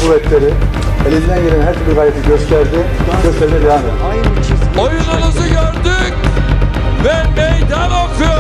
kuvvetleri elinden gelen her türlü gayreti göstermeye devam ediyor. Oyununuzu gördük ve meydan okuyor.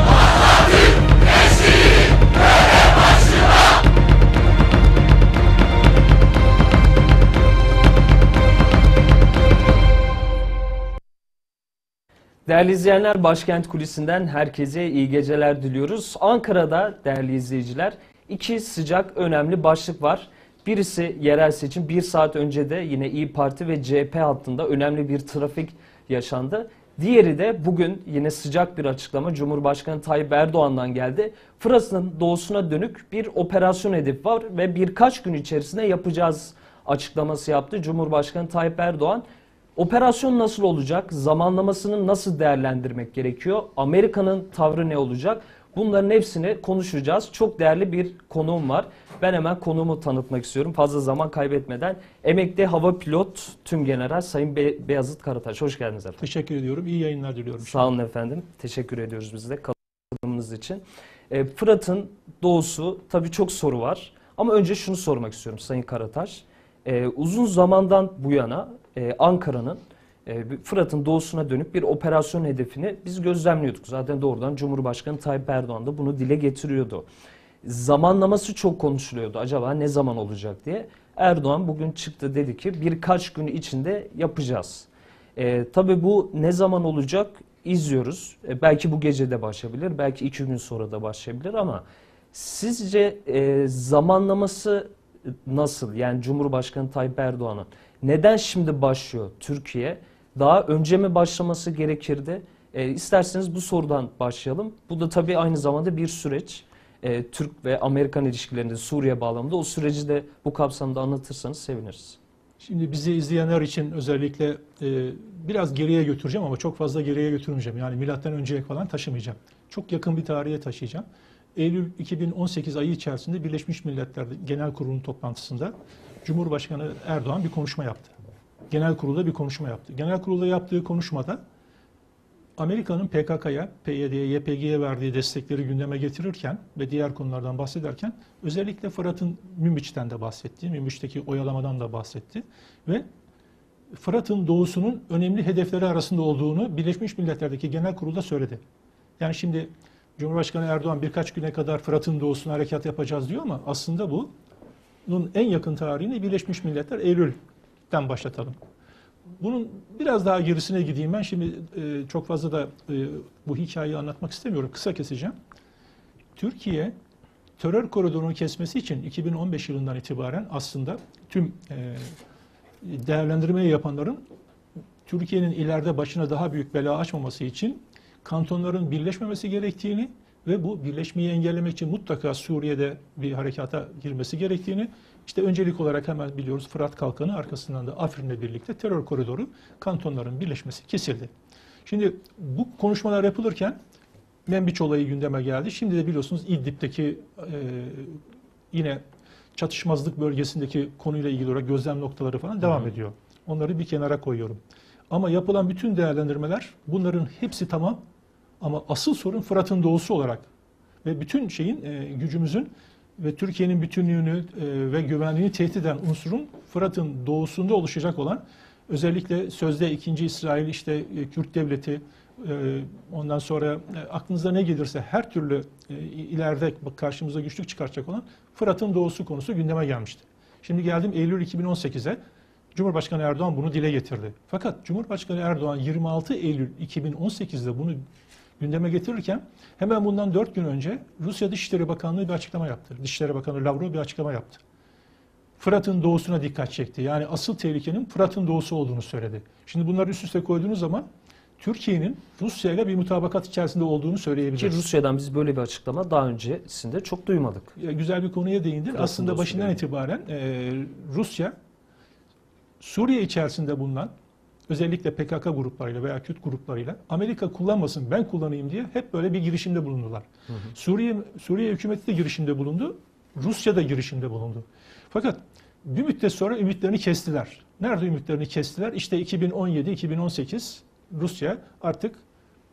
Değerli izleyenler, Başkent Kulisi'nden herkese iyi geceler diliyoruz. Ankara'da değerli izleyiciler iki sıcak önemli başlık var. Birisi yerel seçim. 1 saat önce de yine İYİ Parti ve CHP hattında önemli bir trafik yaşandı. Diğeri de bugün yine sıcak bir açıklama Cumhurbaşkanı Tayyip Erdoğan'dan geldi. Fırat'ın doğusuna dönük bir operasyon hedefi var ve birkaç gün içerisinde yapacağız açıklaması yaptı Cumhurbaşkanı Tayyip Erdoğan. Operasyon nasıl olacak? Zamanlamasını nasıl değerlendirmek gerekiyor? Amerika'nın tavrı ne olacak? Bunların hepsini konuşacağız. Çok değerli bir konuğum var. Ben hemen konuğumu tanıtmak istiyorum. Fazla zaman kaybetmeden. Emekli hava pilot Tümgeneral Sayın Beyazıt Karataş. Hoş geldiniz efendim. Teşekkür ediyorum. İyi yayınlar diliyorum. Sağ olun efendim. Teşekkür ediyoruz biz de katılımınız için. Fırat'ın doğusu, tabii çok soru var. Ama önce şunu sormak istiyorum Sayın Karataş. Uzun zamandan bu yana Ankara'nın Fırat'ın doğusuna dönük bir operasyon hedefini biz gözlemliyorduk. Zaten doğrudan Cumhurbaşkanı Tayyip Erdoğan da bunu dile getiriyordu. Zamanlaması çok konuşuluyordu. Acaba ne zaman olacak diye. Erdoğan bugün çıktı, dedi ki birkaç gün içinde yapacağız. Tabii bu ne zaman olacak izliyoruz. Belki bu gece de başlayabilir, belki 2 gün sonra da başlayabilir ama sizce zamanlaması nasıl? Yani Cumhurbaşkanı Tayyip Erdoğan'ın neden şimdi başlıyor Türkiye? Daha önce mi başlaması gerekirdi? İsterseniz bu sorudan başlayalım. Bu da tabii aynı zamanda bir süreç. Türk ve Amerikan ilişkilerinde Suriye bağlamında o süreci de bu kapsamda anlatırsanız seviniriz. Şimdi bizi izleyenler için özellikle biraz geriye götüreceğim ama çok fazla geriye götürmeyeceğim. Yani milattan önceye falan taşımayacağım. Çok yakın bir tarihe taşıyacağım. Eylül 2018 ayı içerisinde Birleşmiş Milletler Genel Kurulu'nun toplantısında Cumhurbaşkanı Erdoğan bir konuşma yaptı. Genel Kurul'da bir konuşma yaptı. Genel Kurul'da yaptığı konuşmada Amerika'nın PKK'ya, PYD'ye, YPG'ye verdiği destekleri gündeme getirirken ve diğer konulardan bahsederken özellikle Fırat'ın Münbiç'ten de bahsetti, Münbiç'teki oyalamadan da bahsetti ve Fırat'ın doğusunun önemli hedefleri arasında olduğunu Birleşmiş Milletler'deki Genel Kurul'da söyledi. Yani şimdi Cumhurbaşkanı Erdoğan birkaç güne kadar Fırat'ın doğusuna harekat yapacağız diyor ama aslında bunun en yakın tarihini Birleşmiş Milletler Eylül'den başlatalım. Bunun biraz daha gerisine gideyim ben. Şimdi çok fazla da bu hikayeyi anlatmak istemiyorum. Kısa keseceğim. Türkiye terör koridorunu kesmesi için 2015 yılından itibaren aslında tüm değerlendirmeyi yapanların Türkiye'nin ileride başına daha büyük bela açmaması için kantonların birleşmemesi gerektiğini ve bu birleşmeyi engellemek için mutlaka Suriye'de bir harekata girmesi gerektiğini, işte öncelik olarak hemen biliyoruz Fırat Kalkanı, arkasından da Afrin'le birlikte terör koridoru, kantonların birleşmesi kesildi. Şimdi bu konuşmalar yapılırken Menbiç olayı gündeme geldi. Şimdi de biliyorsunuz İdlib'deki yine çatışmazlık bölgesindeki konuyla ilgili olarak gözlem noktaları falan devam ediyor. Onları bir kenara koyuyorum. Ama yapılan bütün değerlendirmeler, bunların hepsi tamam. Ama asıl sorun Fırat'ın doğusu olarak ve bütün şeyin gücümüzün ve Türkiye'nin bütünlüğünü ve güvenliğini tehdit eden unsurun Fırat'ın doğusunda oluşacak olan özellikle sözde 2. İsrail, işte Kürt devleti, ondan sonra aklınıza ne gelirse her türlü ileride karşımıza güçlük çıkartacak olan Fırat'ın doğusu konusu gündeme gelmişti. Şimdi geldim Eylül 2018'e. Cumhurbaşkanı Erdoğan bunu dile getirdi. Fakat Cumhurbaşkanı Erdoğan 26 Eylül 2018'de bunu gündeme getirirken hemen bundan 4 gün önce Rusya Dışişleri Bakanlığı bir açıklama yaptı. Dışişleri Bakanı Lavrov bir açıklama yaptı. Fırat'ın doğusuna dikkat çekti. Yani asıl tehlikenin Fırat'ın doğusu olduğunu söyledi. Şimdi bunları üst üste koyduğunuz zaman Türkiye'nin Rusya ile bir mutabakat içerisinde olduğunu söyleyebiliriz. Ki Rusya'dan biz böyle bir açıklama daha öncesinde çok duymadık. Güzel bir konuya değindin. Aslında başından itibaren Rusya Suriye içerisinde bulunan özellikle PKK gruplarıyla veya Kürt gruplarıyla Amerika kullanmasın ben kullanayım diye hep böyle bir girişimde bulundular. Suriye hükümeti de girişimde bulundu. Rusya da girişimde bulundu. Fakat bir müddet sonra ümitlerini kestiler. Nerede ümitlerini kestiler? İşte 2017-2018 Rusya artık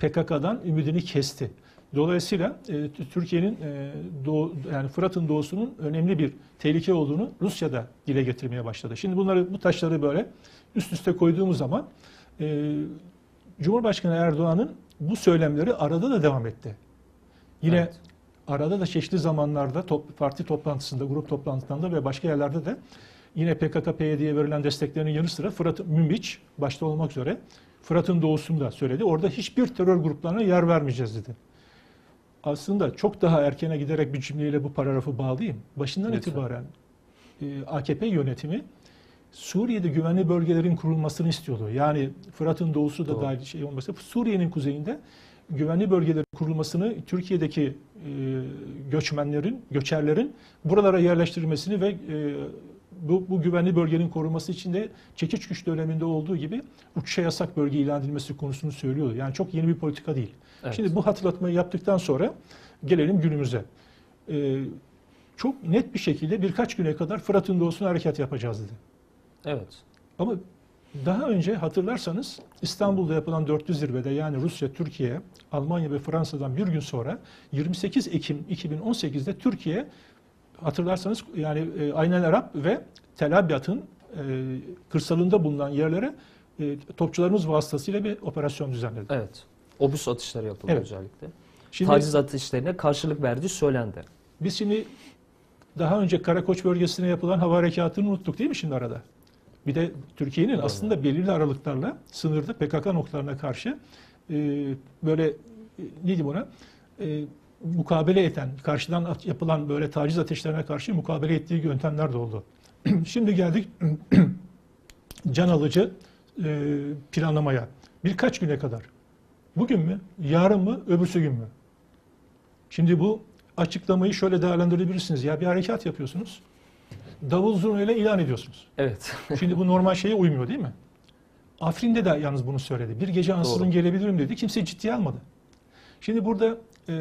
PKK'dan ümidini kesti. Dolayısıyla Türkiye'nin yani Fırat'ın doğusunun önemli bir tehlike olduğunu Rusya da dile getirmeye başladı. Şimdi bu taşları böyle üst üste koyduğumuz zaman Cumhurbaşkanı Erdoğan'ın bu söylemleri arada da devam etti. Yine Evet. arada da çeşitli zamanlarda parti toplantısında, grup toplantılarında ve başka yerlerde de yine PKK-PYD'ye verilen desteklerinin yanı sıra Fırat Münbiç başta olmak üzere Fırat'ın doğusunu da söyledi. Orada hiçbir terör gruplarına yer vermeyeceğiz dedi. Aslında çok daha erkene giderek bir cümleyle bu paragrafı bağlayayım. Başından Lütfen. itibaren AKP yönetimi Suriye'de güvenli bölgelerin kurulmasını istiyordu. Yani Fırat'ın doğusu da Doğru. dahil şey olmasa Suriye'nin kuzeyinde güvenli bölgelerin kurulmasını, Türkiye'deki göçerlerin buralara yerleştirilmesini ve bu güvenli bölgenin korunması için de çekiç güç döneminde olduğu gibi uçuşa yasak bölge ilan edilmesi konusunu söylüyordu. Yani çok yeni bir politika değil. Evet. Şimdi bu hatırlatmayı yaptıktan sonra gelelim günümüze. Çok net bir şekilde birkaç güne kadar Fırat'ın doğusuna harekat yapacağız dedi. Evet. Ama daha önce hatırlarsanız İstanbul'da yapılan 400 zirvede yani Rusya, Türkiye, Almanya ve Fransa'dan bir gün sonra 28 Ekim 2018'de Türkiye hatırlarsanız yani Aynel Arap ve Tel Abyad'ın kırsalında bulunan yerlere topçularımız vasıtasıyla bir operasyon düzenledi. Evet. Obüs atışları yapıldı Evet. özellikle. Şimdi Taciz atışlarına karşılık verdiği söylendi. biz şimdi daha önce Karakoç bölgesine yapılan hava harekatını unuttuk değil mi şimdi arada? Bir de Türkiye'nin aslında belirli aralıklarla sınırda PKK noktalarına karşı böyle ne diyeyim ona mukabele eden, karşıdan yapılan böyle taciz ateşlerine karşı mukabele ettiği yöntemler de oldu. Şimdi geldik can alıcı planlamaya. Birkaç güne kadar. Bugün mü, yarın mı, öbürsü gün mü? Şimdi bu açıklamayı şöyle değerlendirebilirsiniz. Ya bir harekat yapıyorsunuz. Davul zurnayla ilan ediyorsunuz. Evet. Şimdi bu normal şeye uymuyor değil mi? Afrin'de de yalnız bunu söyledi. Bir gece ansızın Doğru. gelebilirim dedi. Kimse ciddiye almadı. Şimdi burada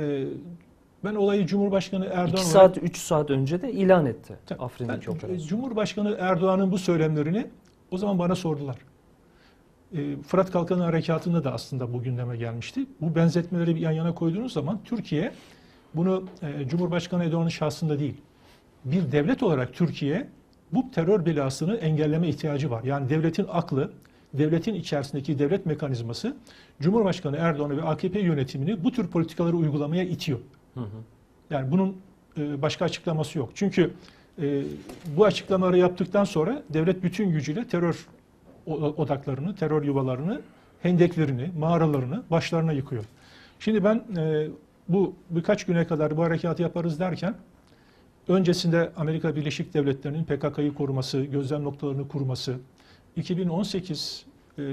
ben olayı Cumhurbaşkanı Erdoğan 2 olarak- saat, 3 saat önce de ilan etti Ben Afrin'deki operasyon. Cumhurbaşkanı Erdoğan'ın bu söylemlerini o zaman bana sordular. Fırat Kalkanı Harekatı'nda da aslında bu gündeme gelmişti. Bu benzetmeleri bir yan yana koyduğunuz zaman Türkiye bunu Cumhurbaşkanı Erdoğan'ın şahsında değil, bir devlet olarak Türkiye bu terör belasını engelleme ihtiyacı var. Yani devletin aklı, devletin içerisindeki devlet mekanizması Cumhurbaşkanı Erdoğan'ı ve AKP yönetimini bu tür politikaları uygulamaya itiyor. Yani bunun başka açıklaması yok. Çünkü bu açıklamaları yaptıktan sonra devlet bütün gücüyle terör odaklarını, terör yuvalarını, hendeklerini, mağaralarını başlarına yıkıyor. Şimdi ben bu birkaç güne kadar bu harekatı yaparız derken öncesinde Amerika Birleşik Devletleri'nin PKK'yı koruması, gözlem noktalarını kurması, 2018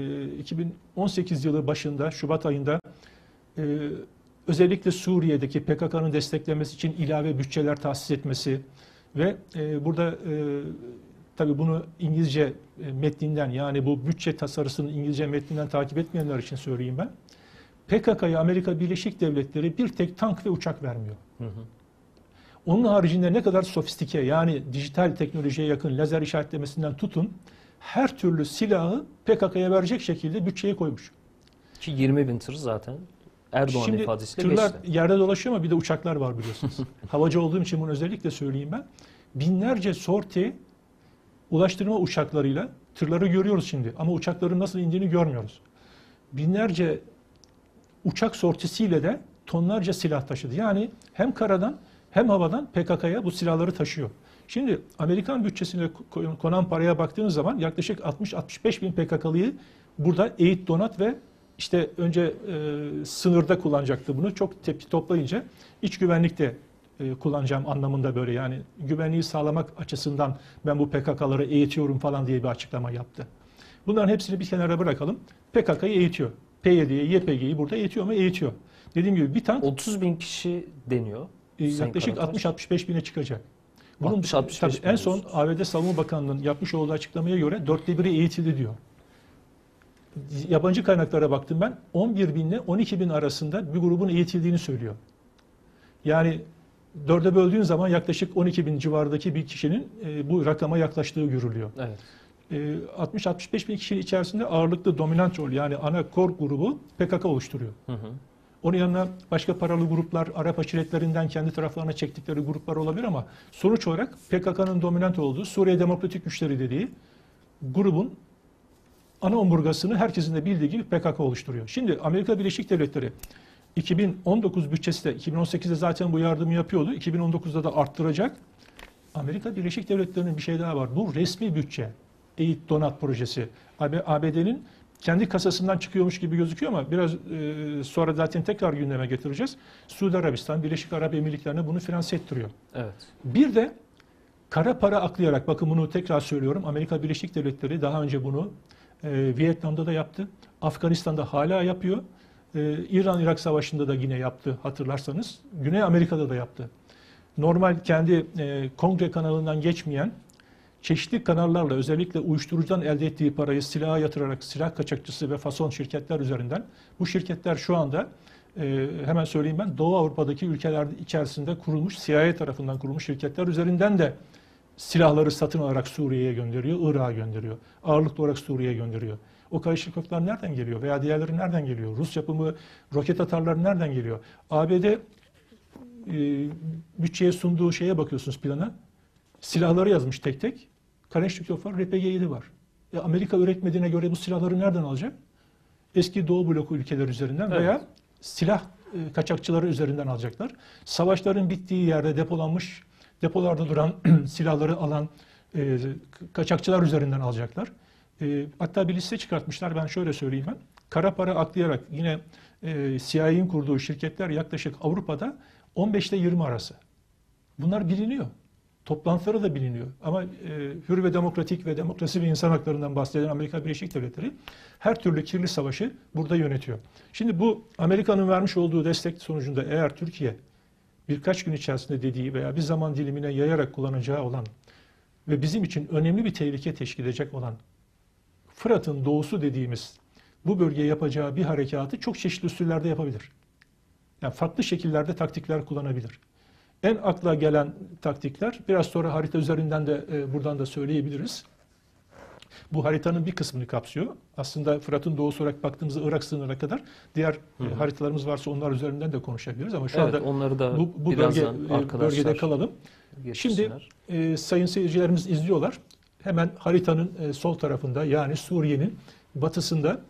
yılı başında Şubat ayında özellikle Suriye'deki PKK'nın desteklemesi için ilave bütçeler tahsis etmesi ve burada tabii bunu İngilizce metninden yani bu bütçe tasarısının İngilizce metninden takip etmeyenler için söyleyeyim ben. PKK'ya Amerika Birleşik Devletleri bir tek tank ve uçak vermiyor. Onun haricinde ne kadar sofistike yani dijital teknolojiye yakın lazer işaretlemesinden tutun her türlü silahı PKK'ya verecek şekilde bütçeye koymuş. Ki 20.000 tır zaten Erdoğan'ın Şimdi ifadesiyle tırlar geçti. yerde dolaşıyor ama bir de uçaklar var biliyorsunuz. Havacı olduğum için bunu özellikle söyleyeyim ben. Binlerce sorti ulaştırma uçaklarıyla tırları görüyoruz şimdi ama uçakların nasıl indiğini görmüyoruz. Binlerce uçak sortisiyle de tonlarca silah taşıdı. Yani hem karadan hem havadan PKK'ya bu silahları taşıyor. Şimdi Amerikan bütçesine konan paraya baktığınız zaman yaklaşık 60-65 bin PKK'lıyı burada eğit, donat ve işte önce sınırda kullanacaktı bunu. Çok tepki toplayınca iç güvenlikte kullanacağım anlamında böyle yani güvenliği sağlamak açısından ben bu PKK'ları eğitiyorum falan diye bir açıklama yaptı. Bunların hepsini bir kenara bırakalım. PKK'yı eğitiyor. PYD'yi, YPG'yi burada eğitiyor mu? Eğitiyor. Dediğim gibi bir tank 30.000 kişi deniyor. Sayın yaklaşık Karataş. 60-65 bine çıkacak. Bunun 60-65 tabii bin en son diyorsun. ABD Savunma Bakanlığı'nın yapmış olduğu açıklamaya göre 1/4'ü eğitildi diyor. Yabancı kaynaklara baktım ben. 11 bin ile 12 bin arasında bir grubun eğitildiğini söylüyor. Yani 4'e böldüğün zaman yaklaşık 12 bin civarındaki bir kişinin bu rakama yaklaştığı görülüyor. Evet. 60-65 bin kişinin içerisinde ağırlıklı dominant rol yani ana kor grubu PKK oluşturuyor. Onun yanına başka paralı gruplar, Arap aşiretlerinden kendi taraflarına çektikleri gruplar olabilir ama sonuç olarak PKK'nın dominant olduğu Suriye Demokratik Güçleri dediği grubun ana omurgasını herkesin de bildiği gibi PKK oluşturuyor. Şimdi Amerika Birleşik Devletleri 2019 bütçesi de 2018'de zaten bu yardımı yapıyordu. 2019'da da arttıracak. Amerika Birleşik Devletleri'nin bir şey daha var. Bu resmi bütçe. Eğit Donat projesi. ABD'nin kendi kasasından çıkıyormuş gibi gözüküyor ama biraz sonra zaten tekrar gündeme getireceğiz. Suudi Arabistan, Birleşik Arap Emirlikleri'ne bunu finanse ettiriyor. Evet. Bir de kara para aklayarak, bakın bunu tekrar söylüyorum, Amerika Birleşik Devletleri daha önce bunu Vietnam'da da yaptı. Afganistan'da hala yapıyor. İran-Irak Savaşı'nda da yine yaptı hatırlarsanız. Güney Amerika'da da yaptı. Normal kendi kongre kanalından geçmeyen çeşitli kanallarla özellikle uyuşturucudan elde ettiği parayı silaha yatırarak silah kaçakçısı ve fason şirketler üzerinden bu şirketler şu anda hemen söyleyeyim ben Doğu Avrupa'daki ülkeler içerisinde kurulmuş CIA tarafından kurulmuş şirketler üzerinden de silahları satın alarak Suriye'ye gönderiyor, Irak'a gönderiyor. Ağırlıklı olarak Suriye'ye gönderiyor. O karışıklıklar nereden geliyor veya diğerleri nereden geliyor? Rus yapımı roket atarları nereden geliyor? ABD bütçeye sunduğu şeye bakıyorsunuz plana. Silahları yazmış tek tek. Kalashnikov var, RPG-7 var. Amerika üretmediğine göre bu silahları nereden alacak? Eski Doğu bloku ülkeler üzerinden veya silah kaçakçıları üzerinden alacaklar. Savaşların bittiği yerde depolanmış, depolarda duran silahları alan kaçakçılar üzerinden alacaklar. Hatta bir liste çıkartmışlar. Ben şöyle söyleyeyim ben. Kara para aklayarak yine CIA'nin kurduğu şirketler yaklaşık Avrupa'da 15 ile 20 arası. Bunlar biliniyor. Toplantıları da biliniyor. Ama hür ve demokratik ve demokrasi ve insan haklarından bahseden Amerika Birleşik Devletleri her türlü kirli savaşı burada yönetiyor. Şimdi bu Amerika'nın vermiş olduğu destek sonucunda eğer Türkiye birkaç gün içerisinde dediği veya bir zaman dilimine yayarak kullanacağı olan ve bizim için önemli bir tehlike teşkil edecek olan Fırat'ın doğusu dediğimiz bu bölgeye yapacağı bir harekatı çok çeşitli usullerde yapabilir. Yani farklı şekillerde taktikler kullanabilir. En akla gelen taktikler, biraz sonra harita üzerinden de buradan da söyleyebiliriz. Bu haritanın bir kısmını kapsıyor. Aslında Fırat'ın doğusu olarak baktığımızda Irak sınırına kadar diğer haritalarımız varsa onlar üzerinden de konuşabiliriz. Ama şu anda onları da bu bölgede kalalım. Şimdi sayın seyircilerimiz izliyorlar. Hemen haritanın sol tarafında yani Suriye'nin batısında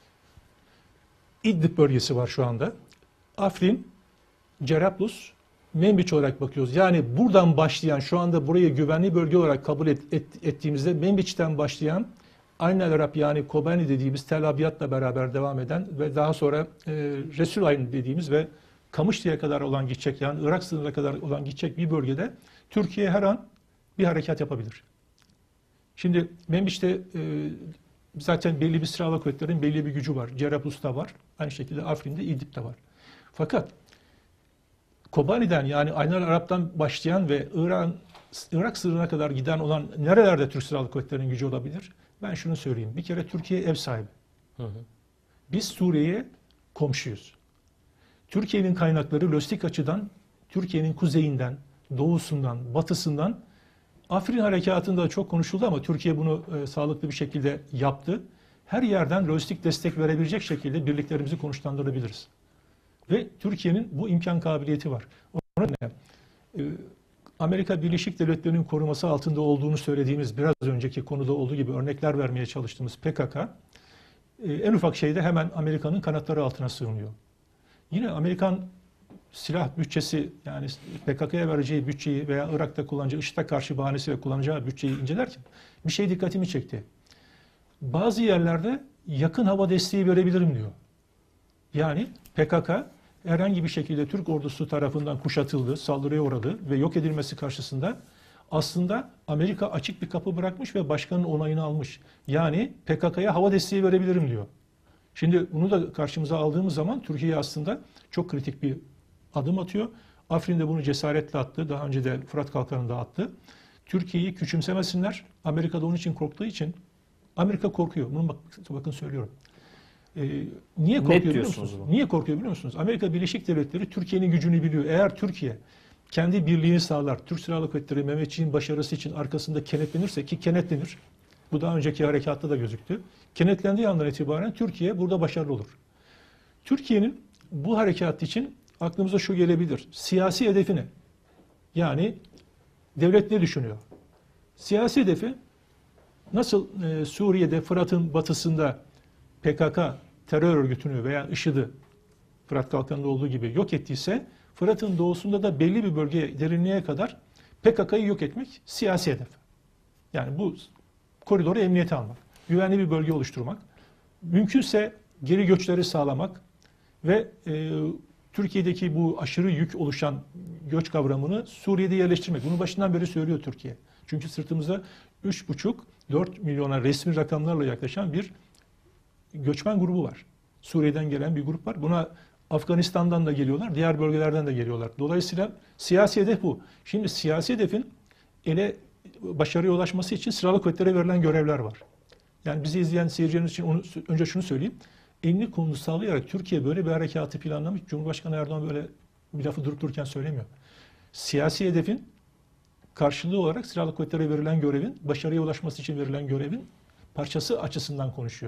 İdlib bölgesi var şu anda. Afrin, Cerablus, Menbiç olarak bakıyoruz. Yani buradan başlayan, şu anda burayı güvenli bölge olarak kabul ettiğimizde Menbiç'ten başlayan Ayn el Arab yani Kobani dediğimiz Tel Abyad'la beraber devam eden ve daha sonra Resulayn dediğimiz ve Kamışlı'ya kadar olan gidecek yani Irak sınırına kadar olan gidecek bir bölgede Türkiye her an bir harekat yapabilir. Şimdi Menbiç'te zaten belli bir silahlı kuvvetlerin belli bir gücü var. Cerablus'ta var. Aynı şekilde Afrin'de, İdlib'de var. Fakat Kobani'den yani Ayn el Arab'dan başlayan ve Irak sınırına kadar giden olan nerelerde Türk Silahlı Kuvvetleri'nin gücü olabilir? Ben şunu söyleyeyim. Bir kere Türkiye ev sahibi. Biz Suriye'ye komşuyuz. Türkiye'nin kaynakları lojistik açıdan Türkiye'nin kuzeyinden, doğusundan, batısından Afrin harekatında çok konuşuldu ama Türkiye bunu sağlıklı bir şekilde yaptı. Her yerden lojistik destek verebilecek şekilde birliklerimizi konuşlandırabiliriz. Ve Türkiye'nin bu imkan kabiliyeti var. Onun Amerika Birleşik Devletleri'nin koruması altında olduğunu söylediğimiz biraz önceki konuda olduğu gibi örnekler vermeye çalıştığımız PKK en ufak şeyde hemen Amerika'nın kanatları altına sığınıyor. Yine Amerikan silah bütçesi yani PKK'ya vereceği bütçeyi veya Irak'ta kullanacağı IŞİD'e karşı bahanesiyle kullanacağı bütçeyi incelerken bir şey dikkatimi çekti. Bazı yerlerde yakın hava desteği verebilirim diyor. Yani PKK herhangi bir şekilde Türk ordusu tarafından kuşatıldı, saldırıya uğradı ve yok edilmesi karşısında aslında Amerika açık bir kapı bırakmış ve başkanın onayını almış. Yani PKK'ya hava desteği verebilirim diyor. Şimdi bunu da karşımıza aldığımız zaman Türkiye aslında çok kritik bir adım atıyor. Afrin'de bunu cesaretle attı. Daha önce de Fırat Kalkanı'nda attı. Türkiye'yi küçümsemesinler. Amerika'da onun için korktuğu için Amerika korkuyor. Bunu bakın söylüyorum. Niye korkuyor biliyor musunuz? Niye korkuyor biliyor musunuz? Amerika Birleşik Devletleri Türkiye'nin gücünü biliyor. Eğer Türkiye kendi birliğini sağlar, Türk Silahlı Kuvvetleri Mehmetçiğin başarısı için arkasında kenetlenirse ki kenetlenir. Bu daha önceki harekatta da gözüktü. Kenetlendiği andan itibaren Türkiye burada başarılı olur. Türkiye'nin bu harekat için aklımıza şu gelebilir. Siyasi hedefi ne? Yani devlet ne düşünüyor? Siyasi hedefi nasıl Suriye'de Fırat'ın batısında PKK terör örgütünü veya IŞİD'i Fırat Kalkanı'nda olduğu gibi yok ettiyse Fırat'ın doğusunda da belli bir bölgeye derinliğe kadar PKK'yı yok etmek siyasi hedef. Yani bu koridoru emniyete almak, güvenli bir bölge oluşturmak, mümkünse geri göçleri sağlamak ve Türkiye'deki bu aşırı yük oluşan göç kavramını Suriye'de yerleştirmek. Bunu başından beri söylüyor Türkiye. Çünkü sırtımızda 3,5-4 milyona resmi rakamlarla yaklaşan bir göçmen grubu var. Suriye'den gelen bir grup var. Buna Afganistan'dan da geliyorlar, diğer bölgelerden de geliyorlar. Dolayısıyla siyasi hedef bu. Şimdi siyasi hedefin başarıya ulaşması için silahlı kuvvetlere verilen görevler var. Yani bizi izleyen seyircilerimiz için önce şunu söyleyeyim. Elini kolunu sallayarak Türkiye böyle bir harekatı planlamış. Cumhurbaşkanı Erdoğan böyle bir lafı durup dururken söylemiyor. Siyasi hedefin karşılığı olarak silahlı kuvvetlere verilen görevin, başarıya ulaşması için verilen görevin parçası açısından konuşuyor.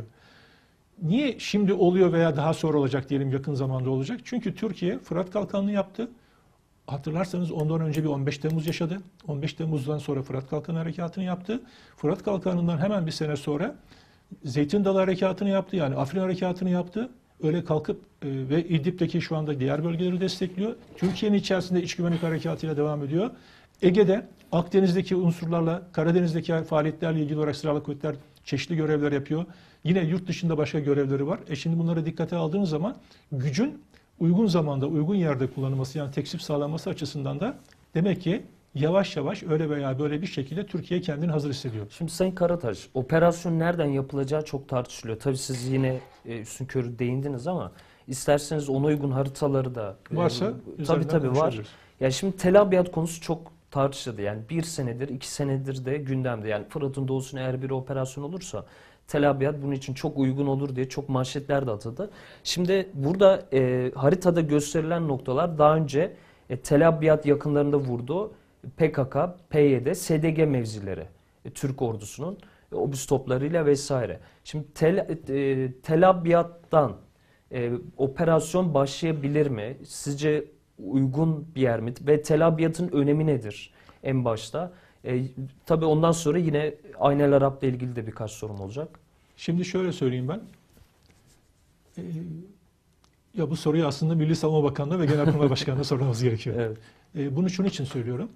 Niye şimdi oluyor veya daha sonra olacak diyelim, yakın zamanda olacak? Çünkü Türkiye Fırat Kalkanı'nı yaptı. Hatırlarsanız ondan önce bir 15 Temmuz yaşadı. 15 Temmuz'dan sonra Fırat Kalkanı Harekatı'nı yaptı. Fırat Kalkanı'ndan hemen bir sene sonra Zeytin Dalı Harekatı'nı yaptı. Yani Afrin Harekatı'nı yaptı. Öyle kalkıp ve İdlib'deki şu anda diğer bölgeleri destekliyor. Türkiye'nin içerisinde iç güvenlik harekatıyla devam ediyor. Ege'de Akdeniz'deki unsurlarla, Karadeniz'deki faaliyetlerle ilgili olarak silahlı kuvvetler çeşitli görevler yapıyor. Yine yurt dışında başka görevleri var. Şimdi bunları dikkate aldığınız zaman gücün uygun zamanda, uygun yerde kullanılması, yani tekzip sağlanması açısından da demek ki yavaş yavaş öyle veya böyle bir şekilde Türkiye kendini hazır hissediyor. Şimdi Sayın Karataş, operasyon nereden yapılacağı çok tartışılıyor. Tabii siz yine üstünkörü değindiniz ama isterseniz ona uygun haritaları da varsa tabii var. Yani şimdi Tel Abyad konusu çok tartışıldı. Yani 1 senedir, 2 senedir de gündemde. Yani Fırat'ın doğusuna eğer bir operasyon olursa Tel Abyad bunun için çok uygun olur diye çok manşetler de atıldı. Şimdi burada haritada gösterilen noktalar daha önce Tel Abyad yakınlarında vurduğu PKK, PYD, SDG mevzileri Türk ordusunun obüs toplarıyla vesaire. Şimdi Tel Abyad'dan operasyon başlayabilir mi? Sizce uygun bir yer mi? Ve Tel Abyad'ın önemi nedir en başta? Tabii ondan sonra yine Aynel Arap'la ilgili de birkaç sorum olacak. Şimdi şöyle söyleyeyim ben. Ya bu soruyu aslında Milli Savunma Bakanlığı ve Genelkurmay Başkanlığı'na sormamız gerekiyor. Evet. Bunu şunun için söylüyorum.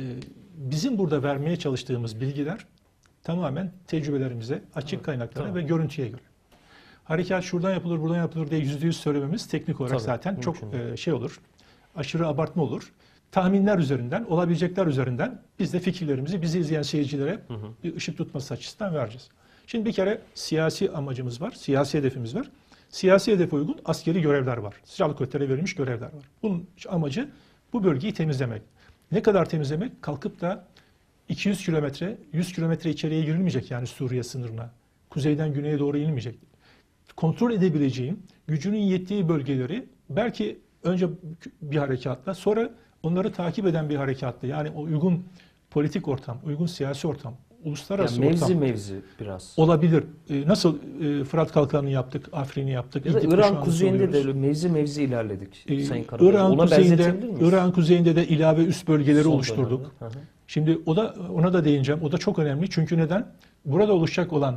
Bizim burada vermeye çalıştığımız bilgiler tamamen tecrübelerimize, açık kaynaklara ve görüntüye göre. Harekat şuradan yapılır, buradan yapılır diye %100 söylememiz teknik olarak zaten çok şey olur. Aşırı abartma olur. Tahminler üzerinden, olabilecekler üzerinden biz de fikirlerimizi bizi izleyen seyircilere bir ışık tutması açısından vereceğiz. Şimdi bir kere siyasi amacımız var, siyasi hedefimiz var. Siyasi hedefe uygun askeri görevler var. Silahlı kuvvetlere verilmiş görevler var. Bunun amacı bu bölgeyi temizlemek. Ne kadar temizlemek? Kalkıp da 200 kilometre, 100 kilometre içeriye girilmeyecek, yani Suriye sınırına. Kuzeyden güneye doğru inilmeyecek. Kontrol edebileceğim, gücünün yettiği bölgeleri belki önce bir harekatla, sonra onları takip eden bir harekatla, yani o uygun politik ortam, uygun siyasi ortam, uluslararası yani ortam mevzi biraz olabilir. Nasıl Fırat Kalkanı'nı yaptık, Afrin'i yaptık. Ya da İran kuzeyinde de mevzi ilerledik Sayın Karataş. İran kuzeyinde de ilave üst bölgeleri oluşturduk. Şimdi ona da değineceğim. O da çok önemli. Çünkü neden? Burada oluşacak olan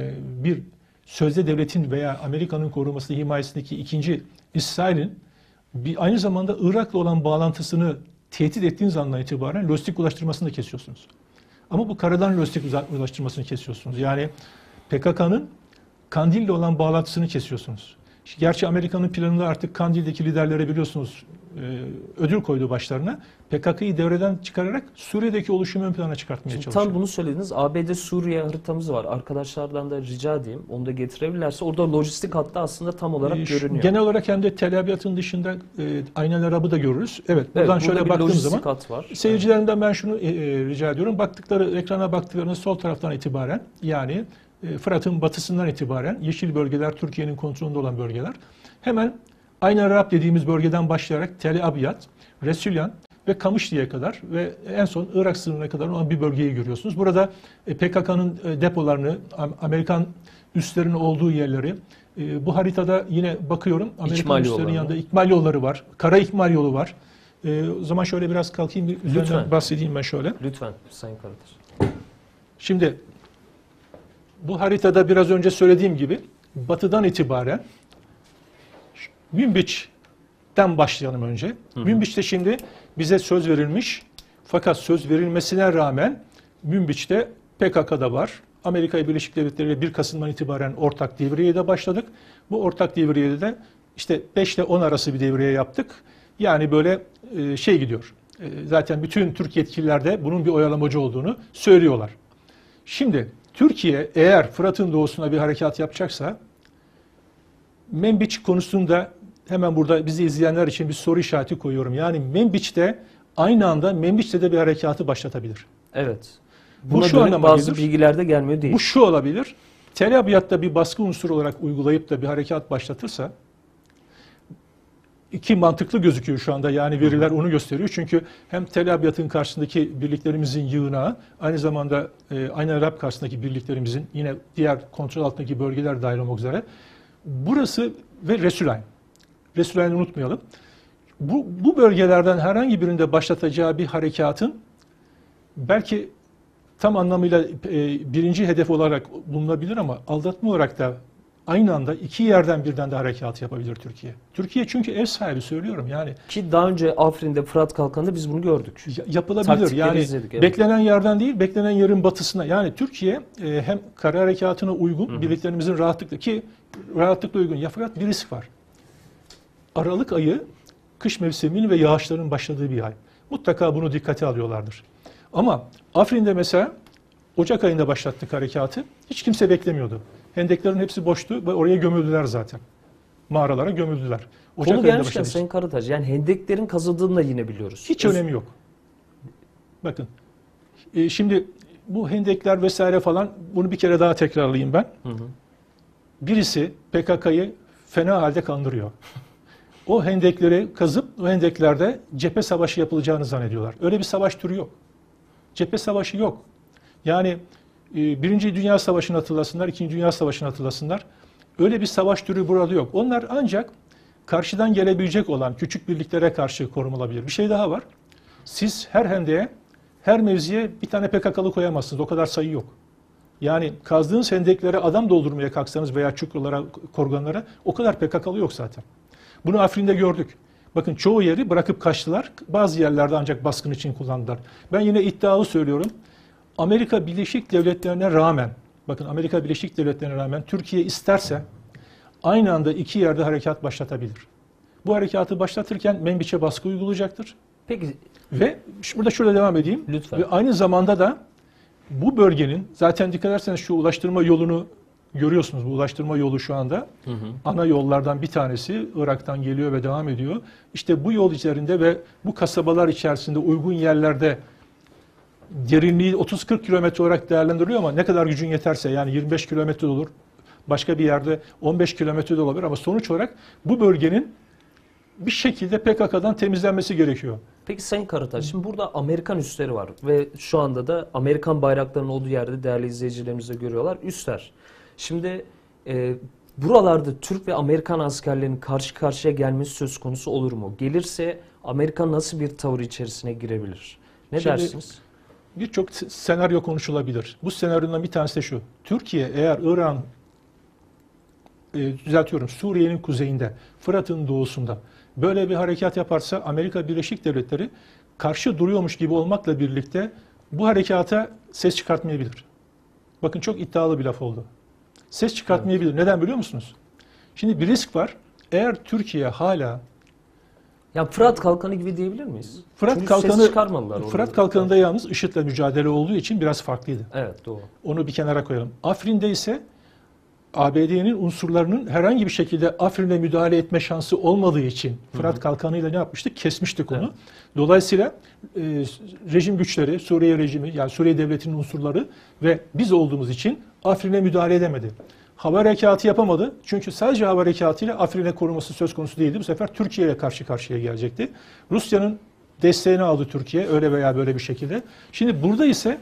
bir sözde devletin veya Amerika'nın koruması himayesindeki ikinci İsrail'in aynı zamanda Irak'la olan bağlantısını tehdit ettiğiniz andan itibaren lojistik ulaştırmasını da kesiyorsunuz. Ama bu karadan lojistik ulaştırmasını kesiyorsunuz. Yani PKK'nın Kandil'le olan bağlantısını kesiyorsunuz. Gerçi Amerika'nın planında artık Kandil'deki liderlere biliyorsunuz ödül koydu başlarına. PKK'yı devreden çıkararak Suriye'deki oluşumu ön plana çıkartmaya çalışıyor. Tam bunu söylediniz. ABD Suriye haritamız var. Arkadaşlardan da rica edeyim. Onu da getirebilirlerse. Orada lojistik hattı aslında tam olarak görünüyor. Genel olarak hem de Tel Abyad'ın dışında Aynel Arap'ı da görürüz. Evet, buradan şöyle baktığımız zaman seyircilerimden ben şunu rica ediyorum. Ekrana baktıklarınız sol taraftan itibaren, yani Fırat'ın batısından itibaren yeşil bölgeler, Türkiye'nin kontrolünde olan bölgeler. Hemen Aynel Arap dediğimiz bölgeden başlayarak Tel Abyad, Resulyan ve Kamışlı'ya kadar ve en son Irak sınırına kadar olan bir bölgeyi görüyorsunuz. Burada PKK'nın depolarını, Amerikan üslerinin olduğu yerleri, bu haritada yine bakıyorum Amerikan üslerinin yanında ikmal yolları var, kara ikmal yolu var. O zaman şöyle biraz kalkayım, bir üzerinden Lütfen. bahsedeyim ben şöyle. Lütfen Sayın Karataş. Şimdi bu haritada biraz önce söylediğim gibi batıdan itibaren Münbiç'ten başlayalım önce. Münbiç'te şimdi bize söz verilmiş, fakat söz verilmesine rağmen Münbiç'te PKK'da var. Amerika Birleşik Devletleri ile 1 Kasım'dan itibaren ortak devriyeye de başladık. Bu ortak devriyede de işte 5 ile 10 arası bir devriye yaptık. Yani böyle gidiyor. Zaten bütün Türk yetkililer de bunun bir oyalamacı olduğunu söylüyorlar. Şimdi Türkiye eğer Fırat'ın doğusuna bir harekat yapacaksa, Menbiç konusunda hemen burada bizi izleyenler için bir soru işareti koyuyorum. Yani Menbiç'te aynı anda Menbiç'te de bir harekatı başlatabilir. Evet. Bu Buna şu dönük anlama bazı gelir. bilgiler de gelmiyor değil. Bu şu olabilir. Tel Abyad'da bir baskı unsuru olarak uygulayıp da bir harekat başlatırsa, iki mantıklı gözüküyor şu anda. Yani veriler onu gösteriyor. Çünkü hem Tel Abyad'ın karşısındaki birliklerimizin yığınağı, aynı zamanda aynı Arap karşısındaki birliklerimizin yine diğer kontrol altındaki bölgeler dahil olmak üzere. Burası ve Resulayn. Resulayn'ı unutmayalım. Bu bölgelerden herhangi birinde başlatacağı bir harekatın belki tam anlamıyla birinci hedef olarak bulunabilir ama aldatma olarak da aynı anda iki yerden birden de harekat yapabilir Türkiye. Türkiye çünkü ev sahibi, söylüyorum yani. Ki daha önce Afrin'de, Fırat Kalkanı'nda biz bunu gördük. Yapılabilir. Taktikleri Yani izledik, evet. beklenen yerden değil, beklenen yerin batısına. Yani Türkiye hem kara harekatına uygun, birliklerimizin rahatlıkla uygun. Ya fakat bir risk var. Aralık ayı kış mevsiminin ve yağışların başladığı bir ay. Mutlaka bunu dikkate alıyorlardır. Ama Afrin'de mesela Ocak ayında başlattık harekatı. Hiç kimse beklemiyordu. Hendeklerin hepsi boştu ve oraya gömüldüler zaten. Mağaralara gömüldüler. Ocak Konu ayında gelmişken başladık. Sayın Karataş, yani hendeklerin kazıldığını da yine biliyoruz. Hiç önemi yok. Bakın, şimdi bu hendekler vesaire falan, bunu bir kere daha tekrarlayayım ben. Birisi PKK'yı fena halde kandırıyor. O hendekleri kazıp o hendeklerde cephe savaşı yapılacağını zannediyorlar. Öyle bir savaş türü yok. Cephe savaşı yok. Yani Birinci Dünya Savaşı'nı hatırlasınlar, İkinci Dünya Savaşı'nı hatırlasınlar. Öyle bir savaş türü burada yok. Onlar ancak karşıdan gelebilecek olan küçük birliklere karşı korunulabilir. Bir şey daha var. Siz her hendeğe, her mevziye bir tane PKK'lı koyamazsınız. O kadar sayı yok. Yani kazdığınız hendeklere adam doldurmaya kalksanız veya çukurlara, korganlara o kadar PKK'lı yok zaten. Bunu Afrin'de gördük. Bakın çoğu yeri bırakıp kaçtılar. Bazı yerlerde ancak baskın için kullandılar. Ben yine iddialı söylüyorum. Amerika Birleşik Devletleri'ne rağmen, bakın Amerika Birleşik Devletleri'ne rağmen Türkiye isterse aynı anda iki yerde harekat başlatabilir. Bu harekatı başlatırken Menbiç'e baskı uygulayacaktır. Peki Ve burada şöyle devam edeyim. Lütfen. Ve aynı zamanda da bu bölgenin, zaten dikkat ederseniz şu ulaştırma yolunu görüyorsunuz. Bu ulaştırma yolu şu anda ana yollardan bir tanesi. Irak'tan geliyor ve devam ediyor. İşte bu yol üzerinde ve bu kasabalar içerisinde uygun yerlerde derinliği 30-40 kilometre olarak değerlendiriliyor ama ne kadar gücün yeterse, yani 25 kilometre olur. Başka bir yerde 15 kilometre de olabilir ama sonuç olarak bu bölgenin bir şekilde PKK'dan temizlenmesi gerekiyor. Peki Sayın Karataş, şimdi burada Amerikan üsleri var ve şu anda da Amerikan bayraklarının olduğu yerde değerli izleyicilerimiz de görüyorlar. Üsler. Şimdi buralarda Türk ve Amerikan askerlerinin karşı karşıya gelmesi söz konusu olur mu? Gelirse Amerika nasıl bir tavır içerisine girebilir? Ne Şimdi, dersiniz? Birçok senaryo konuşulabilir. Bu senaryodan bir tanesi de şu. Türkiye eğer İran, Suriye'nin kuzeyinde, Fırat'ın doğusunda böyle bir harekat yaparsa Amerika Birleşik Devletleri karşı duruyormuş gibi olmakla birlikte bu harekata ses çıkartmayabilir. Bakın çok iddialı bir laf oldu. Ses çıkartmayabilir. Neden biliyor musunuz? Şimdi bir risk var. Eğer Türkiye hala Ya Fırat Kalkanı gibi diyebilir miyiz? Fırat Çünkü ses Kalkanı, çıkarmadılar Fırat orada. Kalkanı'nda yalnız IŞİD'le mücadele olduğu için biraz farklıydı. Evet, doğru. Onu bir kenara koyalım. Afrin'de ise ABD'nin unsurlarının herhangi bir şekilde Afrin'e müdahale etme şansı olmadığı için Fırat Kalkanı'yla ne yapmıştık? Kesmiştik onu. Evet. Dolayısıyla rejim güçleri, Suriye rejimi, yani Suriye devletinin unsurları ve biz olduğumuz için Afrin'e müdahale edemedi. Hava harekatı yapamadı. Çünkü sadece hava harekatıyla Afrin'e koruması söz konusu değildi. Bu sefer Türkiye ile karşı karşıya gelecekti. Rusya'nın desteğini aldı Türkiye öyle veya böyle bir şekilde. Şimdi burada ise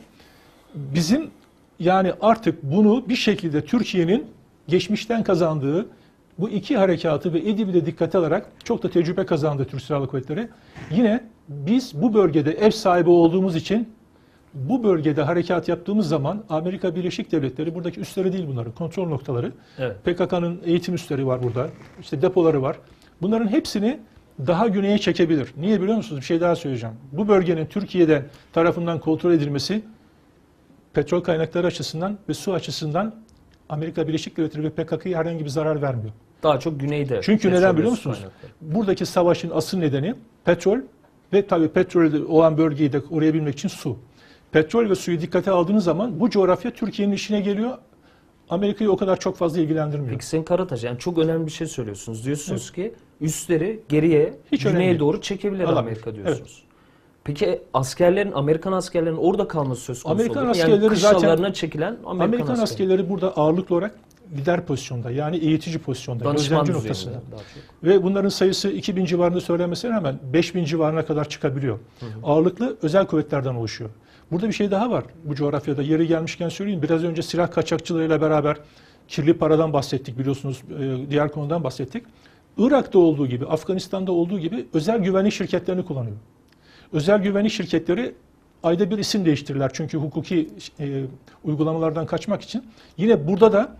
bizim yani artık bunu bir şekilde Türkiye'nin geçmişten kazandığı bu iki harekatı ve İdlib'i de dikkate alarak çok da tecrübe kazandı Türk Silahlı Kuvvetleri. Yine biz bu bölgede ev sahibi olduğumuz için bu bölgede harekat yaptığımız zaman Amerika Birleşik Devletleri, buradaki üsleri değil bunların, kontrol noktaları. Evet. PKK'nın eğitim üsleri var burada, işte depoları var. Bunların hepsini daha güneye çekebilir. Niye biliyor musunuz? Bir şey daha söyleyeceğim. Bu bölgenin Türkiye'den tarafından kontrol edilmesi petrol kaynakları açısından ve su açısından Amerika Birleşik Devletleri ve PKK'ya herhangi bir zarar vermiyor. Daha çok güneyde. Çünkü neden biliyor musunuz? Kaynakları. Buradaki savaşın asıl nedeni petrol ve tabii petrol olan bölgeyi de koruyabilmek için su. Petrol ve suyu dikkate aldığınız zaman bu coğrafya Türkiye'nin işine geliyor. Amerika'yı o kadar çok fazla ilgilendirmiyor. Peki Sayın Karataş, yani çok önemli bir şey söylüyorsunuz. Diyorsunuz ki üsleri geriye, Hiç güneye önemli doğru çekebilir Alabilir. Amerika diyorsunuz. Peki askerlerin, Amerikan askerlerinin orada kalması söz konusu Amerikan olur mu? askerleri yani zaten- kışlalarına çekilen Amerikan askerleri burada ağırlıklı olarak lider pozisyonda, yani eğitici pozisyonda, danışman gözlemci düzeyinde noktasında. daha çok. Ve bunların sayısı 2000 civarında söylenmesine rağmen 5000 civarına kadar çıkabiliyor. Ağırlıklı özel kuvvetlerden oluşuyor. Burada bir şey daha var bu coğrafyada. Yeri gelmişken söyleyeyim. Biraz önce silah kaçakçılığıyla beraber kirli paradan bahsettik, biliyorsunuz, diğer konudan bahsettik. Irak'ta olduğu gibi, Afganistan'da olduğu gibi özel güvenlik şirketlerini kullanıyor. Özel güvenlik şirketleri ayda bir isim değiştirirler. Çünkü hukuki uygulamalardan kaçmak için. Yine burada da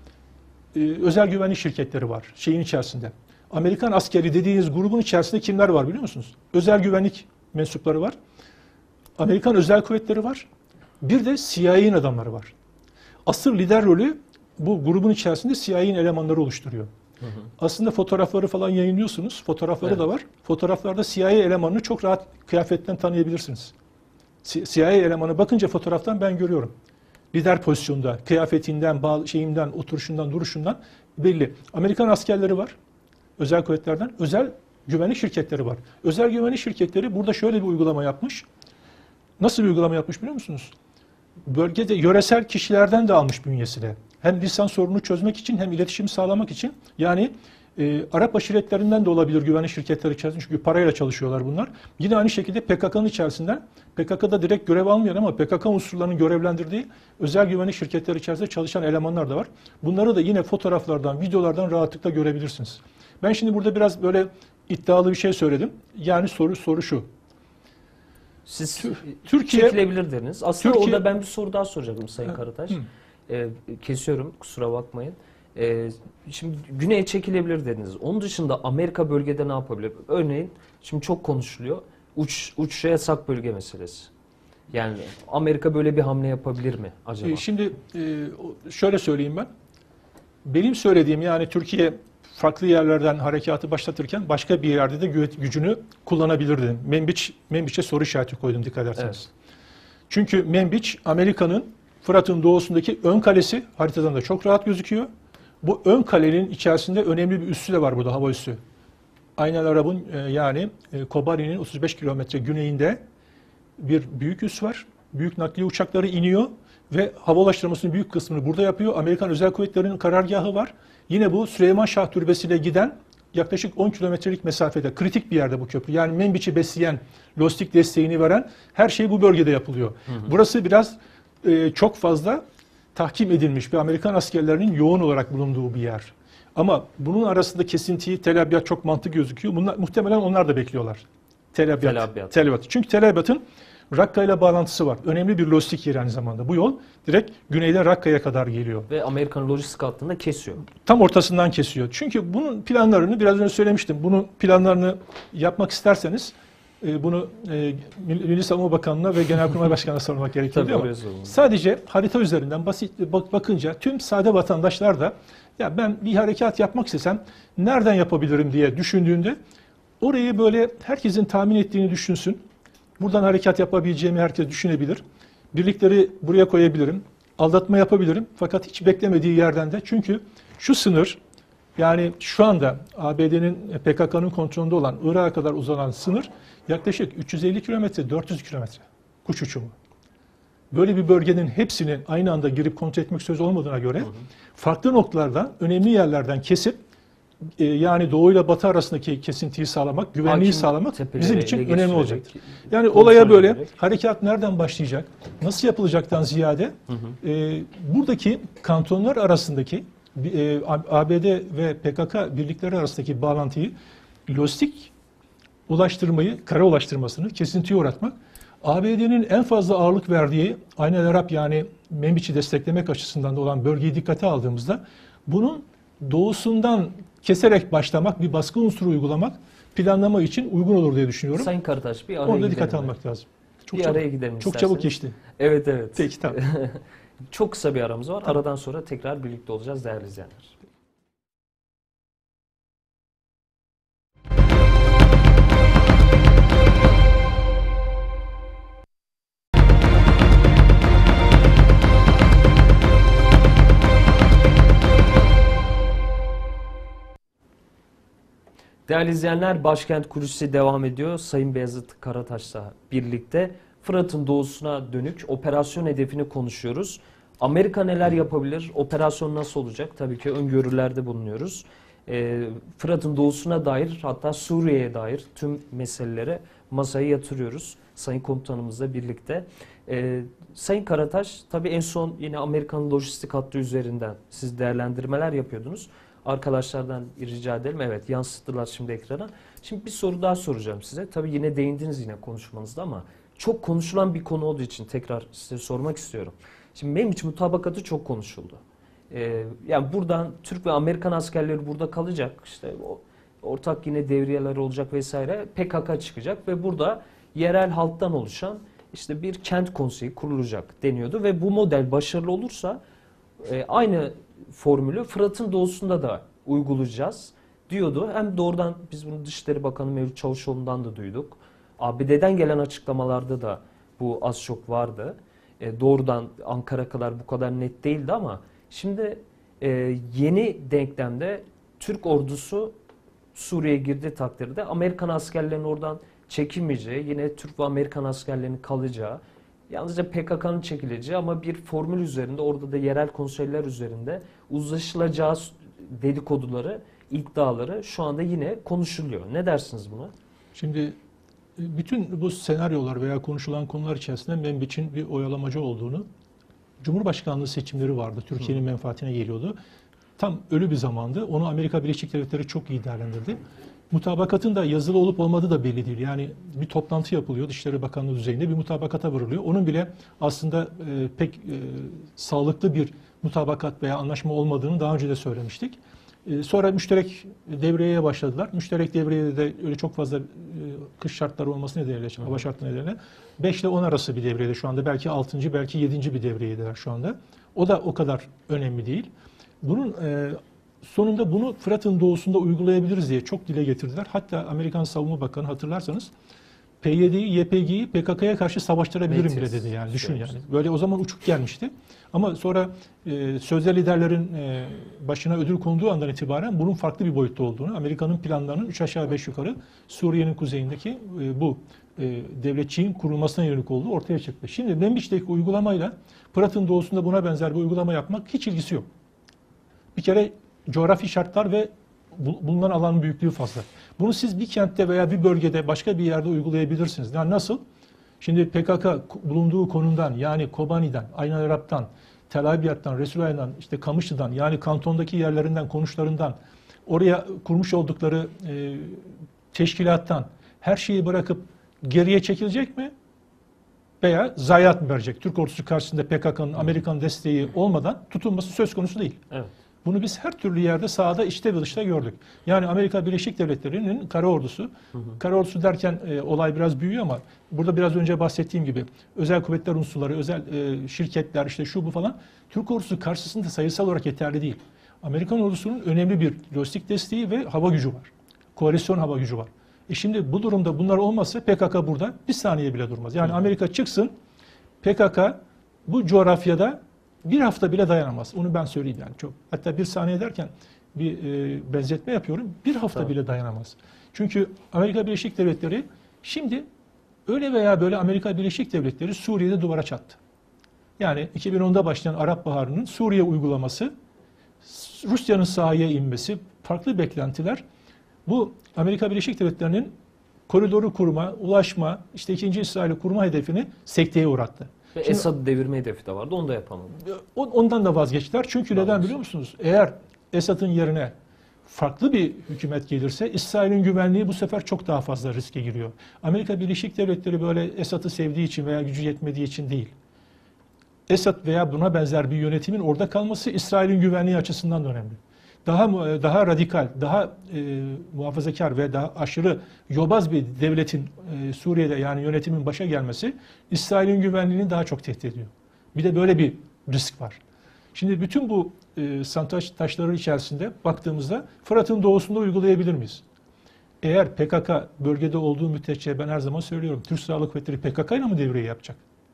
özel güvenlik şirketleri var şeyin içerisinde. Amerikan askeri dediğiniz grubun içerisinde kimler var biliyor musunuz? Özel güvenlik mensupları var. Amerikan özel kuvvetleri var. Bir de CIA'nin adamları var. Asıl lider rolü bu grubun içerisinde CIA'nin elemanları oluşturuyor. Aslında fotoğrafları falan yayınlıyorsunuz. Fotoğrafları da var. Fotoğraflarda CIA elemanını çok rahat kıyafetten tanıyabilirsiniz. CIA elemanı bakınca fotoğraftan ben görüyorum. Lider pozisyonda, kıyafetinden, şeyinden, oturuşundan, duruşundan belli. Amerikan askerleri var. Özel kuvvetlerden. Özel güvenlik şirketleri var. Özel güvenlik şirketleri burada şöyle bir uygulama yapmış. Nasıl bir uygulama yapmış biliyor musunuz? Bölgede yöresel kişilerden de almış bünyesine. Hem lisans sorununu çözmek için hem iletişimi sağlamak için. Yani Arap aşiretlerinden de olabilir güvenlik şirketleri içerisinde. Çünkü parayla çalışıyorlar bunlar. Yine aynı şekilde PKK'nın içerisinden, PKK'da direkt görev almayan ama PKK unsurlarının görevlendirdiği özel güvenlik şirketleri içerisinde çalışan elemanlar da var. Bunları da yine fotoğraflardan, videolardan rahatlıkla görebilirsiniz. Ben şimdi burada biraz böyle iddialı bir şey söyledim. Yani soru şu. Siz Türkiye çekilebilir dediniz. Aslında Türkiye- orada ben bir soru daha soracaktım Sayın Karataş. Kesiyorum, kusura bakmayın. Şimdi güneye çekilebilir dediniz. Onun dışında Amerika bölgede ne yapabilir? Örneğin şimdi çok konuşuluyor. Uçuşa yasak bölge meselesi. Yani Amerika böyle bir hamle yapabilir mi acaba? Şimdi şöyle söyleyeyim ben. Benim söylediğim, yani Türkiye farklı yerlerden harekatı başlatırken başka bir yerde de gücünü kullanabilir dedim. Menbiç'e soru işareti koydum dikkat ederseniz. Evet. Çünkü Menbiç Amerika'nın Fırat'ın doğusundaki ön kalesi, haritadan da çok rahat gözüküyor. Bu ön kalenin içerisinde önemli bir üssü de var burada, hava üssü. Aynel Arab'ın yani Kobani'nin 35 kilometre güneyinde bir büyük üs var. Büyük nakliye uçakları iniyor ve hava ulaştırmasının büyük kısmını burada yapıyor. Amerikan Özel Kuvvetleri'nin karargahı var. Yine bu Süleyman Şah Türbesi'ne giden yaklaşık 10 kilometrelik mesafede, kritik bir yerde bu köprü. Yani Menbiç'i besleyen, lojistik desteğini veren her şey bu bölgede yapılıyor. Burası biraz çok fazla tahkim edilmiş bir Amerikan askerlerinin yoğun olarak bulunduğu bir yer. Ama bunun arasında kesintiyi Tel Abyad çok mantıklı gözüküyor. Muhtemelen onlar da bekliyorlar. Tel Abyad. Çünkü Tel Abyad'ın Rakka ile bağlantısı var. Önemli bir lojistik yer aynı zamanda. Bu yol direkt güneyden Rakka'ya kadar geliyor. Ve Amerikan lojistik hattını kesiyor. Tam ortasından kesiyor. Çünkü bunun planlarını biraz önce söylemiştim. Bunun planlarını yapmak isterseniz bunu Milli Savunma Bakanı'na ve Genelkurmay Başkanı'na sormak gerekiyor. Tabii, Ama sadece harita üzerinden basit bakınca tüm sade vatandaşlar da ya ben bir harekat yapmak istesem nereden yapabilirim diye düşündüğünde orayı böyle herkesin tahmin ettiğini düşünsün. Buradan harekat yapabileceğimi herkes düşünebilir. Birlikleri buraya koyabilirim. Aldatma yapabilirim. Fakat hiç beklemediği yerden de, çünkü şu sınır, yani şu anda ABD'nin PKK'nın kontrolünde olan Irak'a kadar uzanan sınır yaklaşık 350 kilometre, 400 kilometre kuş uçumu. Böyle bir bölgenin hepsini aynı anda girip kontrol etmek söz olmadığına göre farklı noktalardan, önemli yerlerden kesip yani Doğu ile Batı arasındaki kesintiyi sağlamak, güvenliği Hakim sağlamak tepeleri bizim için ele önemli geçirerek, olacaktır. Yani kontrol olaya böyle ederek. harekat nereden başlayacak, nasıl yapılacaktan ziyade buradaki kantonlar arasındaki ABD ve PKK birlikleri arasındaki bağlantıyı, lojistik ulaştırmayı, kara ulaştırmasını kesintiye uğratmak, ABD'nin en fazla ağırlık verdiği Aynel Arap yani Membiç'i desteklemek açısından da olan bölgeyi dikkate aldığımızda bunun doğusundan keserek başlamak, bir baskı unsuru uygulamak planlama için uygun olur diye düşünüyorum. Sayın Karataş bir araya Onu da gidelim. dikkate almak lazım. Çok Bir çabuk, araya gidelim çok isterseniz. çabuk geçti. Evet evet. Peki tamam. Çok kısa bir aramız var. Aradan sonra tekrar birlikte olacağız değerli izleyenler. Değerli izleyenler, Başkent Kurusu devam ediyor. Sayın Beyazıt Karataş'la birlikte Fırat'ın doğusuna dönük operasyon hedefini konuşuyoruz. Amerika neler yapabilir? Operasyon nasıl olacak? Tabii ki öngörülerde bulunuyoruz. Fırat'ın doğusuna dair, hatta Suriye'ye dair tüm meselelere masaya yatırıyoruz. Sayın Komutanımızla birlikte. Sayın Karataş, tabii en son yine Amerikan lojistik hattı üzerinden siz değerlendirmeler yapıyordunuz. Arkadaşlardan rica edelim. Evet, yansıttılar şimdi ekrana. Şimdi bir soru daha soracağım size. Tabii yine değindiniz yine konuşmanızda ama çok konuşulan bir konu olduğu için tekrar size sormak istiyorum. Şimdi Membiç mutabakatı çok konuşuldu. Yani buradan Türk ve Amerikan askerleri burada kalacak. İşte ortak yine devriyeler olacak vesaire. PKK çıkacak ve burada yerel halktan oluşan işte bir kent konseyi kurulacak deniyordu ve bu model başarılı olursa aynı formülü Fırat'ın doğusunda da uygulayacağız diyordu. Hem doğrudan biz bunu Dışişleri Bakanı Mevlüt Çavuşoğlu'ndan da duyduk. ABD'den gelen açıklamalarda da bu az çok vardı. Doğrudan Ankara kadar bu kadar net değildi ama şimdi yeni denklemde Türk ordusu Suriye'ye girdiği takdirde Amerikan askerlerinin oradan çekilmeyeceği, yine Türk ve Amerikan askerlerinin kalacağı, yalnızca PKK'nın çekileceği ama bir formül üzerinde, orada da yerel konseyler üzerinde uzlaşılacağı dedikoduları, iddiaları şu anda yine konuşuluyor. Ne dersiniz buna? Şimdi bütün bu senaryolar veya konuşulan konular içerisinde Membiç'in bir oyalamacı olduğunu, Cumhurbaşkanlığı seçimleri vardı, Türkiye'nin menfaatine geliyordu. Tam ölü bir zamandı. Onu Amerika Birleşik Devletleri çok iyi değerlendirdi. Mutabakatın da yazılı olup olmadığı da belli değil. Yani bir toplantı yapılıyor Dışişleri Bakanlığı düzeyinde, bir mutabakata varılıyor. Onun bile aslında pek sağlıklı bir mutabakat veya anlaşma olmadığını daha önce de söylemiştik. Sonra müşterek devriyeye başladılar. Müşterek devriyede de öyle çok fazla kış şartları olması nedeniyle, hava şartları nedeniyle 5 ile 10 arası bir devriyede şu anda. Belki 6. belki 7. bir devriyedeler şu anda. O da o kadar önemli değil. Bunun sonunda bunu Fırat'ın doğusunda uygulayabiliriz diye çok dile getirdiler. Hatta Amerikan Savunma Bakanı hatırlarsanız PYD'yi, YPG'yi PKK'ya karşı savaştırabilirim bile dedi yani. Düşün yani. Böyle o zaman uçuk gelmişti. Ama sonra sözde liderlerin başına ödül konduğu andan itibaren bunun farklı bir boyutta olduğunu, Amerika'nın planlarının 3 aşağı 5 yukarı Suriye'nin kuzeyindeki bu devletçiğin kurulmasına yönelik olduğu ortaya çıktı. Şimdi Membiç'teki uygulamayla Fırat'ın doğusunda buna benzer bir uygulama yapmak hiç ilgisi yok. Bir kere coğrafi şartlar ve bulunan alanın büyüklüğü fazla. Bunu siz bir kentte veya bir bölgede başka bir yerde uygulayabilirsiniz. Yani nasıl? Şimdi PKK bulunduğu konumdan, yani Kobani'den, Aynel Arap'tan, Tel Abyad'dan, Resulayn'dan, işte Kamışlı'dan, yani kantondaki yerlerinden, konuşlarından, oraya kurmuş oldukları teşkilattan her şeyi bırakıp geriye çekilecek mi? Veya zayiat mı verecek? Türk ordusu karşısında PKK'nın Amerikan desteği olmadan tutulması söz konusu değil. Evet. Bunu biz her türlü yerde sahada, içte ve dışta gördük. Yani Amerika Birleşik Devletleri'nin kara ordusu, kara ordusu derken olay biraz büyüyor ama burada biraz önce bahsettiğim gibi özel kuvvetler unsurları, özel şirketler, işte şu bu falan, Türk ordusu karşısında sayısal olarak yeterli değil. Amerikan ordusunun önemli bir lojistik desteği ve hava gücü var. Koalisyon hava gücü var. Şimdi bu durumda bunlar olmazsa PKK burada bir saniye bile durmaz. Yani Amerika çıksın, PKK bu coğrafyada bir hafta bile dayanamaz. Onu ben söyleyeyim yani çok. Hatta bir saniye derken bir benzetme yapıyorum. Bir hafta bile dayanamaz. Çünkü Amerika Birleşik Devletleri şimdi öyle veya böyle Amerika Birleşik Devletleri Suriye'de duvara çattı. Yani 2010'da başlayan Arap Baharı'nın Suriye uygulaması, Rusya'nın sahaya inmesi, farklı beklentiler bu Amerika Birleşik Devletleri'nin koridoru kurma, ulaşma, işte 2. İsrail'i kurma hedefini sekteye uğrattı. Ve Şimdi- Esad'ı devirme hedefi de vardı. Onu da yapamadı. Ondan da vazgeçtiler. Çünkü neden biliyor musunuz? Eğer Esad'ın yerine farklı bir hükümet gelirse İsrail'in güvenliği bu sefer çok daha fazla riske giriyor. Amerika Birleşik Devletleri böyle Esad'ı sevdiği için veya gücü yetmediği için değil. Esad veya buna benzer bir yönetimin orada kalması İsrail'in güvenliği açısından da önemli. Daha radikal, daha muhafazakar ve daha aşırı yobaz bir devletin Suriye'de yani yönetimin başa gelmesi İsrail'in güvenliğini daha çok tehdit ediyor. Bir de böyle bir risk var. Şimdi bütün bu santraç taşları içerisinde baktığımızda Fırat'ın doğusunda uygulayabilir miyiz? Eğer PKK bölgede olduğu müddetçe ben her zaman söylüyorum Türk Silahlı Kuvvetleri PKK ile mi devriye yapacak?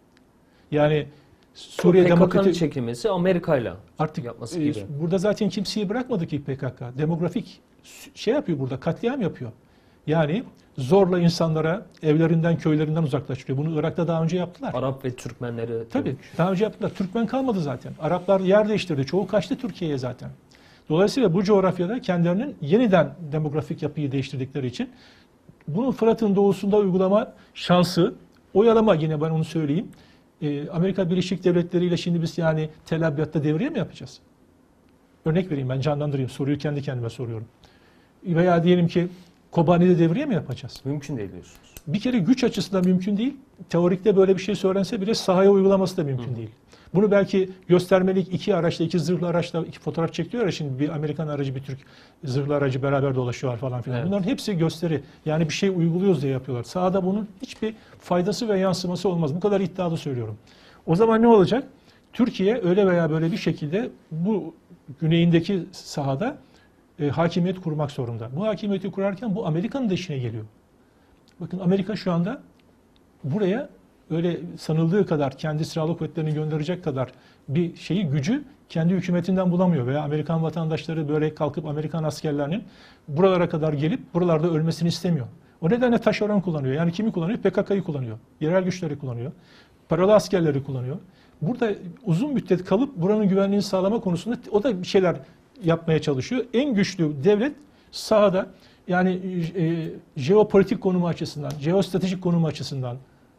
Yani Suriye PKK'nın Demokratik çekilmesi Amerika'yla artık yapması gibi. burada zaten kimseyi bırakmadı ki PKK. Demografik şey yapıyor burada, katliam yapıyor. Yani zorla insanlara evlerinden, köylerinden uzaklaştırıyor. Bunu Irak'ta daha önce yaptılar. Arap ve Türkmenleri Tabii daha önce yaptılar. Türkmen kalmadı zaten. Araplar yer değiştirdi. Çoğu kaçtı Türkiye'ye zaten. Dolayısıyla bu coğrafyada kendilerinin yeniden demografik yapıyı değiştirdikleri için bunu Fırat'ın doğusunda uygulama şansı, oyalama yine ben onu söyleyeyim. Amerika Birleşik Devletleri ile şimdi biz yani Tel Abyad'da devriye mi yapacağız? Örnek vereyim ben canlandırayım. Soruyu kendi kendime soruyorum. Veya diyelim ki Kobani'de devriye mi yapacağız? Mümkün değil diyorsunuz. Bir kere güç açısından mümkün değil. Teorikte böyle bir şey söylense bile sahaya uygulaması da mümkün değil. Bunu belki göstermelik iki araçla, iki zırhlı araçla iki fotoğraf çekiyor ya şimdi bir Amerikan aracı, bir Türk zırhlı aracı beraber dolaşıyorlar falan filan. Evet. Bunların hepsi gösteri. Yani bir şey uyguluyoruz diye yapıyorlar. Sahada bunun hiçbir faydası ve yansıması olmaz. Bu kadar iddialı söylüyorum. O zaman ne olacak? Türkiye öyle veya böyle bir şekilde bu güneyindeki sahada hakimiyet kurmak zorunda. Bu hakimiyeti kurarken bu Amerika'nın da işine geliyor. Bakın Amerika şu anda buraya öyle sanıldığı kadar kendi silahlı kuvvetlerini gönderecek kadar bir gücü kendi hükümetinden bulamıyor veya Amerikan vatandaşları böyle kalkıp Amerikan askerlerinin buralara kadar gelip buralarda ölmesini istemiyor. O nedenle taşeron kullanıyor. Yani kimi kullanıyor? PKK'yı kullanıyor. Yerel güçleri kullanıyor. Paralı askerleri kullanıyor. Burada uzun müddet kalıp buranın güvenliğini sağlama konusunda o da bir şeyler yapmaya çalışıyor. En güçlü devlet sahada yani jeopolitik konumu açısından, jeostratejik konumu açısından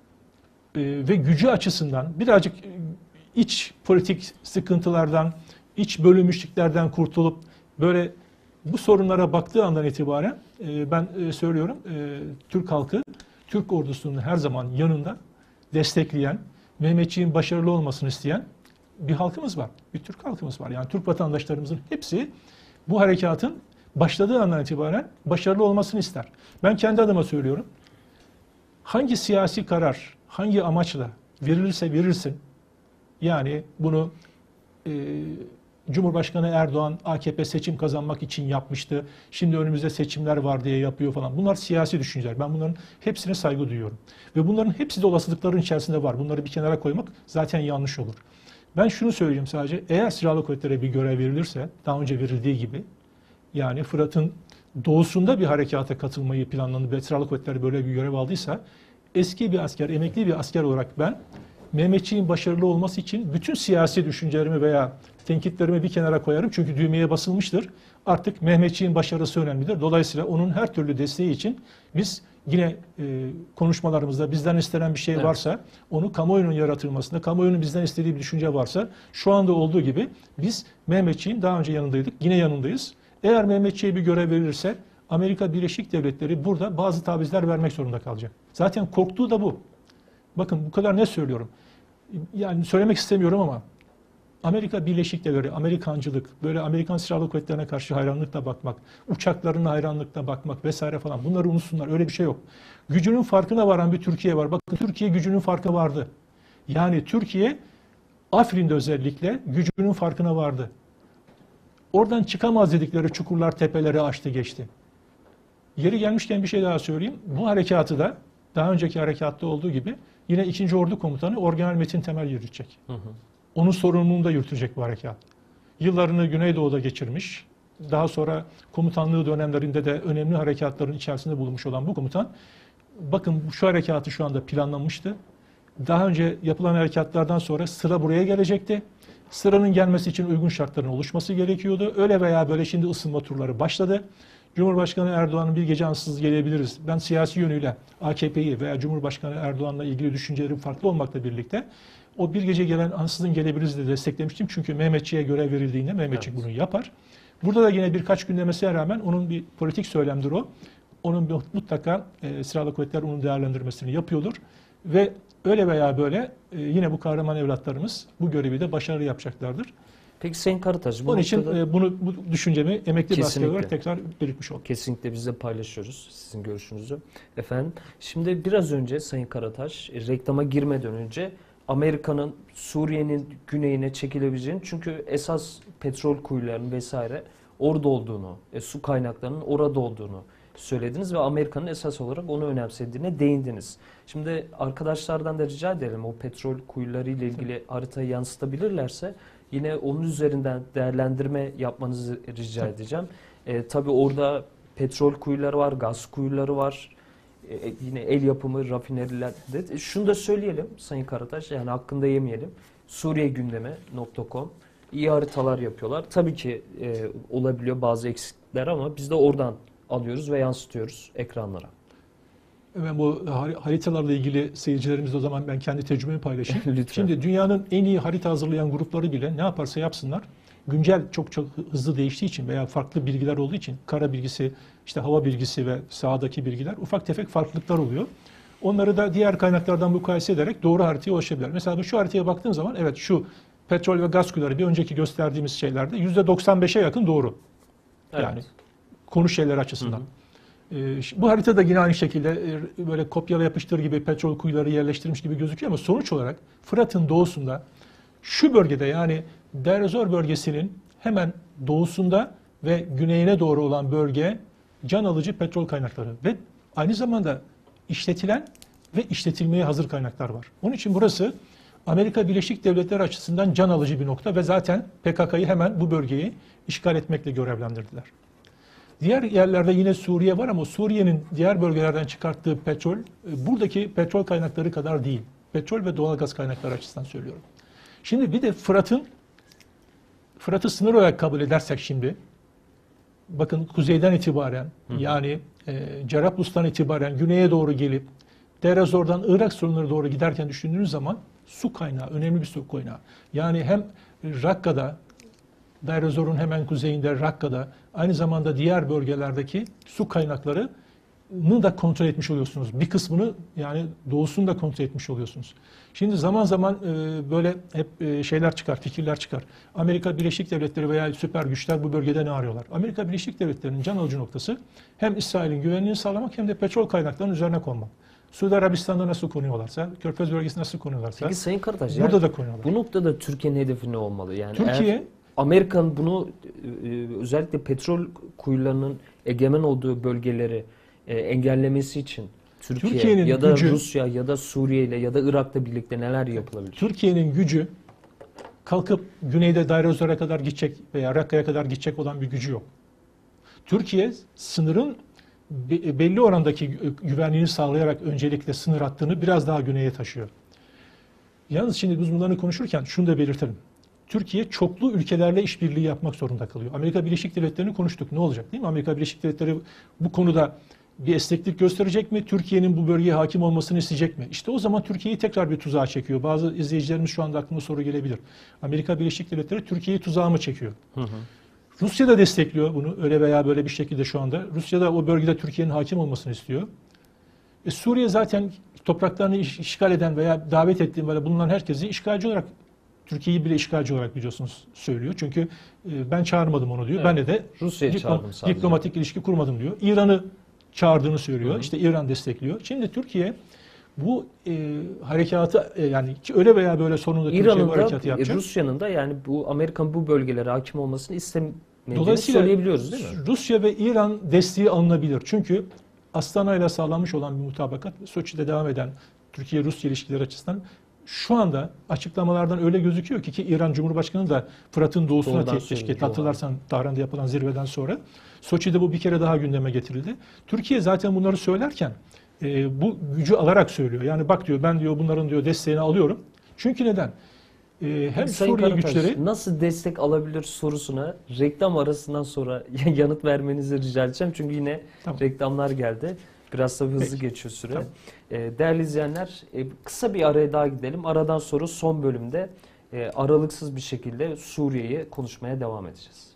ve gücü açısından birazcık iç politik sıkıntılardan, iç bölünmüşlüklerden kurtulup böyle bu sorunlara baktığı andan itibaren ben söylüyorum Türk halkı, Türk ordusunun her zaman yanında destekleyen, Mehmetçiğin başarılı olmasını isteyen bir halkımız var. Bir Türk halkımız var. Yani Türk vatandaşlarımızın hepsi bu harekatın başladığı andan itibaren başarılı olmasını ister. Ben kendi adıma söylüyorum. Hangi siyasi karar, hangi amaçla verilirse verilsin, yani bunu Cumhurbaşkanı Erdoğan AKP seçim kazanmak için yapmıştı, şimdi önümüzde seçimler var diye yapıyor falan. Bunlar siyasi düşünceler. Ben bunların hepsine saygı duyuyorum. Ve bunların hepsi de olasılıkların içerisinde var. Bunları bir kenara koymak zaten yanlış olur. Ben şunu söyleyeyim sadece, eğer silahlı kuvvetlere bir görev verilirse, daha önce verildiği gibi, yani Fırat'ın doğusunda bir harekata katılmayı planlandı ve silahlı kuvvetler böyle bir görev aldıysa, eski bir asker, emekli bir asker olarak ben Mehmetçiğin başarılı olması için bütün siyasi düşüncelerimi veya tenkitlerimi bir kenara koyarım. Çünkü düğmeye basılmıştır. Artık Mehmetçiğin başarısı önemlidir. Dolayısıyla onun her türlü desteği için biz yine konuşmalarımızda bizden istenen bir şey varsa onu kamuoyunun yaratılmasında, kamuoyunun bizden istediği bir düşünce varsa şu anda olduğu gibi biz Mehmetçiğin daha önce yanındaydık, yine yanındayız. Eğer Mehmetçiğe bir görev verilirse Amerika Birleşik Devletleri burada bazı tavizler vermek zorunda kalacak. Zaten korktuğu da bu. Bakın bu kadar ne söylüyorum. Yani söylemek istemiyorum ama Amerika Birleşik Devletleri, Amerikancılık, böyle Amerikan Silahlı Kuvvetlerine karşı hayranlıkla bakmak, uçaklarına hayranlıkla bakmak vesaire falan bunları unutsunlar. Öyle bir şey yok. Gücünün farkına varan bir Türkiye var. Bakın Türkiye gücünün farkına vardı. Yani Türkiye Afrin'de özellikle gücünün farkına vardı. Oradan çıkamaz dedikleri çukurlar, tepeleri aştı geçti. Yeri gelmişken bir şey daha söyleyeyim. Bu harekatı da daha önceki harekatta olduğu gibi yine 2. Ordu Komutanı Orgeneral Metin Temel yürütecek. Onun sorumluluğunu da yürütecek bu harekat. Yıllarını Güneydoğu'da geçirmiş. Daha sonra komutanlığı dönemlerinde de önemli harekatların içerisinde bulunmuş olan bu komutan, bakın şu harekatı şu anda planlanmıştı. daha önce yapılan harekatlardan sonra sıra buraya gelecekti. Sıranın gelmesi için uygun şartların oluşması gerekiyordu. Öyle veya böyle şimdi ısınma turları başladı. Cumhurbaşkanı Erdoğan'ın bir gece ansız gelebiliriz. Ben siyasi yönüyle AKP'yi veya Cumhurbaşkanı Erdoğan'la ilgili düşüncelerim farklı olmakla birlikte o bir gece gelen ansızın gelebiliriz de desteklemiştim. Çünkü Mehmetçiğe görev verildiğinde Mehmetçik bunu yapar. Burada da yine birkaç gün demesine rağmen onun bir politik söylemdir o. Onun mutlaka silahlı kuvvetler onun değerlendirmesini yapıyordur. Ve öyle veya böyle yine bu kahraman evlatlarımız bu görevi de başarılı yapacaklardır. Peki Sayın Karataş, Onun için noktada bu düşüncemi emekli bir asker Kesinlikle. olarak tekrar belirtmiş oldum. kesinlikle biz de paylaşıyoruz sizin görüşünüzü. Efendim, şimdi biraz önce Sayın Karataş reklama girmeden önce Amerika'nın Suriye'nin güneyine çekilebileceğini, çünkü esas petrol kuyularının vesaire orada olduğunu, su kaynaklarının orada olduğunu söylediniz ve Amerika'nın esas olarak onu önemsediğine değindiniz. Şimdi arkadaşlardan da rica edelim, o petrol kuyuları ile ilgili haritayı yansıtabilirlerse yine onun üzerinden değerlendirme yapmanızı rica edeceğim. Tabii orada petrol kuyuları var, gaz kuyuları var. Yine el yapımı rafinerilerde. Şunu da söyleyelim Sayın Karataş, yani hakkında yemeyelim. Suriyegündemi.com iyi haritalar yapıyorlar. Tabii ki olabiliyor bazı eksikler ama biz de oradan alıyoruz ve yansıtıyoruz ekranlara. Ben bu haritalarla ilgili seyircilerimizle o zaman ben kendi tecrübemi paylaşayım. Lütfen. Şimdi dünyanın en iyi harita hazırlayan grupları bile ne yaparsa yapsınlar, güncel çok hızlı değiştiği için veya farklı bilgiler olduğu için kara bilgisi, işte hava bilgisi ve sahadaki bilgiler ufak tefek farklılıklar oluyor. Onları da diğer kaynaklardan mukayese ederek doğru haritaya ulaşabilirler. Mesela şu haritaya baktığım zaman evet şu petrol ve gaz kuyuları bir önceki gösterdiğimiz şeylerde %95'e yakın doğru. Evet. Yani konu şeyler açısından. Bu haritada yine aynı şekilde böyle kopyala yapıştır gibi petrol kuyuları yerleştirilmiş gibi gözüküyor ama sonuç olarak Fırat'ın doğusunda şu bölgede, yani Deir ez-Zor bölgesinin hemen doğusunda ve güneyine doğru olan bölge can alıcı petrol kaynakları ve aynı zamanda işletilen ve işletilmeye hazır kaynaklar var. Onun için burası Amerika Birleşik Devletleri açısından can alıcı bir nokta ve zaten PKK'yı hemen bu bölgeyi işgal etmekle görevlendirdiler. Diğer yerlerde yine Suriye var ama Suriye'nin diğer bölgelerden çıkarttığı petrol buradaki petrol kaynakları kadar değil. Petrol ve doğalgaz kaynakları açısından söylüyorum. Şimdi bir de Fırat'ı sınır olarak kabul edersek şimdi, bakın kuzeyden itibaren yani Cerablus'tan itibaren güneye doğru gelip Deir ez-Zor'dan Irak sorunları doğru giderken düşündüğünüz zaman su kaynağı, önemli bir su kaynağı. Yani hem Rakka'da, Deir ez-Zor'un hemen kuzeyinde Rakka'da, aynı zamanda diğer bölgelerdeki su kaynaklarını da kontrol etmiş oluyorsunuz. Bir kısmını, yani doğusunu da kontrol etmiş oluyorsunuz. Şimdi zaman zaman böyle hep şeyler çıkar, fikirler çıkar. Amerika Birleşik Devletleri veya süper güçler bu bölgede ne arıyorlar? Amerika Birleşik Devletleri'nin can alıcı noktası hem İsrail'in güvenliğini sağlamak hem de petrol kaynaklarının üzerine konmak. Suudi Arabistan'da nasıl konuyorlarsa, Körfez bölgesinde nasıl konuyorlarsa Peki Sayın Karataş, burada yani da konuyorlar. bu noktada Türkiye'nin hedefi ne olmalı? Yani Türkiye, eğer Amerika'nın bunu özellikle petrol kuyularının egemen olduğu bölgeleri engellemesi için Türkiye Türkiye'nin ya da gücü, Rusya ya da Suriye ile ya da Irak'la birlikte neler yapılabilir? Türkiye'nin gücü kalkıp güneyde Deir ez-Zor'a kadar gidecek veya Rakka'ya kadar gidecek olan bir gücü yok. Türkiye sınırın belli orandaki güvenliğini sağlayarak öncelikle sınır hattını biraz daha güneye taşıyor. Yalnız şimdi biz bunları konuşurken şunu da belirtelim. Türkiye çoklu ülkelerle işbirliği yapmak zorunda kalıyor. Amerika Birleşik Devletleri'ni konuştuk. Ne olacak değil mi? Amerika Birleşik Devletleri bu konuda bir esneklik gösterecek mi? Türkiye'nin bu bölgeye hakim olmasını isteyecek mi? İşte o zaman Türkiye'yi tekrar bir tuzağa çekiyor. Bazı izleyicilerimiz şu anda aklına soru gelebilir. Amerika Birleşik Devletleri Türkiye'yi tuzağa mı çekiyor? Rusya da destekliyor bunu öyle veya böyle bir şekilde şu anda. Rusya da o bölgede Türkiye'nin hakim olmasını istiyor. Suriye zaten topraklarını işgal eden veya davet ettiğim böyle bulunan herkesi işgalci olarak, Türkiye'yi bile işgalci olarak biliyorsunuz söylüyor. Çünkü ben çağırmadım onu diyor. Evet. Ben de Rusya'yı çağırdım sadece. diplomatik ilişki kurmadım diyor. İran'ı çağırdığını söylüyor. İşte İran destekliyor. Şimdi Türkiye bu harekatı yani öyle veya böyle sonunda Türkiye bu İran'ın harekatı da yapacak. Rusya'nın da yani bu Amerika'nın bu bölgelere hakim olmasını istemediğini Dolayısıyla söyleyebiliyoruz değil mi? Rusya ve İran desteği alınabilir. Çünkü Astana ile sağlanmış olan bir mutabakat, Soçi'de devam eden Türkiye-Rusya ilişkileri açısından şu anda açıklamalardan öyle gözüküyor ki İran Cumhurbaşkanı da Fırat'ın doğusuna Doğrudan teşvik etti. söylüyor. Hatırlarsan Tahran'da yapılan zirveden sonra Soçi'de bu bir kere daha gündeme getirildi. Türkiye zaten bunları söylerken bu gücü alarak söylüyor. Yani bak diyor, ben diyor bunların diyor desteğini alıyorum. Çünkü neden? Hem Sayın Suriye Karataş, güçleri nasıl destek alabilir sorusuna reklam arasından sonra yanıt vermenizi rica edeceğim. Çünkü yine Tamam. reklamlar geldi. Biraz da hızlı Peki. geçiyor süre. Tamam. Değerli izleyenler, kısa bir araya daha gidelim. Aradan sonra son bölümde aralıksız bir şekilde Suriye'yi konuşmaya devam edeceğiz.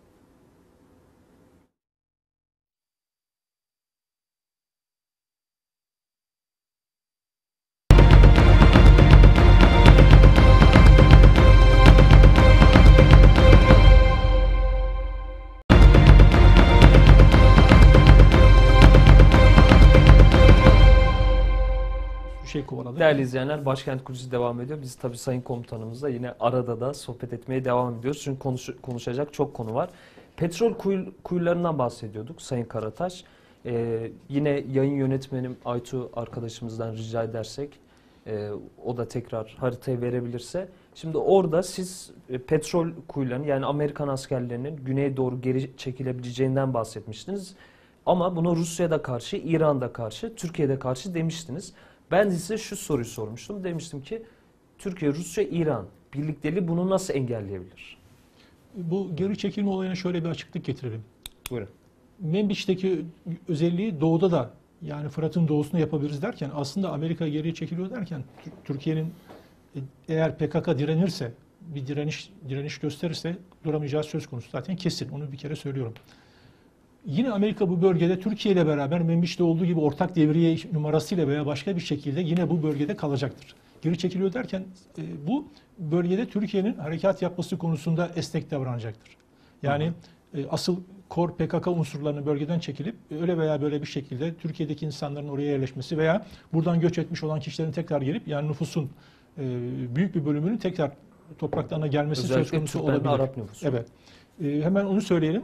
kovaladı. Değerli izleyenler, Başkent Kulisi devam ediyor. Biz tabii Sayın Komutanımızla yine arada da sohbet etmeye devam ediyoruz. Çünkü konuşacak çok konu var. Petrol kuyularından bahsediyorduk Sayın Karataş. Yine yayın yönetmenim Aytu arkadaşımızdan rica edersek o da tekrar haritayı verebilirse. Şimdi orada siz petrol kuyularının, yani Amerikan askerlerinin güneye doğru geri çekilebileceğinden bahsetmiştiniz. Ama bunu Rusya'da karşı, İran'da karşı, Türkiye'de karşı demiştiniz. Ben size şu soruyu sormuştum. Demiştim ki Türkiye, Rusya, İran birlikteliği bunu nasıl engelleyebilir? Bu geri çekilme olayına şöyle bir açıklık getirelim. Buyurun. Menbiş'teki özelliği doğuda da, yani Fırat'ın doğusunu yapabiliriz derken, aslında Amerika geriye çekiliyor derken Türkiye'nin eğer PKK direnirse, bir direniş gösterirse duramayacağı söz konusu, zaten kesin. Onu bir kere söylüyorum. Yine Amerika bu bölgede Türkiye ile beraber Menbiş'te olduğu gibi ortak devriye numarasıyla veya başka bir şekilde yine bu bölgede kalacaktır. Geri çekiliyor derken bu bölgede Türkiye'nin harekat yapması konusunda esnek davranacaktır. Yani asıl kor PKK unsurlarının bölgeden çekilip öyle veya böyle bir şekilde Türkiye'deki insanların oraya yerleşmesi veya buradan göç etmiş olan kişilerin tekrar gelip, yani nüfusun büyük bir bölümünün tekrar topraklarına gelmesi özellikle söz konusu Türklerin olabilir. Arap nüfusu. Evet. Hemen onu söyleyelim.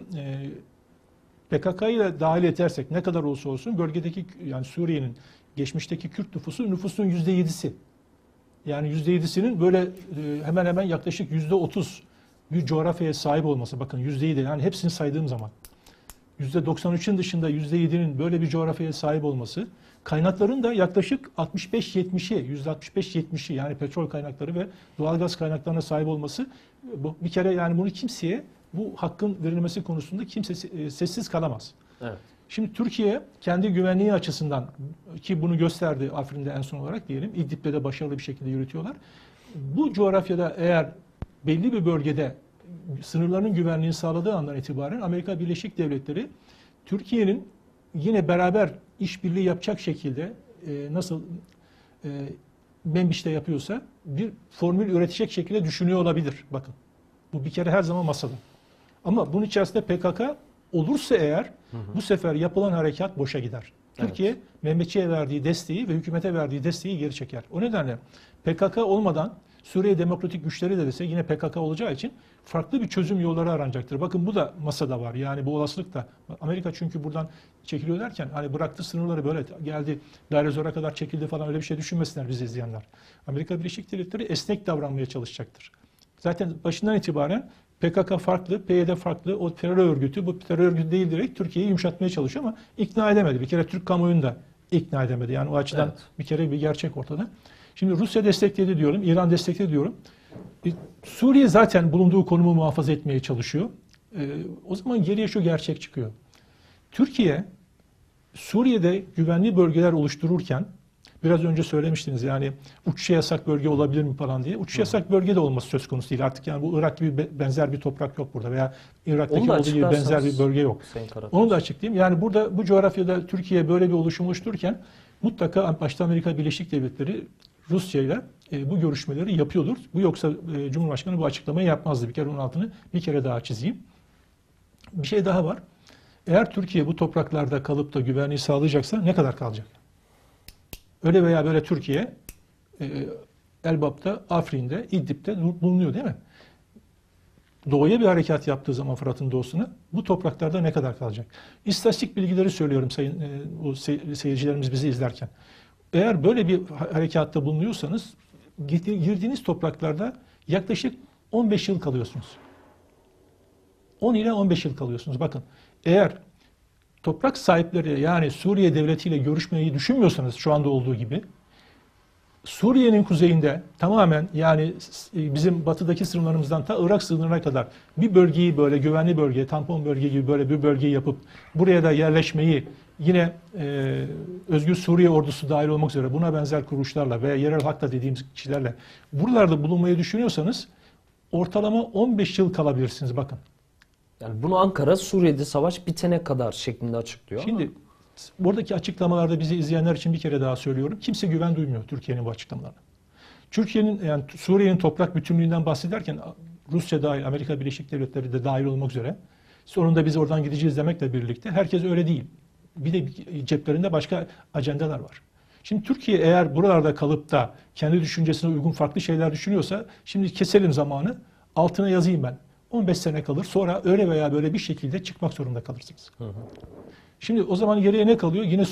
PKK'yı da dahil edersek ne kadar olsa olsun bölgedeki, yani Suriye'nin geçmişteki Kürt nüfusun %7'si. Yani %7'sinin böyle hemen hemen yaklaşık %30 bir coğrafyaya sahip olması. Bakın %7, yani hepsini saydığım zaman %93'ün dışında %7'nin böyle bir coğrafyaya sahip olması, kaynakların da yaklaşık 65-70'i, %65-70'i, yani petrol kaynakları ve doğalgaz kaynaklarına sahip olması, bir kere yani bunu kimseye, bu hakkın verilmesi konusunda kimse sessiz kalamaz. Evet. Şimdi Türkiye kendi güvenliği açısından, ki bunu gösterdi Afrin'de en son olarak diyelim, İdlib'de de başarılı bir şekilde yürütüyorlar. Bu coğrafyada eğer belli bir bölgede sınırlarının güvenliğini sağladığı andan itibaren Amerika Birleşik Devletleri Türkiye'nin yine beraber işbirliği yapacak şekilde nasıl Menbiş'te yapıyorsa bir formül üretecek şekilde düşünüyor olabilir. Bakın, bu bir kere her zaman masada. Ama bunun içerisinde PKK olursa eğer bu sefer yapılan harekat boşa gider. Evet. Türkiye Mehmetçi'ye verdiği desteği ve hükümete verdiği desteği geri çeker. O nedenle PKK olmadan Suriye Demokratik Güçleri de dese yine PKK olacağı için farklı bir çözüm yolları aranacaktır. Bakın bu da masada var. Yani bu olasılık da. Amerika çünkü buradan çekiliyor derken hani bıraktı sınırları böyle geldi Deir kadar çekildi falan, öyle bir şey düşünmesinler bizi izleyenler. Amerika Birleşik Devletleri esnek davranmaya çalışacaktır. Zaten başından itibaren PKK farklı, PYD farklı, o terör örgütü, bu terör örgütü değil direkt Türkiye'yi yumuşatmaya çalışıyor ama ikna edemedi. Bir kere Türk kamuoyunu da ikna edemedi. Yani o açıdan evet, bir kere bir gerçek ortada. Şimdi Rusya destekledi diyorum, İran destekledi diyorum. Suriye zaten bulunduğu konumu muhafaza etmeye çalışıyor. O zaman geriye şu gerçek çıkıyor. Türkiye, Suriye'de güvenli bölgeler oluştururken, biraz önce söylemiştiniz yani uçuşa yasak bölge olabilir mi falan diye. Uçuşa yasak bölge de olması söz konusu değil. Artık yani bu Irak gibi benzer bir toprak yok burada veya Irak'taki olduğu gibi benzer bir bölge yok. Onu da açıklayayım. Yani burada bu coğrafyada Türkiye böyle bir oluşum oluştururken mutlaka başta Amerika Birleşik Devletleri Rusya ile bu görüşmeleri yapıyordur. Bu yoksa Cumhurbaşkanı bu açıklamayı yapmazdı. Bir kere onun altını bir kere daha çizeyim. Bir şey daha var. Eğer Türkiye bu topraklarda kalıp da güvenliği sağlayacaksa ne kadar kalacak? Öyle veya böyle Türkiye Elbap'ta, Afrin'de, İdlib'de bulunuyor değil mi? Doğuya bir harekat yaptığı zaman Fırat'ın doğusuna bu topraklarda ne kadar kalacak? İstatistik bilgileri söylüyorum sayın seyircilerimiz bizi izlerken. Eğer böyle bir harekatta bulunuyorsanız girdiğiniz topraklarda yaklaşık 15 yıl kalıyorsunuz. 10 ile 15 yıl kalıyorsunuz. Bakın, eğer toprak sahipleri yani Suriye devletiyle görüşmeyi düşünmüyorsanız şu anda olduğu gibi Suriye'nin kuzeyinde tamamen yani bizim batıdaki sınırlarımızdan ta Irak sınırına kadar bir bölgeyi böyle güvenli bölge, tampon bölge gibi böyle bir bölgeyi yapıp buraya da yerleşmeyi yine Özgür Suriye Ordusu dahil olmak üzere buna benzer kuruluşlarla veya yerel hakta dediğimiz kişilerle buralarda bulunmayı düşünüyorsanız ortalama 15 yıl kalabilirsiniz bakın. Yani bunu Ankara Suriye'de savaş bitene kadar şeklinde açıklıyor. Şimdi buradaki açıklamalarda bizi izleyenler için bir kere daha söylüyorum. Kimse güven duymuyor Türkiye'nin bu açıklamalarına. Türkiye'nin yani Suriye'nin toprak bütünlüğünden bahsederken Rusya dahil, Amerika Birleşik Devletleri de dahil olmak üzere sonunda biz oradan gideceğiz demekle birlikte herkes öyle değil. Bir de ceplerinde başka ajandalar var. Şimdi Türkiye eğer buralarda kalıp da kendi düşüncesine uygun farklı şeyler düşünüyorsa şimdi keselim zamanı, altına yazayım ben. 15 sene kalır, sonra öyle veya böyle bir şekilde çıkmak zorunda kalırsınız. Şimdi o zaman geriye ne kalıyor? Yine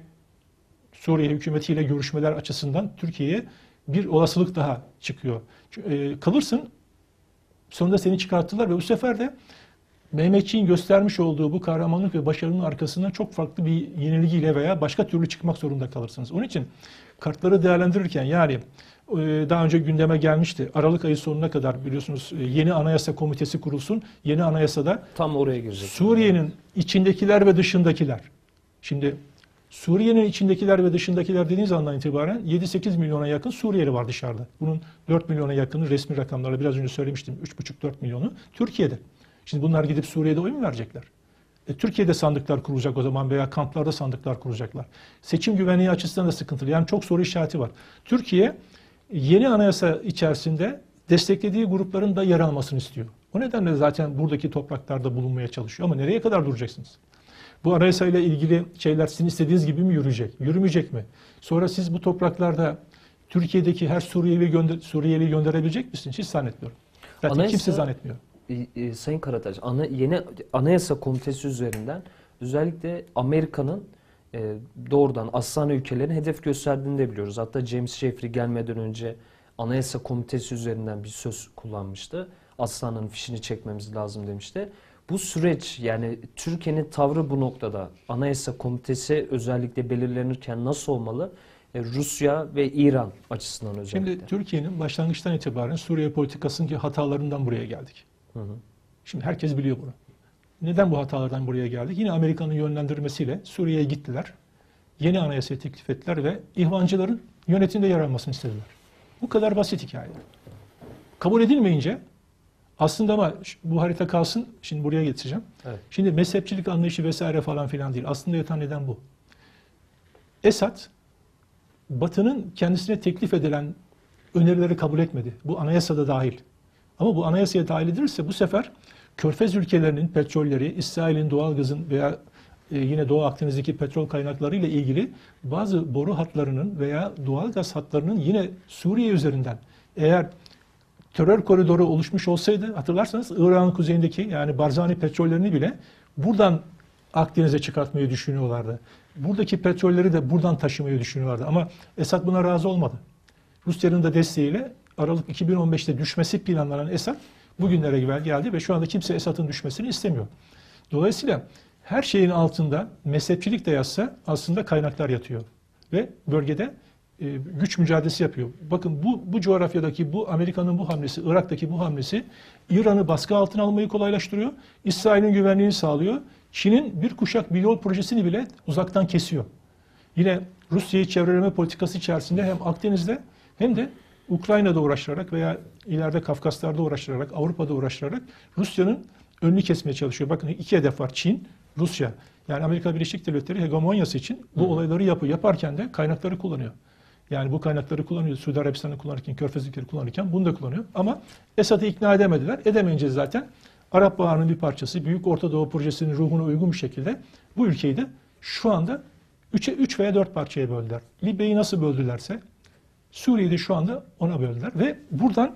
Suriye hükümetiyle görüşmeler açısından Türkiye'ye bir olasılık daha çıkıyor. Kalırsın, sonunda seni çıkarttılar ve bu sefer de Mehmetçiğin göstermiş olduğu bu kahramanlık ve başarının arkasından çok farklı bir yenilgiyle veya başka türlü çıkmak zorunda kalırsınız. Onun için kartları değerlendirirken yani daha önce gündeme gelmişti. Aralık ayı sonuna kadar biliyorsunuz yeni anayasa komitesi kurulsun. Yeni anayasada Tam oraya girecek. Suriye'nin içindekiler ve dışındakiler. Şimdi Suriye'nin içindekiler ve dışındakiler dediğiniz andan itibaren 7-8 milyona yakın Suriyeli var dışarıda. Bunun 4 milyona yakını resmi rakamlarla biraz önce söylemiştim. 3,5-4 milyonu Türkiye'de. Şimdi bunlar gidip Suriye'de oy mu verecekler? Türkiye'de sandıklar kurulacak o zaman veya kamplarda sandıklar kuracaklar. Seçim güvenliği açısından da sıkıntılı. Yani çok soru işareti var. Türkiye yeni anayasa içerisinde desteklediği grupların da yer almasını istiyor. O nedenle zaten buradaki topraklarda bulunmaya çalışıyor. Ama nereye kadar duracaksınız? Bu anayasayla ilgili şeyler sizin istediğiniz gibi mi yürüyecek? Yürümeyecek mi? Sonra siz bu topraklarda Türkiye'deki her Suriyeli gönderebilecek misiniz? Hiç zannetmiyorum. Zaten kimse zannetmiyor. Sayın Karataş, yeni anayasa komitesi üzerinden özellikle Amerika'nın doğrudan Aslan ülkelerin hedef gösterdiğini de biliyoruz. Hatta James Jeffrey gelmeden önce anayasa komitesi üzerinden bir söz kullanmıştı. Aslan'ın fişini çekmemiz lazım demişti. Bu süreç yani Türkiye'nin tavrı bu noktada anayasa komitesi özellikle belirlenirken nasıl olmalı? Rusya ve İran açısından özellikle. Şimdi Türkiye'nin başlangıçtan itibaren Suriye politikasındaki hatalarından buraya geldik. Şimdi herkes biliyor bunu. Neden bu hatalardan buraya geldik? Yine Amerika'nın yönlendirmesiyle Suriye'ye gittiler. Yeni anayasayı teklif ettiler ve ihvancıların yönetimde yer almasını istediler. Bu kadar basit hikaye. Kabul edilmeyince aslında ama bu harita kalsın, şimdi buraya getireceğim. Evet. Şimdi mezhepçilik anlayışı vesaire falan filan değil. Aslında yatan neden bu. Esad, Batı'nın kendisine teklif edilen önerileri kabul etmedi. Bu anayasada dahil. Ama bu anayasaya dahil edilirse bu sefer Körfez ülkelerinin petrolleri, İsrail'in doğalgazın veya yine Doğu Akdeniz'deki petrol kaynakları ile ilgili bazı boru hatlarının veya doğalgaz hatlarının yine Suriye üzerinden eğer terör koridoru oluşmuş olsaydı hatırlarsanız Irak'ın kuzeyindeki yani Barzani petrollerini bile buradan Akdeniz'e çıkartmayı düşünüyorlardı. Buradaki petrolleri de buradan taşımayı düşünüyorlardı ama Esad buna razı olmadı. Rusya'nın da desteğiyle Aralık 2015'te düşmesi planlanan Esad bugünlere geldi ve şu anda kimse Esad'ın düşmesini istemiyor. Dolayısıyla her şeyin altında mezhepçilik de yazsa aslında kaynaklar yatıyor. Ve bölgede güç mücadelesi yapıyor. Bakın bu coğrafyadaki bu Amerika'nın bu hamlesi, Irak'taki bu hamlesi İran'ı baskı altına almayı kolaylaştırıyor. İsrail'in güvenliğini sağlıyor. Çin'in bir kuşak bir yol projesini bile uzaktan kesiyor. Yine Rusya'yı çevreleme politikası içerisinde hem Akdeniz'de hem de Ukrayna'da uğraştırarak veya ileride Kafkaslar'da uğraştırarak, Avrupa'da uğraştırarak Rusya'nın önünü kesmeye çalışıyor. Bakın iki hedef var. Çin, Rusya. Yani Amerika Birleşik Devletleri hegemonyası için bu olayları yaparken de kaynakları kullanıyor. Yani bu kaynakları kullanıyor. Suudi Arabistan'ı kullanırken, Körfez ülkeleri kullanırken bunu da kullanıyor. Ama Esad'ı ikna edemediler. Edemeyince zaten Arap Baharı'nın bir parçası, Büyük Orta Doğu Projesi'nin ruhuna uygun bir şekilde bu ülkeyi de şu anda 3 veya 4 parçaya böldüler. Libya'yı nasıl böldülerse Suriye'de şu anda ona böldüler. Ve buradan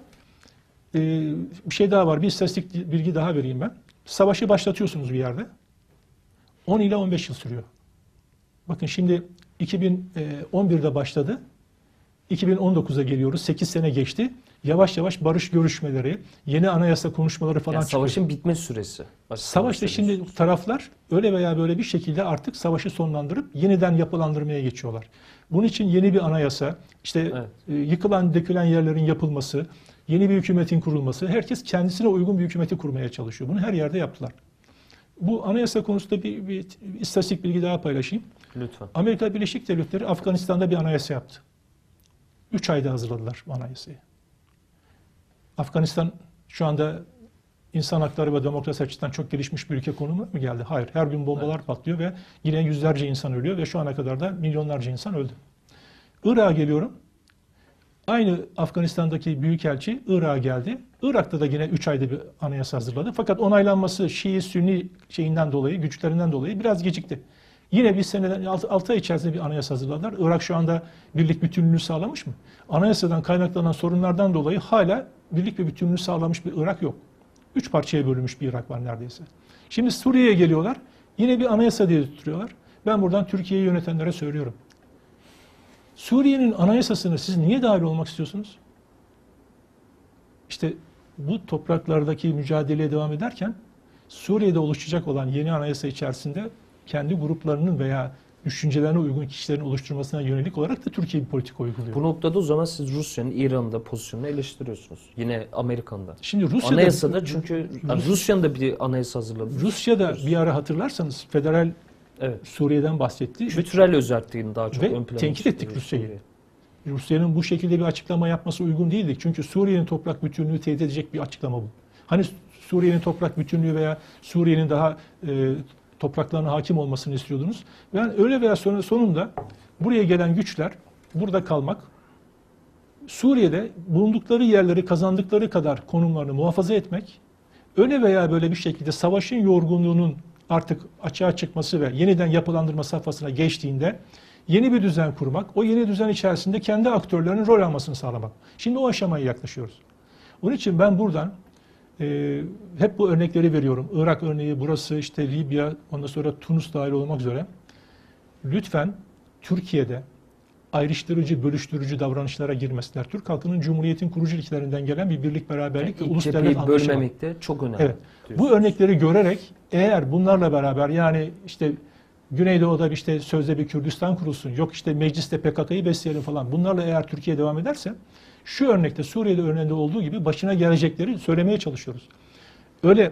bir şey daha var. Bir istatistik bilgi daha vereyim ben. Savaşı başlatıyorsunuz bir yerde. 10 ile 15 yıl sürüyor. Bakın şimdi 2011'de başladı. 2019'a geliyoruz. 8 sene geçti. Yavaş yavaş barış görüşmeleri, yeni anayasa konuşmaları falan Yani çıkıyor. savaşın bitme süresi. Savaşta şimdi taraflar öyle veya böyle bir şekilde artık savaşı sonlandırıp yeniden yapılandırmaya geçiyorlar. Bunun için yeni bir anayasa, işte yıkılan, dökülen yerlerin yapılması, yeni bir hükümetin kurulması, herkes kendisine uygun bir hükümeti kurmaya çalışıyor. Bunu her yerde yaptılar. Bu anayasa konusunda bir istatistik bilgi daha paylaşayım. Lütfen. Amerika Birleşik Devletleri Afganistan'da bir anayasa yaptı. 3 ayda hazırladılar bu anayasayı. Afganistan şu anda insan hakları ve demokrasi açısından çok gelişmiş bir ülke konumuna mı geldi? Hayır. Her gün bombalar patlıyor ve yine yüzlerce insan ölüyor ve şu ana kadar da milyonlarca insan öldü. Irak'a geliyorum. Aynı Afganistan'daki büyükelçi Irak'a geldi. Irak'ta da yine 3 ayda bir anayasa hazırladı. Fakat onaylanması Şii, Sünni şeyinden dolayı, güçlerinden dolayı biraz gecikti. Yine bir seneden 6 ay içerisinde bir anayasa hazırladılar. Irak şu anda birlik bütünlüğünü sağlamış mı? Anayasadan kaynaklanan sorunlardan dolayı hala birlik ve bütünlüğünü sağlamış bir Irak yok. 3 parçaya bölünmüş bir Irak var neredeyse. Şimdi Suriye'ye geliyorlar. Yine bir anayasa diye tutuyorlar. Ben buradan Türkiye'yi yönetenlere söylüyorum. Suriye'nin anayasasına siz niye dahil olmak istiyorsunuz? İşte bu topraklardaki mücadeleye devam ederken Suriye'de oluşacak olan yeni anayasa içerisinde kendi gruplarının veya düşüncelerine uygun kişilerin oluşturmasına yönelik olarak da Türkiye bir politika uyguluyor. Bu noktada o zaman siz Rusya'nın İran'da pozisyonunu eleştiriyorsunuz. Yine Amerika'da. Şimdi Rusya'da, Anayasada çünkü Rusya'nın da bir anayasa hazırladı. Rusya'da bir ara hatırlarsanız federal Suriye'den bahsetti. Kültürel özelliğini daha çok ve ön plana tenkit ettik Rusya'yı. Rusya'nın bu şekilde bir açıklama yapması uygun değildi. Çünkü Suriye'nin toprak bütünlüğü tehdit edecek bir açıklama bu. Hani Suriye'nin toprak bütünlüğü veya Suriye'nin daha topraklarına hakim olmasını istiyordunuz. Yani öyle veya sonunda buraya gelen güçler burada kalmak, Suriye'de bulundukları yerleri kazandıkları kadar konumlarını muhafaza etmek, öyle veya böyle bir şekilde savaşın yorgunluğunun artık açığa çıkması ve yeniden yapılandırma safhasına geçtiğinde yeni bir düzen kurmak, o yeni düzen içerisinde kendi aktörlerinin rol almasını sağlamak. Şimdi o aşamaya yaklaşıyoruz. Onun için ben buradan hep bu örnekleri veriyorum. Irak örneği, burası işte Libya, ondan sonra Tunus dahil olmak üzere. Lütfen Türkiye'de ayrıştırıcı, bölüştürücü davranışlara girmesinler. Türk halkının Cumhuriyet'in kurucu ilkelerinden gelen bir birlik, beraberlik ve ulus devlet anlayışı var. Bölmemekte çok önemli. Evet. Bu örnekleri görerek eğer bunlarla beraber yani işte Güneydoğu'da işte sözde bir Kürdistan kurulsun, yok işte mecliste PKK'yı besleyelim falan. Bunlarla eğer Türkiye devam ederse şu örnekte Suriye'de örneğinde olduğu gibi başına gelecekleri söylemeye çalışıyoruz. Öyle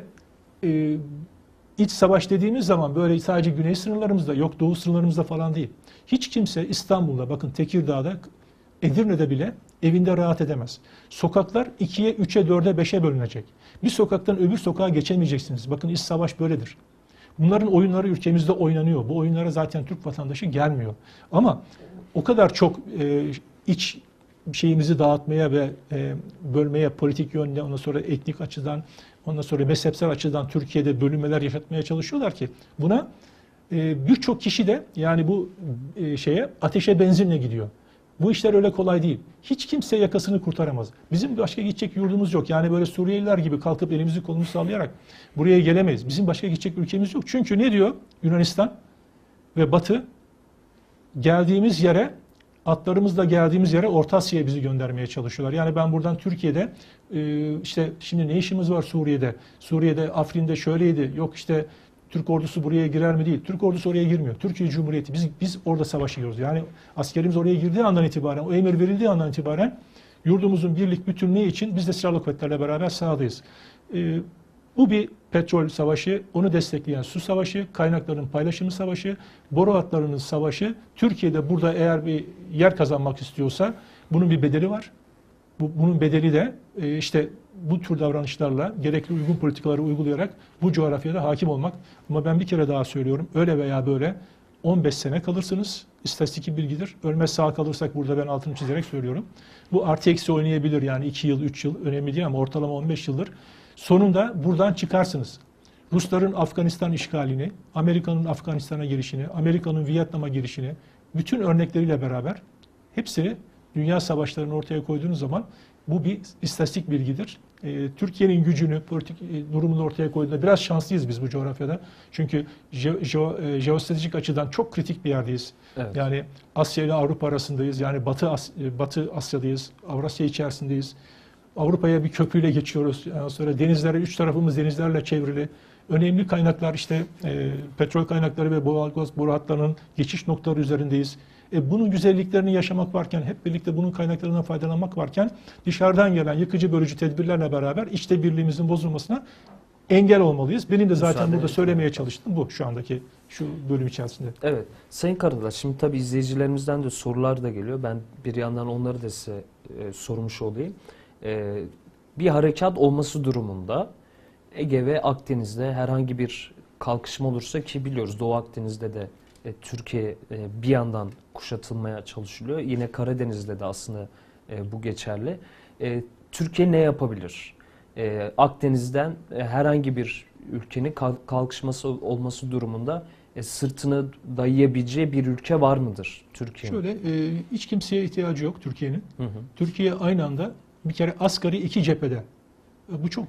iç savaş dediğimiz zaman böyle sadece güney sınırlarımızda yok doğu sınırlarımızda falan değil. Hiç kimse İstanbul'da bakın Tekirdağ'da Edirne'de bile evinde rahat edemez. Sokaklar 2'ye, 3'e, 4'e, 5'e bölünecek. Bir sokaktan öbür sokağa geçemeyeceksiniz. Bakın iç savaş böyledir. Bunların oyunları ülkemizde oynanıyor. Bu oyunlara zaten Türk vatandaşı gelmiyor. Ama o kadar çok iç şeyimizi dağıtmaya ve bölmeye, politik yönde, ondan sonra etnik açıdan, ondan sonra mezhepsel açıdan Türkiye'de bölünmeler yaşatmaya çalışıyorlar ki buna birçok kişi de yani bu ateşe benzinle gidiyor. Bu işler öyle kolay değil. Hiç kimse yakasını kurtaramaz. Bizim başka gidecek yurdumuz yok. Yani böyle Suriyeliler gibi kalkıp elimizi kolumuzu sallayarak buraya gelemeyiz. Bizim başka gidecek ülkemiz yok. Çünkü ne diyor Yunanistan ve Batı? Geldiğimiz yere, atlarımızla geldiğimiz yere Orta Asya'ya bizi göndermeye çalışıyorlar. Yani ben buradan Türkiye'de işte şimdi ne işimiz var Suriye'de? Suriye'de, Afrin'de şöyleydi. Yok işte Türk ordusu buraya girer mi değil. Türk ordusu oraya girmiyor. Türkiye Cumhuriyeti. Biz orada savaşıyoruz. Yani askerimiz oraya girdiği andan itibaren, o emir verildiği andan itibaren yurdumuzun birlik bütünlüğü için biz de silahlı kuvvetlerle beraber sahadayız. Bu bir petrol savaşı, onu destekleyen su savaşı, kaynakların paylaşımı savaşı, boru hatlarının savaşı. Türkiye'de burada eğer bir yer kazanmak istiyorsa bunun bir bedeli var. Bunun bedeli de işte bu tür davranışlarla gerekli uygun politikaları uygulayarak bu coğrafyada hakim olmak. Ama ben bir kere daha söylüyorum. Öyle veya böyle 15 sene kalırsınız. İstatistik bilgidir. Ölmez sağ kalırsak burada ben altını çizerek söylüyorum. Bu artı eksi oynayabilir yani 2 yıl, 3 yıl önemli değil ama ortalama 15 yıldır. Sonunda buradan çıkarsınız. Rusların Afganistan işgalini, Amerika'nın Afganistan'a girişini, Amerika'nın Vietnam'a girişini, bütün örnekleriyle beraber hepsini dünya savaşlarını ortaya koyduğunuz zaman bu bir istatistik bilgidir. Türkiye'nin gücünü, politik durumunu ortaya koyduğunda biraz şanslıyız biz bu coğrafyada. Çünkü jeostratejik açıdan çok kritik bir yerdeyiz. Evet. Yani Asya ile Avrupa arasındayız. Yani Batı Asya'dayız. Avrasya içerisindeyiz. Avrupa'ya bir köprüyle geçiyoruz. Ondan sonra denizlere, üç tarafımız denizlerle çevrili. Önemli kaynaklar işte petrol kaynakları ve doğalgaz boru hatlarının geçiş noktaları üzerindeyiz. Bunun güzelliklerini yaşamak varken, hep birlikte bunun kaynaklarından faydalanmak varken dışarıdan gelen yıkıcı bölücü tedbirlerle beraber içte birliğimizin bozulmasına engel olmalıyız. Benim de zaten burada söylemeye çalıştım bu şu bölüm içerisinde. Evet. Sayın Karataş, şimdi tabii izleyicilerimizden de sorular da geliyor. Ben bir yandan onları da size sormuş olayım. Bir harekat olması durumunda Ege ve Akdeniz'de herhangi bir kalkışma olursa, ki biliyoruz Doğu Akdeniz'de de Türkiye bir yandan kuşatılmaya çalışılıyor. Yine Karadeniz'de de aslında bu geçerli. Türkiye ne yapabilir? Akdeniz'den herhangi bir ülkenin kalkışması olması durumunda sırtını dayayabileceği bir ülke var mıdır Türkiye'nin? Şöyle, hiç kimseye ihtiyacı yok Türkiye'nin. Türkiye aynı anda bir kere asgari iki cephede. Bu çok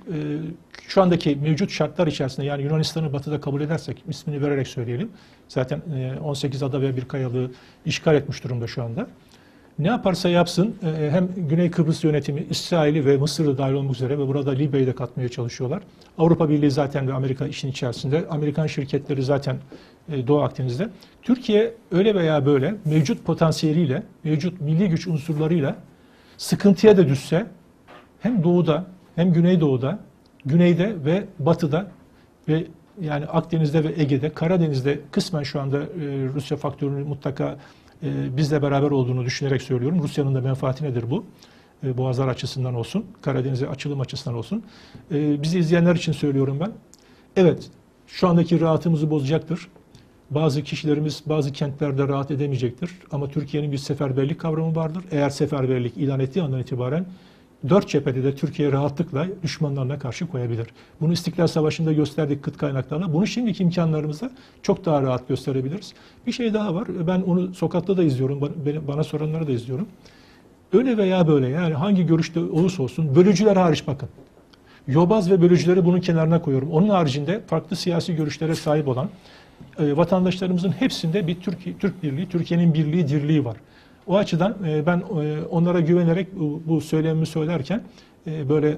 şu andaki mevcut şartlar içerisinde, yani Yunanistan'ı batıda kabul edersek, ismini vererek söyleyelim. Zaten 18 ada ve bir kayalığı işgal etmiş durumda şu anda. Ne yaparsa yapsın hem Güney Kıbrıs yönetimi İsrail'i ve Mısır'ı dahil olmak üzere ve burada Libya'yı da katmaya çalışıyorlar. Avrupa Birliği zaten ve Amerika işin içerisinde. Amerikan şirketleri zaten Doğu Akdeniz'de. Türkiye öyle veya böyle mevcut potansiyeliyle, mevcut milli güç unsurlarıyla sıkıntıya da düşse hem doğuda hem güneydoğuda, güneyde ve batıda ve yani Akdeniz'de ve Ege'de, Karadeniz'de kısmen şu anda Rusya faktörünün mutlaka bizle beraber olduğunu düşünerek söylüyorum. Rusya'nın da menfaati nedir bu? Boğazlar açısından olsun, Karadeniz'e açılım açısından olsun. Bizi izleyenler için söylüyorum ben. Evet, şu andaki rahatımızı bozacaktır. Bazı kişilerimiz bazı kentlerde rahat edemeyecektir. Ama Türkiye'nin bir seferberlik kavramı vardır. Eğer seferberlik ilan ettiği andan itibaren dört cephede de Türkiye rahatlıkla düşmanlarına karşı koyabilir. Bunu İstiklal Savaşı'nda gösterdik kıt kaynaklarla. Bunu şimdiki imkanlarımızla çok daha rahat gösterebiliriz. Bir şey daha var. Ben onu sokakta da izliyorum. Bana soranları da izliyorum. Öyle veya böyle, yani hangi görüşte olursa olsun, bölücüler hariç bakın. Yobaz ve bölücüleri bunun kenarına koyuyorum. Onun haricinde farklı siyasi görüşlere sahip olan vatandaşlarımızın hepsinde bir Türk birliği, Türkiye'nin birliği, dirliği var. O açıdan ben onlara güvenerek bu söylemimi söylerken böyle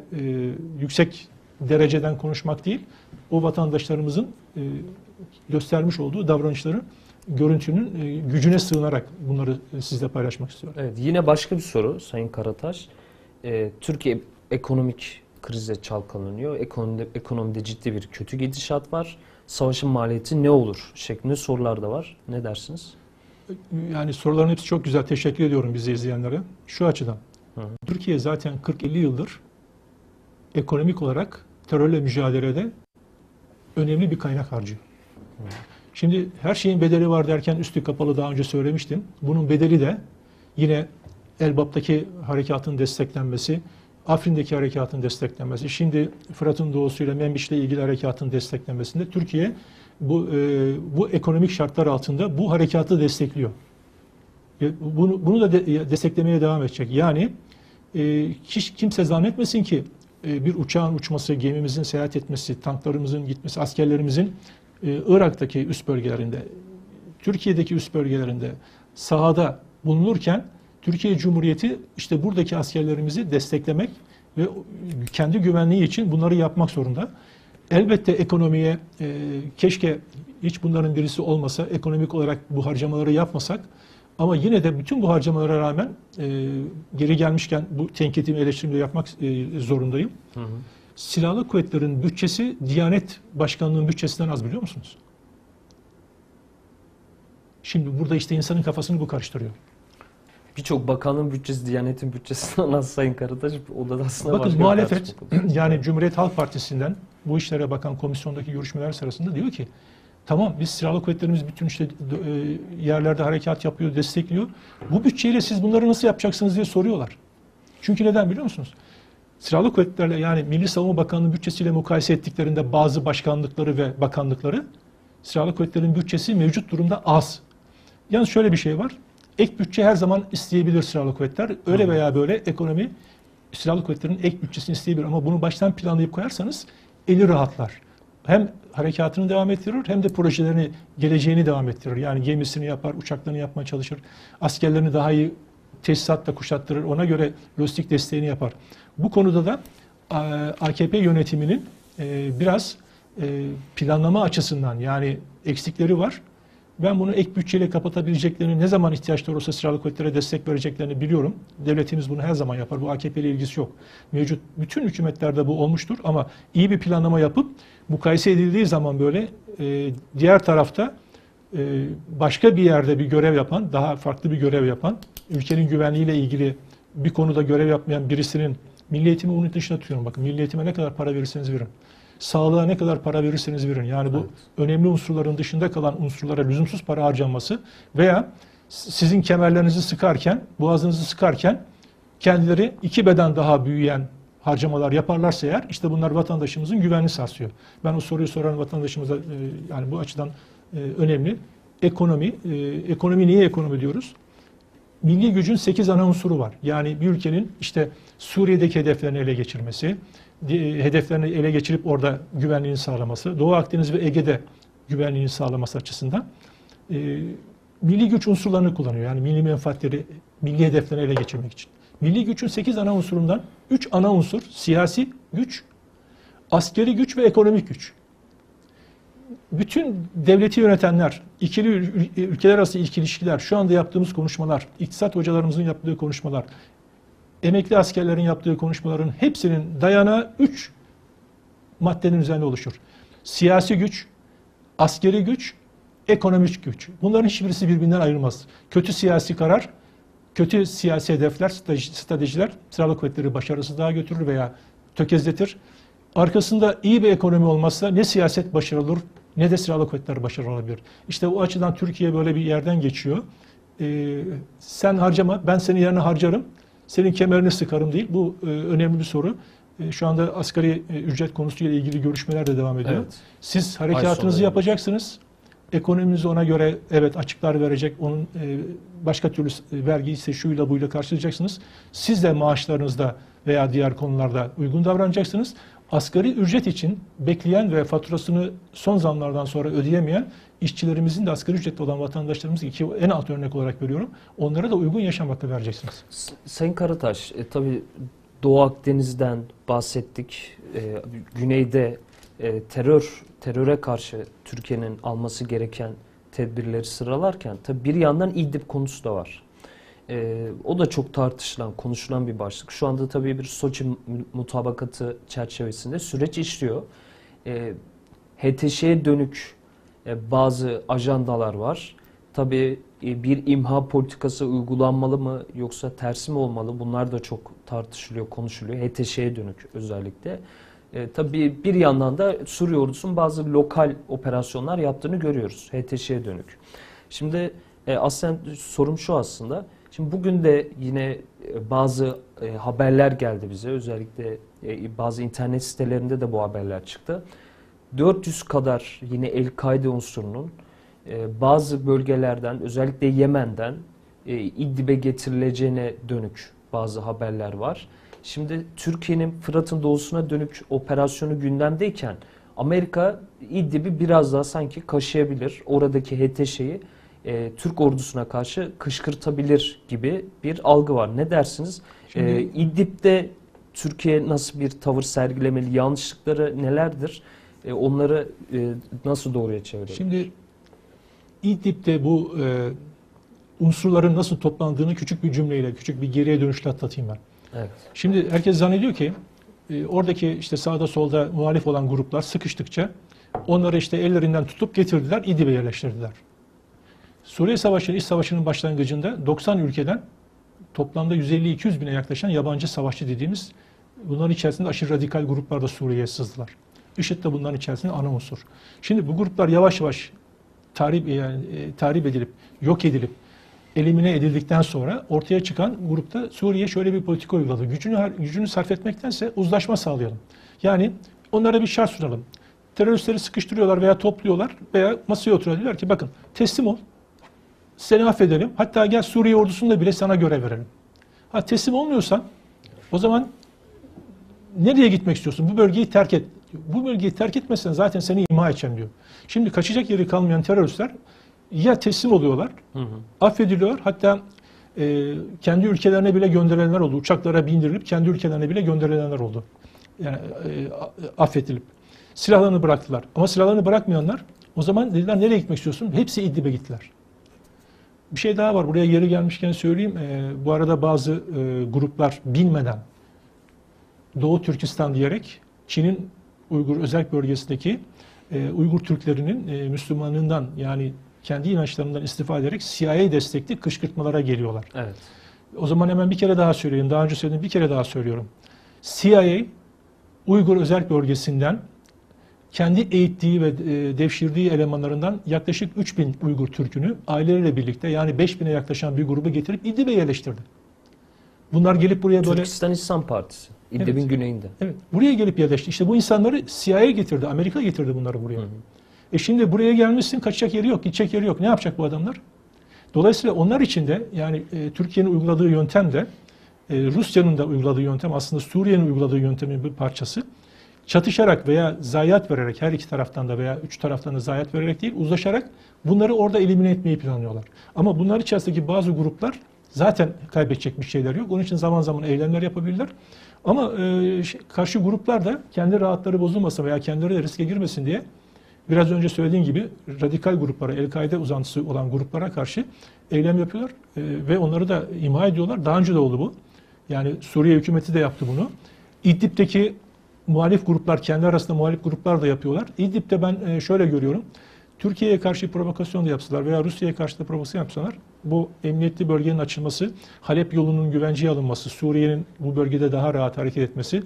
yüksek dereceden konuşmak değil, o vatandaşlarımızın göstermiş olduğu davranışların, görüntünün gücüne sığınarak bunları sizle paylaşmak istiyorum. Evet, yine başka bir soru Sayın Karataş. Türkiye ekonomik krize çalkalanıyor. Ekonomide ciddi bir kötü gidişat var. Savaşın maliyeti ne olur şeklinde sorular da var. Ne dersiniz? Yani soruların hepsi çok güzel. Teşekkür ediyorum bizi izleyenlere. Şu açıdan. Türkiye zaten 40-50 yıldır ekonomik olarak terörle mücadelede önemli bir kaynak harcıyor. Şimdi her şeyin bedeli var derken üstü kapalı daha önce söylemiştim. Bunun bedeli de yine Elbap'taki harekatın desteklenmesi, Afrin'deki harekatın desteklenmesi, şimdi Fırat'ın doğusuyla Menbiş'le ilgili harekatın desteklenmesinde Türkiye bu ekonomik şartlar altında bu harekatı destekliyor. Bunu da desteklemeye devam edecek. Yani hiç kimse zannetmesin ki bir uçağın uçması, gemimizin seyahat etmesi, tanklarımızın gitmesi, askerlerimizin Irak'taki üst bölgelerinde, Türkiye'deki üst bölgelerinde sahada bulunurken Türkiye Cumhuriyeti işte buradaki askerlerimizi desteklemek ve kendi güvenliği için bunları yapmak zorunda. Elbette ekonomiye keşke hiç bunların birisi olmasa, ekonomik olarak bu harcamaları yapmasak, ama yine de bütün bu harcamalara rağmen geri gelmişken bu tenkitimi, eleştirimi yapmak zorundayım. Silahlı kuvvetlerin bütçesi Diyanet Başkanlığı'nın bütçesinden az, biliyor musunuz? Şimdi burada işte insanın kafasını bu karıştırıyor. Birçok bakanlığın bütçesi Diyanet'in bütçesinden az Sayın Karataş. O da aslında bakın muhalefet yani Cumhuriyet Halk Partisi'nden bu işlere bakan komisyondaki görüşmeler sırasında diyor ki tamam, biz silahlı kuvvetlerimiz bütün işte yerlerde harekat yapıyor, destekliyor. Bu bütçeyle siz bunları nasıl yapacaksınız diye soruyorlar. Çünkü neden biliyor musunuz? Silahlı kuvvetlerle, yani Milli Savunma Bakanlığı bütçesiyle mukayese ettiklerinde bazı başkanlıkları ve bakanlıkları, silahlı kuvvetlerin bütçesi mevcut durumda az. Yalnız şöyle bir şey var. Ek bütçe her zaman isteyebilir silahlı kuvvetler. Öyle veya böyle ekonomi silahlı kuvvetlerin ek bütçesini isteyebilir ama bunu baştan planlayıp koyarsanız eli rahatlar. Hem harekatını devam ettirir hem de projelerini, geleceğini devam ettirir. Yani gemisini yapar, uçaklarını yapmaya çalışır, askerlerini daha iyi tesisatla kuşattırır, ona göre lojistik desteğini yapar. Bu konuda da AKP yönetiminin biraz planlama açısından yani eksikleri var. Ben bunu ek bütçeyle kapatabileceklerini, ne zaman ihtiyaçları olsa silahlı kuvvetlere destek vereceklerini biliyorum. Devletimiz bunu her zaman yapar. Bu AKP ile ilgisi yok. Mevcut bütün hükümetlerde bu olmuştur ama iyi bir planlama yapıp mukayese edildiği zaman böyle diğer tarafta başka bir yerde bir görev yapan, daha farklı bir görev yapan, ülkenin güvenliğiyle ilgili bir konuda görev yapmayan birisinin milli eğitimi onun dışına tutuyorum. Bakın milli eğitime ne kadar para verirseniz verin. Sağlığa ne kadar para verirseniz verin. Yani bu önemli unsurların dışında kalan unsurlara lüzumsuz para harcanması veya sizin kemerlerinizi sıkarken, boğazınızı sıkarken kendileri 2 beden daha büyüyen harcamalar yaparlarsa eğer işte bunlar vatandaşımızın güvenini sarsıyor. Ben o soruyu soran vatandaşımıza yani bu açıdan önemli. Ekonomi niye ekonomi diyoruz? Milli gücün 8 ana unsuru var. Yani bir ülkenin işte Suriye'deki hedeflerini ele geçirmesi, hedeflerini ele geçirip orada güvenliğini sağlaması, Doğu Akdeniz ve Ege'de güvenliğini sağlaması açısından milli güç unsurlarını kullanıyor. Yani milli menfaatleri, milli hedeflerini ele geçirmek için. Milli gücün 8 ana unsurundan 3 ana unsur, siyasi güç, askeri güç ve ekonomik güç. Bütün devleti yönetenler, ülkeler arası ilişkiler, şu anda yaptığımız konuşmalar, iktisat hocalarımızın yaptığı konuşmalar, emekli askerlerin yaptığı konuşmaların hepsinin dayanağı 3 maddenin üzerine oluşur. Siyasi güç, askeri güç, ekonomik güç. Bunların hiçbirisi birbirinden ayrılmaz. Kötü siyasi karar, kötü siyasi hedefler, stratejiler silahlı kuvvetleri başarısızlığa götürür veya tökezletir. Arkasında iyi bir ekonomi olmazsa ne siyaset başarılı olur ne de silahlı kuvvetler başarılı olabilir. İşte o açıdan Türkiye böyle bir yerden geçiyor. Sen harcama, ben senin yerine harcarım. Senin kemerini sıkarım değil. Bu önemli bir soru. Şu anda asgari ücret konusuyla ilgili görüşmeler de devam ediyor. Evet. Siz harekatınızı yapacaksınız. Ekonominizi ona göre evet açıklar verecek. Onun başka türlü vergi ise şuyla buyla karşılayacaksınız. Siz de maaşlarınızda veya diğer konularda uygun davranacaksınız. Asgari ücret için bekleyen ve faturasını son zamlardan sonra ödeyemeyen işçilerimizin de asgari ücretli olan vatandaşlarımızın ki en alt örnek olarak görüyorum. Onlara da uygun yaşam hakkı vereceksiniz. Sayın Karataş, tabii Doğu Akdeniz'den bahsettik. Güneyde teröre karşı Türkiye'nin alması gereken tedbirleri sıralarken tabii bir yandan İdlib konusu da var. O da çok tartışılan, konuşulan bir başlık. Şu anda tabii bir Soçi mutabakatı çerçevesinde süreç işliyor. HTŞ'ye dönük bazı ajandalar var. Tabii bir imha politikası uygulanmalı mı yoksa tersi mi olmalı? Bunlar da çok tartışılıyor, konuşuluyor. HTŞ'ye dönük özellikle. Tabii bir yandan da Suriye ordusunun bazı lokal operasyonlar yaptığını görüyoruz. HTŞ'ye dönük. Şimdi aslında sorum şu aslında. Şimdi bugün de yine bazı haberler geldi bize. Özellikle bazı internet sitelerinde de bu haberler çıktı. 400 kadar yine El-Kaide unsurunun bazı bölgelerden özellikle Yemen'den İdlib'e getirileceğine dönük bazı haberler var. Şimdi Türkiye'nin Fırat'ın doğusuna dönük operasyonu gündemdeyken Amerika İdlib'i biraz daha sanki kaşıyabilir. Oradaki HTŞ'yi Türk ordusuna karşı kışkırtabilir gibi bir algı var. Ne dersiniz? İdlib'de Türkiye nasıl bir tavır sergilemeli? Yanlışlıkları nelerdir? Onları nasıl doğruya çevirelim? Şimdi İdlib'de bu unsurların nasıl toplandığını küçük bir cümleyle, küçük bir geriye dönüşle atlatayım ben. Evet. Şimdi herkes zannediyor ki oradaki işte sağda solda muhalif olan gruplar sıkıştıkça onları işte ellerinden tutup getirdiler, İdlib'e yerleştirdiler. Suriye Savaşı, İç Savaşı'nın başlangıcında 90 ülkeden toplamda 150-200 bine yaklaşan yabancı savaşçı dediğimiz bunların içerisinde aşırı radikal gruplar da Suriye'ye sızdılar. IŞİD de bunların içerisinde ana unsur. Şimdi bu gruplar yavaş yavaş tahrip edilip, yok edilip, elimine edildikten sonra ortaya çıkan grupta Suriye şöyle bir politika uyguladı. Gücünü sarf etmektense uzlaşma sağlayalım. Yani onlara bir şart sunalım. Teröristleri sıkıştırıyorlar veya topluyorlar veya masaya oturuyorlar ki bakın teslim ol. Seni affedelim. Hatta gel Suriye ordusunu da bile sana görev verelim. Ha teslim olmuyorsan o zaman nereye gitmek istiyorsun? Bu bölgeyi terk et. Bu bölgeyi terk etmezsen zaten seni imha edeceğim diyor. Şimdi kaçacak yeri kalmayan teröristler ya teslim oluyorlar, affediliyorlar. Hatta kendi ülkelerine bile gönderilenler oldu. Uçaklara bindirilip kendi ülkelerine bile gönderilenler oldu. Yani affedilip. Silahlarını bıraktılar. Ama silahlarını bırakmayanlar o zaman dediler nereye gitmek istiyorsun? Hepsi İdlib'e gittiler. Bir şey daha var. Buraya geri gelmişken söyleyeyim. Bu arada bazı gruplar bilmeden Doğu Türkistan diyerek Çin'in Uygur özel bölgesindeki Uygur Türklerinin Müslümanlığından yani kendi inançlarından istifade ederek CIA destekli kışkırtmalara geliyorlar. Evet. O zaman hemen bir kere daha söyleyeyim. Daha önce söyledim, bir kere daha söylüyorum. CIA Uygur özel bölgesinden kendi eğittiği ve devşirdiği elemanlarından yaklaşık 3000 Uygur Türk'ünü aileleriyle birlikte yani 5000'e yaklaşan bir grubu getirip İdlib'e yerleştirdi. Bunlar gelip buraya böyle... Türkistan İslam Partisi. İdlib'in Evet. güneyinde. Evet. Buraya gelip yerleşti. İşte bu insanları CIA getirdi. Amerika getirdi bunları buraya. Şimdi buraya gelmişsin, kaçacak yeri yok, gidecek yeri yok. Ne yapacak bu adamlar? Dolayısıyla onlar için de yani Türkiye'nin uyguladığı yöntem de Rusya'nın da uyguladığı yöntem aslında Suriye'nin uyguladığı yöntemin bir parçası. Çatışarak veya zayiat vererek her iki taraftan da veya üç taraftan da zayiat vererek değil uzlaşarak bunları orada elimine etmeyi planlıyorlar. Ama bunlar içerisindeki bazı gruplar zaten kaybedecek bir şeyler yok. Onun için zaman zaman eylemler yapabilirler. Ama karşı gruplar da kendi rahatları bozulmasın veya kendileri de riske girmesin diye biraz önce söylediğim gibi radikal gruplara, El-Kaide uzantısı olan gruplara karşı eylem yapıyorlar ve onları da imha ediyorlar. Daha önce de oldu bu. Yani Suriye hükümeti de yaptı bunu. İdlib'deki muhalif gruplar, kendi arasında muhalif gruplar da yapıyorlar. İdlib'de ben şöyle görüyorum. Türkiye'ye karşı provokasyon da yapsalar veya Rusya'ya karşı da provokasyon yapsalar bu emniyetli bölgenin açılması, Halep yolunun güvenceye alınması, Suriye'nin bu bölgede daha rahat hareket etmesi,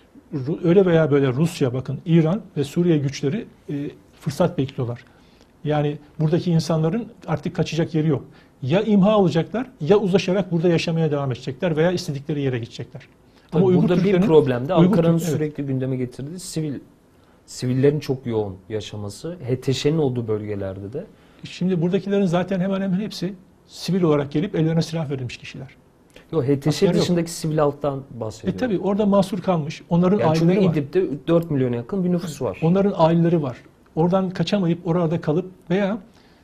öyle veya böyle Rusya, bakın İran ve Suriye güçleri fırsat bekliyorlar. Yani buradaki insanların artık kaçacak yeri yok. Ya imha olacaklar ya uzlaşarak burada yaşamaya devam edecekler veya istedikleri yere gidecekler. Ama burada bir problem de Ankara'nın evet. sürekli gündeme getirdiği sivillerin çok yoğun yaşaması, HTŞ'nin olduğu bölgelerde de. Şimdi buradakilerin zaten hemen hemen hepsi sivil olarak gelip ellerine silah verilmiş kişiler. Yok, HTŞ Asker dışındaki sivil halktan bahsediyorum. Tabii orada mahsur kalmış. Onların Yani çünkü aileleri var. İdlib'de 4 milyona yakın bir nüfus var. Onların aileleri var. Oradan kaçamayıp orada kalıp veya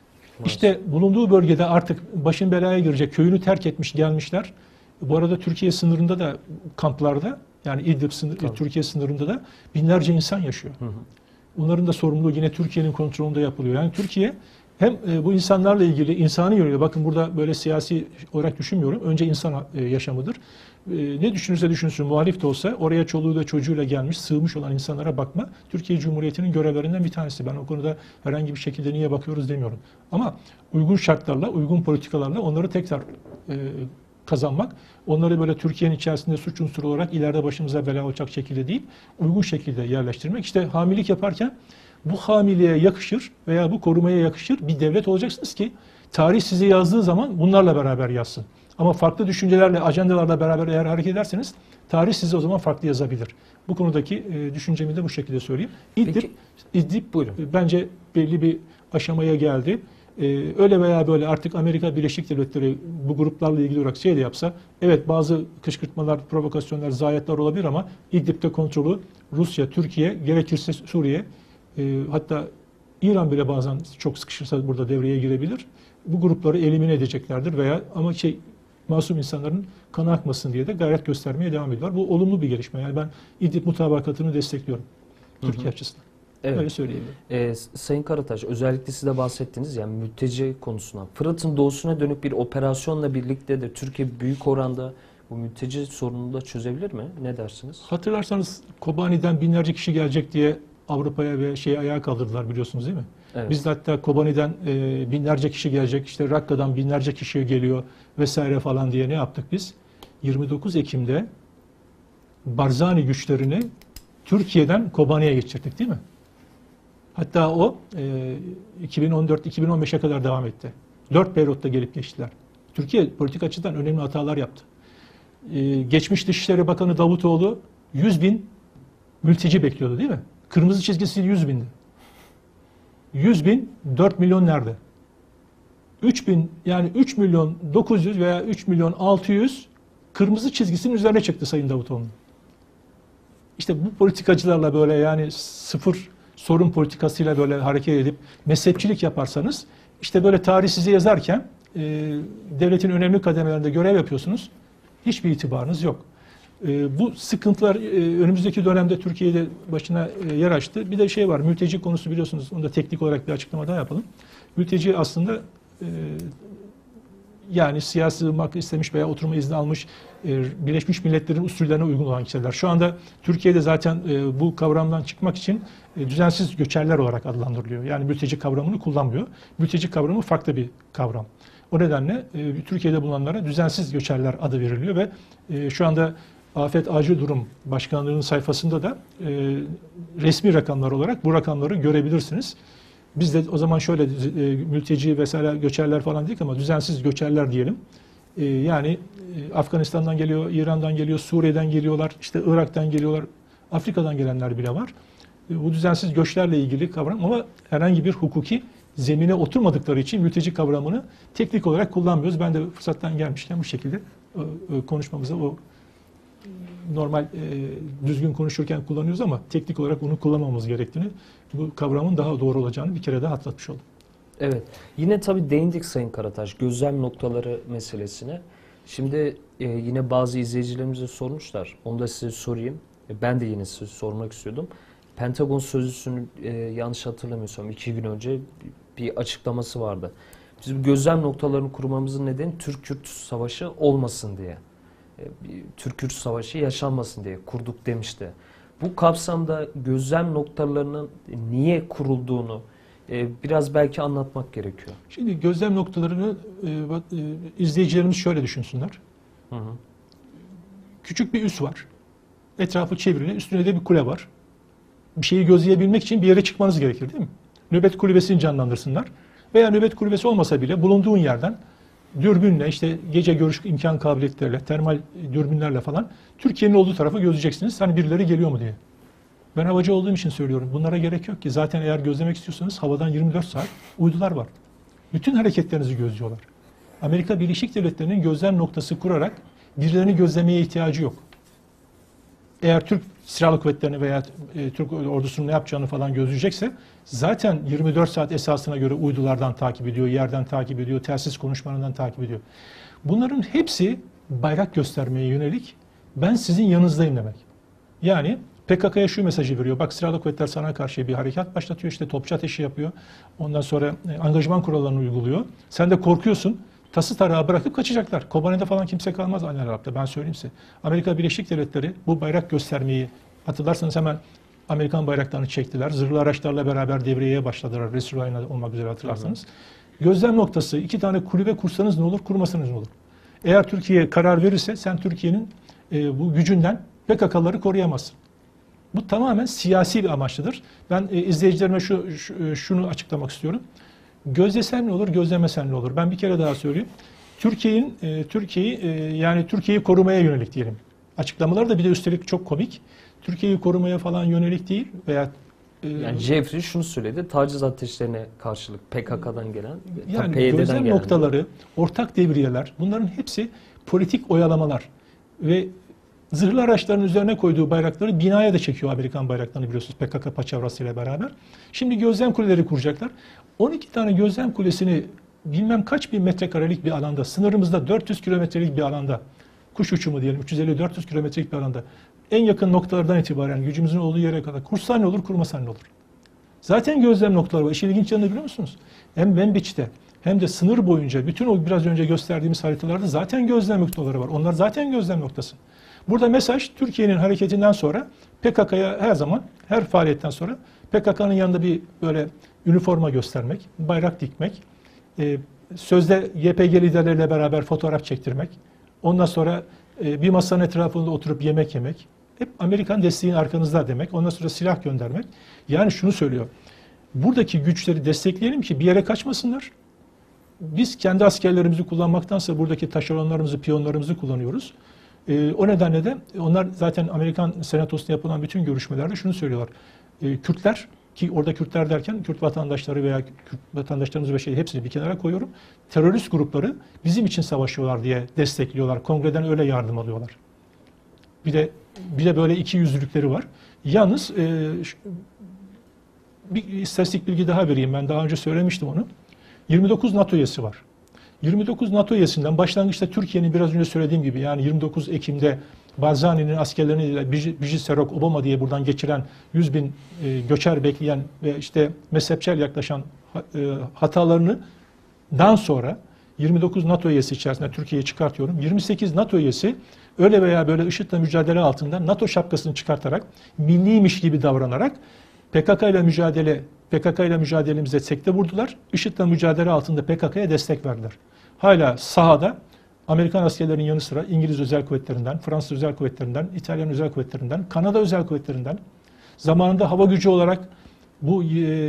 işte bulunduğu bölgede artık başın belaya girecek, köyünü terk etmiş gelmişler. Bu arada Türkiye sınırında da kamplarda yani İdlib Türkiye sınırında da binlerce insan yaşıyor. Bunların da sorumluluğu yine Türkiye'nin kontrolünde yapılıyor. Yani Türkiye hem bu insanlarla ilgili insani yönüyle, bakın burada böyle siyasi olarak düşünmüyorum. Önce insan yaşamıdır. Ne düşünürse düşünsün, muhalif de olsa oraya çoluğuyla çocuğuyla gelmiş, sığmış olan insanlara bakma Türkiye Cumhuriyeti'nin görevlerinden bir tanesi. Ben o konuda herhangi bir şekilde niye bakıyoruz demiyorum. Ama uygun şartlarla, uygun politikalarla onları tekrar kazanmak, onları böyle Türkiye'nin içerisinde suç unsuru olarak ileride başımıza bela olacak şekilde değil, uygun şekilde yerleştirmek. İşte hamilelik yaparken bu hamileye yakışır veya bu korumaya yakışır bir devlet olacaksınız ki tarih sizi yazdığı zaman bunlarla beraber yazsın. Ama farklı düşüncelerle, ajandalarla beraber eğer hareket ederseniz tarih sizi o zaman farklı yazabilir. Bu konudaki düşüncemi de bu şekilde söyleyeyim. İdlib buyurun. Bence belli bir aşamaya geldi. Öyle veya böyle artık Amerika Birleşik Devletleri bu gruplarla ilgili olarak şey de yapsa, evet bazı kışkırtmalar, provokasyonlar, zayiatlar olabilir ama İdlib'de kontrolü Rusya, Türkiye, gerekirse Suriye, hatta İran bile bazen çok sıkışırsa burada devreye girebilir. Bu grupları elimine edeceklerdir veya ama masum insanların kanı akmasın diye de gayret göstermeye devam ediyorlar. Bu olumlu bir gelişme. Yani ben İdlib mutabakatını destekliyorum Türkiye açısından. Evet. Öyle söyleyebilirim. Sayın Karataş, özellikle siz de bahsettiniz yani mülteci konusuna. Fırat'ın doğusuna dönük bir operasyonla birlikte de Türkiye büyük oranda bu mülteci sorununu da çözebilir mi? Ne dersiniz? Hatırlarsanız Kobani'den binlerce kişi gelecek diye Avrupa'ya ve ayağa kaldırdılar biliyorsunuz değil mi? Evet. Biz de hatta Kobani'den binlerce kişi gelecek, işte Rakka'dan binlerce kişi geliyor vesaire falan diye ne yaptık biz? 29 Ekim'de Barzani güçlerini Türkiye'den Kobani'ye geçirdik değil mi? Hatta o 2014-2015'e kadar devam etti. 4 periyotta gelip geçtiler. Türkiye politik açıdan önemli hatalar yaptı. Geçmiş Dışişleri Bakanı Davutoğlu 100.000 mülteci bekliyordu değil mi? Kırmızı çizgisi 100.000'di. 100.000, 4 milyon nerede? 3.000 yani 3 milyon 900 veya 3 milyon 600 kırmızı çizgisinin üzerine çıktı Sayın Davutoğlu. İşte bu politikacılarla böyle yani sıfır sorun politikasıyla böyle hareket edip mezhepçilik yaparsanız işte böyle tarih size yazarken devletin önemli kademelerinde görev yapıyorsunuz. Hiçbir itibarınız yok. Bu sıkıntılar önümüzdeki dönemde Türkiye'de başına yer açtı. Bir de şey var, mülteci konusu biliyorsunuz. Onu da teknik olarak bir açıklama daha yapalım. Mülteci aslında yani siyasi sığınmak istemiş veya oturma izni almış Birleşmiş Milletler'in usullerine uygun olan kişiler. Şu anda Türkiye'de zaten bu kavramdan çıkmak için düzensiz göçerler olarak adlandırılıyor. Yani mülteci kavramını kullanmıyor. Mülteci kavramı farklı bir kavram. O nedenle Türkiye'de bulunanlara düzensiz göçerler adı veriliyor ve şu anda Afet Acil Durum Başkanlığı'nın sayfasında da resmi rakamlar olarak bu rakamları görebilirsiniz. Biz de o zaman şöyle mülteci vesaire göçerler falan değil ama düzensiz göçerler diyelim. Yani Afganistan'dan geliyor, İran'dan geliyor, Suriye'den geliyorlar, işte Irak'tan geliyorlar, Afrika'dan gelenler bile var. Bu düzensiz göçlerle ilgili kavram ama herhangi bir hukuki zemine oturmadıkları için mülteci kavramını teknik olarak kullanmıyoruz. Ben de fırsattan gelmişken bu şekilde konuşmamıza o normal düzgün konuşurken kullanıyoruz ama teknik olarak onu kullanmamamız gerektiğini, bu kavramın daha doğru olacağını bir kere daha hatırlatmış oldum. Evet. Yine tabii değindik Sayın Karataş gözlem noktaları meselesine. Şimdi yine bazı izleyicilerimize sormuşlar. Onu da size sorayım. Ben de yine size sormak istiyordum. Pentagon sözcüsünün yanlış hatırlamıyorsam 2 gün önce bir açıklaması vardı. Biz bu gözlem noktalarını kurmamızın nedeni Türk-Kürt savaşı olmasın diye. Türk-Kürt savaşı yaşanmasın diye kurduk demişti. Bu kapsamda gözlem noktalarının niye kurulduğunu biraz belki anlatmak gerekiyor. Şimdi gözlem noktalarını izleyicilerimiz şöyle düşünsünler. Hı hı. Küçük bir üs var. Etrafı çevrili. Üstünde de bir kule var. Bir şeyi gözleyebilmek için bir yere çıkmanız gerekir değil mi? Nöbet kulübesini canlandırsınlar. Veya nöbet kulübesi olmasa bile bulunduğun yerden dürbünle işte gece görüş imkan kabiliyetleriyle, termal dürbünlerle falan Türkiye'nin olduğu tarafı gözleyeceksiniz. Hani birileri geliyor mu diye. Ben havacı olduğum için söylüyorum. Bunlara gerek yok ki. Zaten eğer gözlemek istiyorsanız havadan 24 saat uydular var. Bütün hareketlerinizi gözlüyorlar. Amerika Birleşik Devletleri'nin gözlem noktası kurarak birilerini gözlemeye ihtiyacı yok. Eğer Türk Silahlı Kuvvetleri'ni veya Türk ordusunun ne yapacağını falan gözleyecekse zaten 24 saat esasına göre uydulardan takip ediyor, yerden takip ediyor, telsiz konuşmalarından takip ediyor. Bunların hepsi bayrak göstermeye yönelik ben sizin yanınızdayım demek. Yani PKK'ya şu mesajı veriyor. Bak Silahlı Kuvvetler sana karşı bir harekat başlatıyor. İşte topçu ateşi yapıyor. Ondan sonra angajman kurallarını uyguluyor. Sen de korkuyorsun. Tası tarağı bırakıp kaçacaklar. Kobane'de falan kimse kalmaz aynı Arap'ta. Ben söyleyeyim size. Amerika Birleşik Devletleri bu bayrak göstermeyi hatırlarsanız hemen Amerikan bayraklarını çektiler. Zırhlı araçlarla beraber devreye başladılar. Resulayna olmak üzere hatırlarsanız. Gözlem noktası 2 tane kulübe kursanız ne olur, kurmasanız ne olur? Eğer Türkiye karar verirse sen Türkiye'nin bu gücünden PKK'ları koruyamazsın. Bu tamamen siyasi bir amaçlıdır. Ben izleyicilerime şunu açıklamak istiyorum. Gözlesem ne olur, gözlemesem ne olur? Ben bir kere daha söyleyeyim. Türkiye'yi korumaya yönelik diyelim. Açıklamaları da bir de üstelik çok komik. Türkiye'yi korumaya falan yönelik değil veya yani Jeffrey şunu söyledi. Taciz ateşlerine karşılık PKK'dan gelen, yani PYD'den gözlem gelen noktaları, ortak devriyeler, bunların hepsi politik oyalamalar ve zırhlı araçların üzerine koyduğu bayrakları binaya da çekiyor Amerikan bayraklarını biliyorsunuz PKK paçavrasıyla beraber. Şimdi gözlem kuleleri kuracaklar. 12 tane gözlem kulesini bilmem kaç bin metrekarelik bir alanda, sınırımızda 400 kilometrelik bir alanda, kuş uçumu diyelim 350-400 kilometrelik bir alanda en yakın noktalardan itibaren gücümüzün olduğu yere kadar kursan ne olur, kurmasan ne olur? Zaten gözlem noktaları var. İşin ilginç yanını biliyor musunuz? Hem Manbich'te hem de sınır boyunca bütün o biraz önce gösterdiğimiz haritalarda zaten gözlem noktaları var. Onlar zaten gözlem noktası. Burada mesaj Türkiye'nin hareketinden sonra PKK'ya her zaman, her faaliyetten sonra PKK'nın yanında bir böyle üniforma göstermek, bayrak dikmek, sözde YPG liderleriyle beraber fotoğraf çektirmek, ondan sonra bir masanın etrafında oturup yemek yemek, hep Amerikan desteğinin arkanızda demek, ondan sonra silah göndermek. Yani şunu söylüyor, buradaki güçleri destekleyelim ki bir yere kaçmasınlar. Biz kendi askerlerimizi kullanmaktansa buradaki taşeronlarımızı, piyonlarımızı kullanıyoruz. O nedenle de onlar zaten Amerikan Senatosu'nda yapılan bütün görüşmelerde şunu söylüyorlar. Kürtler, ki orada Kürtler derken Kürt vatandaşları veya Kürt vatandaşlarımızı ve hepsini bir kenara koyuyorum. Terörist grupları bizim için savaşıyorlar diye destekliyorlar. Kongreden öyle yardım alıyorlar. Bir de böyle iki yüzlülükleri var. Yalnız bir istatistik bilgi daha vereyim. Ben daha önce söylemiştim onu. 29 NATO üyesi var. 29 NATO üyesinden başlangıçta Türkiye'nin biraz önce söylediğim gibi, yani 29 Ekim'de Barzani'nin askerleriyle Brigitte Serok Obama diye buradan geçiren 100 bin göçer bekleyen ve işte mezhepçel yaklaşan hatalarından sonra 29 NATO üyesi içerisinde Türkiye'yi çıkartıyorum. 28 NATO üyesi öyle veya böyle IŞİD'le mücadele altında NATO şapkasını çıkartarak, milliymiş gibi davranarak PKK ile mücadelemize sekte vurdular. IŞİD'le mücadele altında PKK'ya destek verdiler. Hala sahada Amerikan askerlerinin yanı sıra İngiliz özel kuvvetlerinden, Fransız özel kuvvetlerinden, İtalyan özel kuvvetlerinden, Kanada özel kuvvetlerinden, zamanında hava gücü olarak bu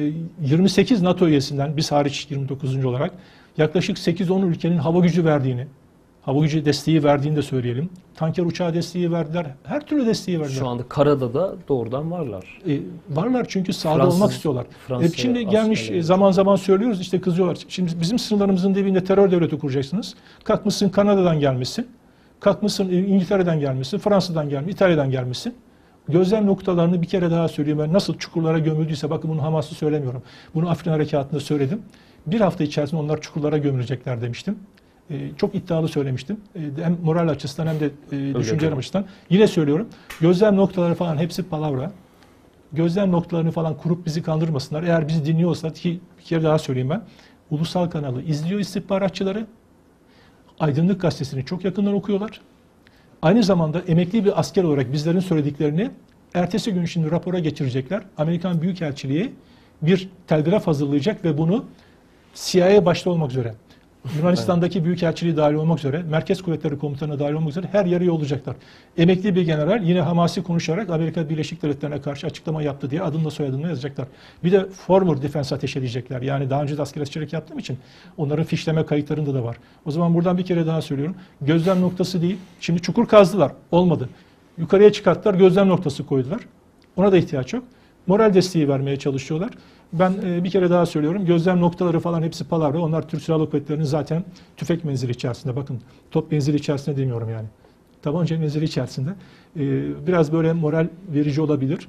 28 NATO üyesinden, biz hariç 29. olarak yaklaşık 8-10 ülkenin hava gücü verdiğini, hava gücü desteği verdiğini de söyleyelim. Tanker uçağı desteği verdiler. Her türlü desteği verdiler. Şu anda karada da doğrudan varlar. Varlar çünkü sahada olmak istiyorlar. Şimdi gelmiş zaman zaman söylüyoruz, işte kızıyorlar. Şimdi bizim sınırlarımızın dibinde terör devleti kuracaksınız. Kalkmışsın Kanada'dan gelmişsin. Kalkmışsın İngiltere'den gelmişsin. Fransa'dan gelmişsin. İtalya'dan gelmişsin. Gözlem noktalarını bir kere daha söyleyeyim. Ben nasıl çukurlara gömüldüyse, bakın bunu Hamas'ı söylemiyorum. Bunu Afrin Harekatı'nda söyledim. Bir hafta içerisinde onlar çukurlara gömülecekler demiştim. Çok iddialı söylemiştim. Hem moral açısından hem de düşünce açısından. Yine söylüyorum. Gözlem noktaları falan hepsi palavra. Gözlem noktalarını falan kurup bizi kandırmasınlar. Eğer bizi dinliyorsa, ki bir kere daha söyleyeyim ben. Ulusal kanalı izliyor istihbaratçıları. Aydınlık Gazetesi'ni çok yakından okuyorlar. Aynı zamanda emekli bir asker olarak bizlerin söylediklerini ertesi gün şimdi rapora geçirecekler. Amerikan Büyükelçiliği bir telgraf hazırlayacak ve bunu CIA başta olmak üzere, Yunanistan'daki Büyükelçiliği dahil olmak üzere, Merkez Kuvvetleri Komutanı dahil olmak üzere her yere yollayacaklar. Emekli bir general yine Hamasi konuşarak Amerika Birleşik Devletleri'ne karşı açıklama yaptı diye adımla soyadımla yazacaklar. Bir de former defense ateşleyecekler. Yani daha önce de asker askerlik yaptığım için onların fişleme kayıtlarında da var. O zaman buradan bir kere daha söylüyorum. Gözlem noktası değil. Şimdi çukur kazdılar. Olmadı. Yukarıya çıkarttılar. Gözlem noktası koydular. Ona da ihtiyaç yok. Moral desteği vermeye çalışıyorlar. Ben bir kere daha söylüyorum. Gözlem noktaları falan hepsi palavra. Onlar Türk Silahlı Kuvvetleri'nin zaten tüfek menzili içerisinde. Bakın, top menzili içerisinde demiyorum yani. Tabanca menzili içerisinde. Biraz böyle moral verici olabilir.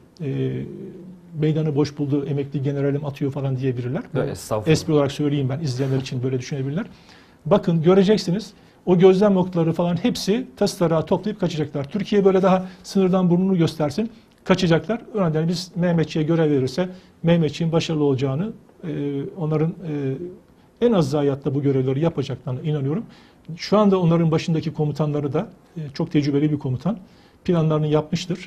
Meydanı boş buldu, emekli generalim atıyor falan diyebilirler. Espri olarak söyleyeyim ben, izleyenler için böyle düşünebilirler. Bakın göreceksiniz. O gözlem noktaları falan hepsi tas tarağı toplayıp kaçacaklar. Türkiye böyle daha sınırdan burnunu göstersin. Kaçacaklar. Örneğin biz Mehmetçiğe görev verirse Mehmetçiğin başarılı olacağını, onların en az zayiatta bu görevleri yapacaklarına inanıyorum. Şu anda onların başındaki komutanları da çok tecrübeli bir komutan. Planlarını yapmıştır.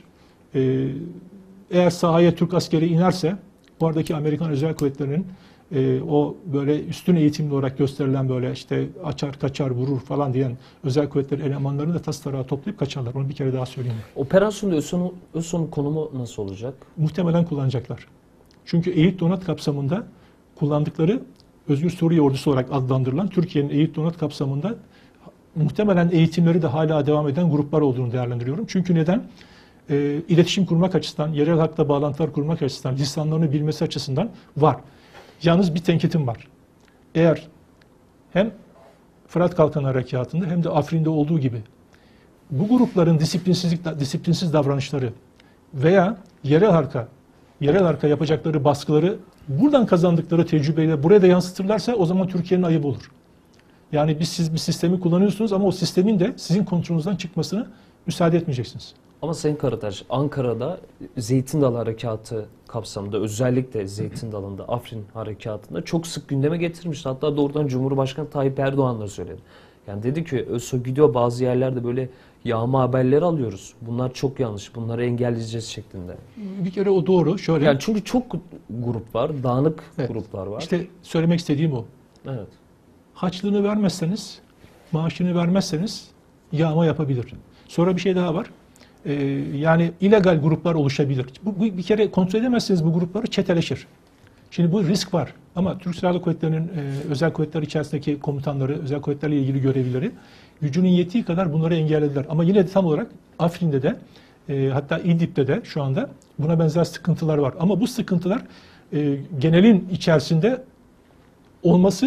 Eğer sahaya Türk askeri inerse, oradaki Amerikan özel kuvvetlerinin o böyle üstün eğitimli olarak gösterilen böyle işte açar kaçar vurur falan diyen özel kuvvetler elemanlarını da tas tarağı toplayıp kaçarlar. Onu bir kere daha söyleyeyim. Operasyonda ÖSO'nun konumu nasıl olacak? Muhtemelen kullanacaklar. Çünkü Eğit Donat kapsamında kullandıkları Özgür Suriye Ordusu olarak adlandırılan Türkiye'nin Eğit Donat kapsamında muhtemelen eğitimleri de hala devam eden gruplar olduğunu değerlendiriyorum. Çünkü neden? İletişim kurmak açısından, yerel halkla bağlantılar kurmak açısından, lisanlarını bilmesi açısından var. Yalnız bir tenkitim var. Eğer hem Fırat Kalkanı Harekatı'nda hem de Afrin'de olduğu gibi bu grupların disiplinsiz davranışları veya yerel halka yapacakları baskıları buradan kazandıkları tecrübeyle buraya da yansıtırlarsa o zaman Türkiye'nin ayıbı olur. Yani siz bir sistemi kullanıyorsunuz ama o sistemin de sizin kontrolünüzden çıkmasını müsaade etmeyeceksiniz. Ama Sayın Karataş, Ankara'da Zeytin Dalı Harekatı kapsamında, özellikle Zeytin Dalı'nda, Afrin Harekatı'nda çok sık gündeme getirmişti. Hatta doğrudan Cumhurbaşkanı Tayyip Erdoğan da söyledi. Yani dedi ki ÖSO gidiyor, bazı yerlerde böyle yağma haberleri alıyoruz. Bunlar çok yanlış, bunları engelleyeceğiz şeklinde. Bir kere o doğru. Şöyle. Yani çünkü çok grup var, dağınık gruplar var. İşte söylemek istediğim o. Evet. Haçlığını vermezseniz, maaşını vermezseniz yağma yapabilir. Sonra bir şey daha var. Yani illegal gruplar oluşabilir. Bu bir kere kontrol edemezseniz bu grupları çeteleşir. Şimdi bu risk var. Ama Türk Silahlı Kuvvetleri'nin özel kuvvetler içerisindeki komutanları, özel kuvvetlerle ilgili görevlileri gücünün yettiği kadar bunları engellediler. Ama yine de tam olarak Afrin'de de hatta İdlib'de de şu anda buna benzer sıkıntılar var. Ama bu sıkıntılar genelin içerisinde olması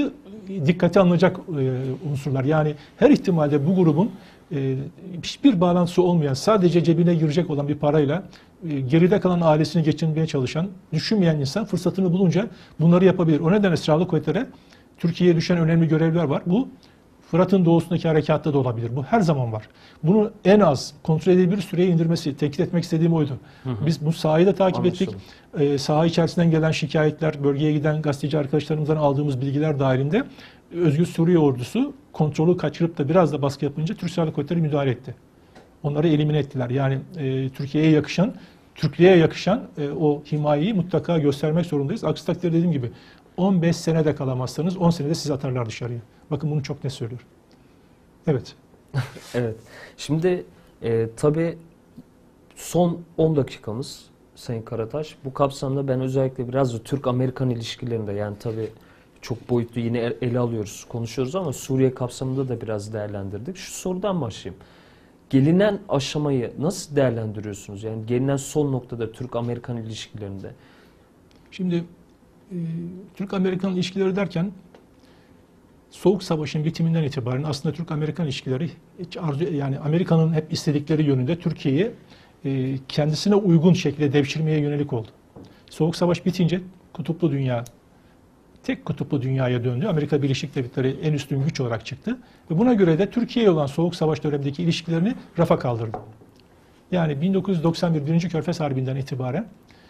dikkate alınacak unsurlar. Yani her ihtimalde bu grubun hiçbir bağlantısı olmayan, sadece cebine girecek olan bir parayla geride kalan ailesini geçinmeye çalışan, düşünmeyen insan fırsatını bulunca bunları yapabilir. O nedenle silahlı kuvvetlere Türkiye'ye düşen önemli görevler var. Bu Fırat'ın doğusundaki harekatta da olabilir. Bu her zaman var. Bunu en az kontrol edilebilir süreye indirmesi, tehdit etmek istediğim oydu. Biz bu sahayı da takip ettik. Saha içerisinden gelen şikayetler, bölgeye giden gazeteci arkadaşlarımızdan aldığımız bilgiler dahilinde Özgür Suriye Ordusu kontrolü kaçırıp da biraz da baskı yapınca Türk Silahlı Kuvvetleri müdahale etti. Onları elimine ettiler. Yani Türkiye'ye yakışan, Türklüğe yakışan o himayeyi mutlaka göstermek zorundayız. Aksi takdirde dediğim gibi 15 senede kalamazsanız 10 senede sizi atarlar dışarıya. Bakın bunu çok net söylüyorum. Evet. Evet. Şimdi tabii son 10 dakikamız Sayın Karataş. Bu kapsamda ben özellikle biraz da Türk-Amerikan ilişkilerinde, yani tabii çok boyutlu yine ele alıyoruz, konuşuyoruz ama Suriye kapsamında da biraz değerlendirdik. Şu sorudan başlayayım. Gelinen aşamayı nasıl değerlendiriyorsunuz? Yani gelinen son noktada Türk-Amerikan ilişkilerinde. Şimdi Türk-Amerikan ilişkileri derken Soğuk Savaş'ın bitiminden itibaren aslında Türk-Amerikan ilişkileri yani Amerika'nın hep istedikleri yönünde Türkiye'yi kendisine uygun şekilde devşirmeye yönelik oldu. Soğuk Savaş bitince kutuplu dünya, tek kutuplu dünyaya döndü. Amerika Birleşik Devletleri en üstün güç olarak çıktı. Ve buna göre de Türkiye'ye olan Soğuk Savaş dönemindeki ilişkilerini rafa kaldırdı. Yani 1991 1. Körfez Harbi'nden itibaren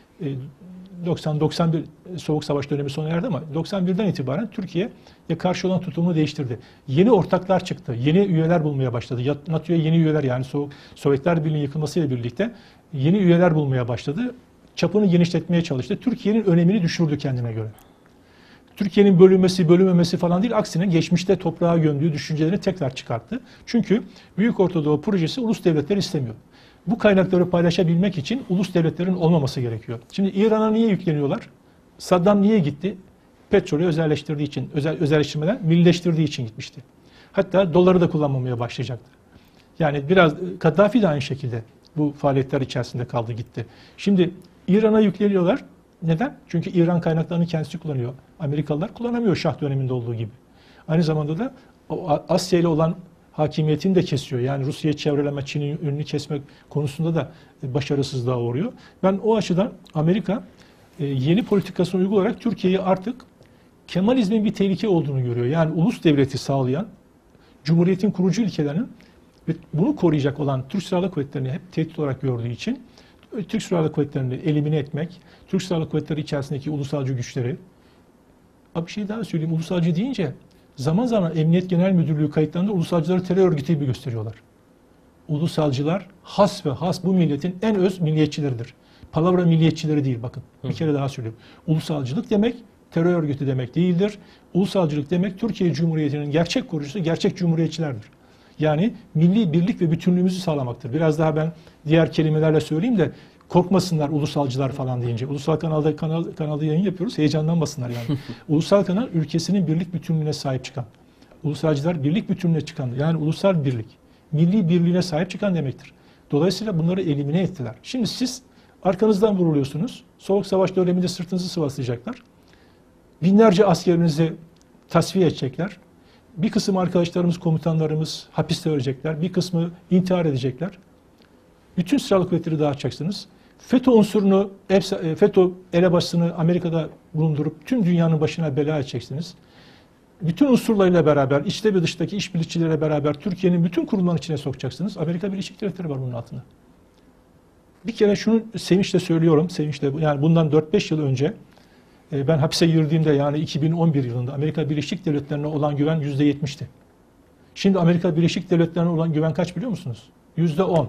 91 Soğuk Savaş dönemi sona erdi ama 91'den itibaren Türkiye'ye karşı olan tutumunu değiştirdi. Yeni ortaklar çıktı. Yeni üyeler bulmaya başladı. NATO'ya yeni üyeler, yani Sovyetler Birliği'nin yıkılmasıyla birlikte yeni üyeler bulmaya başladı. Çapını genişletmeye çalıştı. Türkiye'nin önemini düşürdü kendine göre. Türkiye'nin bölünmesi, bölünmemesi falan değil, aksine geçmişte toprağa gömdüğü düşüncelerini tekrar çıkarttı. Çünkü Büyük Ortadoğu projesi ulus devletler istemiyor. Bu kaynakları paylaşabilmek için ulus devletlerin olmaması gerekiyor. Şimdi İran'a niye yükleniyorlar? Saddam niye gitti? Petrolü özelleştirdiği için, özelleştirmeden millileştirdiği için gitmişti. Hatta doları da kullanmamaya başlayacaktı. Yani biraz Kaddafi de aynı şekilde bu faaliyetler içerisinde kaldı gitti. Şimdi İran'a yükleniyorlar. Neden? Çünkü İran kaynaklarını kendisi kullanıyor. Amerikalılar kullanamıyor Şah döneminde olduğu gibi. Aynı zamanda da Asya ile olan hakimiyetini de kesiyor. Yani Rusya'yı çevreleme, Çin'in önünü kesmek konusunda da başarısızlığa uğruyor. Ben o açıdan Amerika yeni politikasını uygulayarak Türkiye'yi artık Kemalizmin bir tehlike olduğunu görüyor. Yani ulus devleti sağlayan, Cumhuriyet'in kurucu ilkelerinin ve bunu koruyacak olan Türk Silahlı Kuvvetleri'ni hep tehdit olarak gördüğü için Türk Silahlı Kuvvetleri'ni elimine etmek, Türk Silahlı Kuvvetleri içerisindeki ulusalcı güçleri, bir şey daha söyleyeyim, ulusalcı deyince zaman zaman Emniyet Genel Müdürlüğü kayıtlarında ulusalcıları terör örgütü gibi gösteriyorlar. Ulusalcılar has ve has bu milletin en öz milliyetçileridir. Palavra milliyetçileri değil, bakın. Bir kere daha söylüyorum. Ulusalcılık demek terör örgütü demek değildir. Ulusalcılık demek Türkiye Cumhuriyeti'nin gerçek kurucusu, gerçek cumhuriyetçilerdir. Yani milli birlik ve bütünlüğümüzü sağlamaktır. Biraz daha ben diğer kelimelerle söyleyeyim de korkmasınlar ulusalcılar falan deyince. Ulusal kanalda yayın yapıyoruz. Heyecanlanmasınlar yani. Ulusal kanal ülkesinin birlik bütünlüğüne sahip çıkan. Ulusalcılar birlik bütünlüğüne çıkan. Yani ulusal birlik. Milli birliğine sahip çıkan demektir. Dolayısıyla bunları elimine ettiler. Şimdi siz arkanızdan vuruluyorsunuz. Soğuk Savaş döneminde sırtınızı sıvaslayacaklar. Binlerce askerinizi tasfiye edecekler. Bir kısım arkadaşlarımız, komutanlarımız hapiste ölecekler. Bir kısmı intihar edecekler. Bütün silahlı kuvvetleri dağıtacaksınız. FETÖ unsurunu, FETÖ elebaşısını Amerika'da bulundurup tüm dünyanın başına bela edeceksiniz. Bütün unsurlarıyla beraber, içte ve dıştaki işbirlikçileriyle beraber Türkiye'nin bütün kurumlarının içine sokacaksınız. Amerika Birleşik Devletleri var bunun altında. Bir kere şunu sevinçle söylüyorum, sevinçle, yani bundan 4-5 yıl önce ben hapise girdiğimde, yani 2011 yılında Amerika Birleşik Devletleri'ne olan güven %70'ti. Şimdi Amerika Birleşik Devletleri'ne olan güven kaç biliyor musunuz? %10.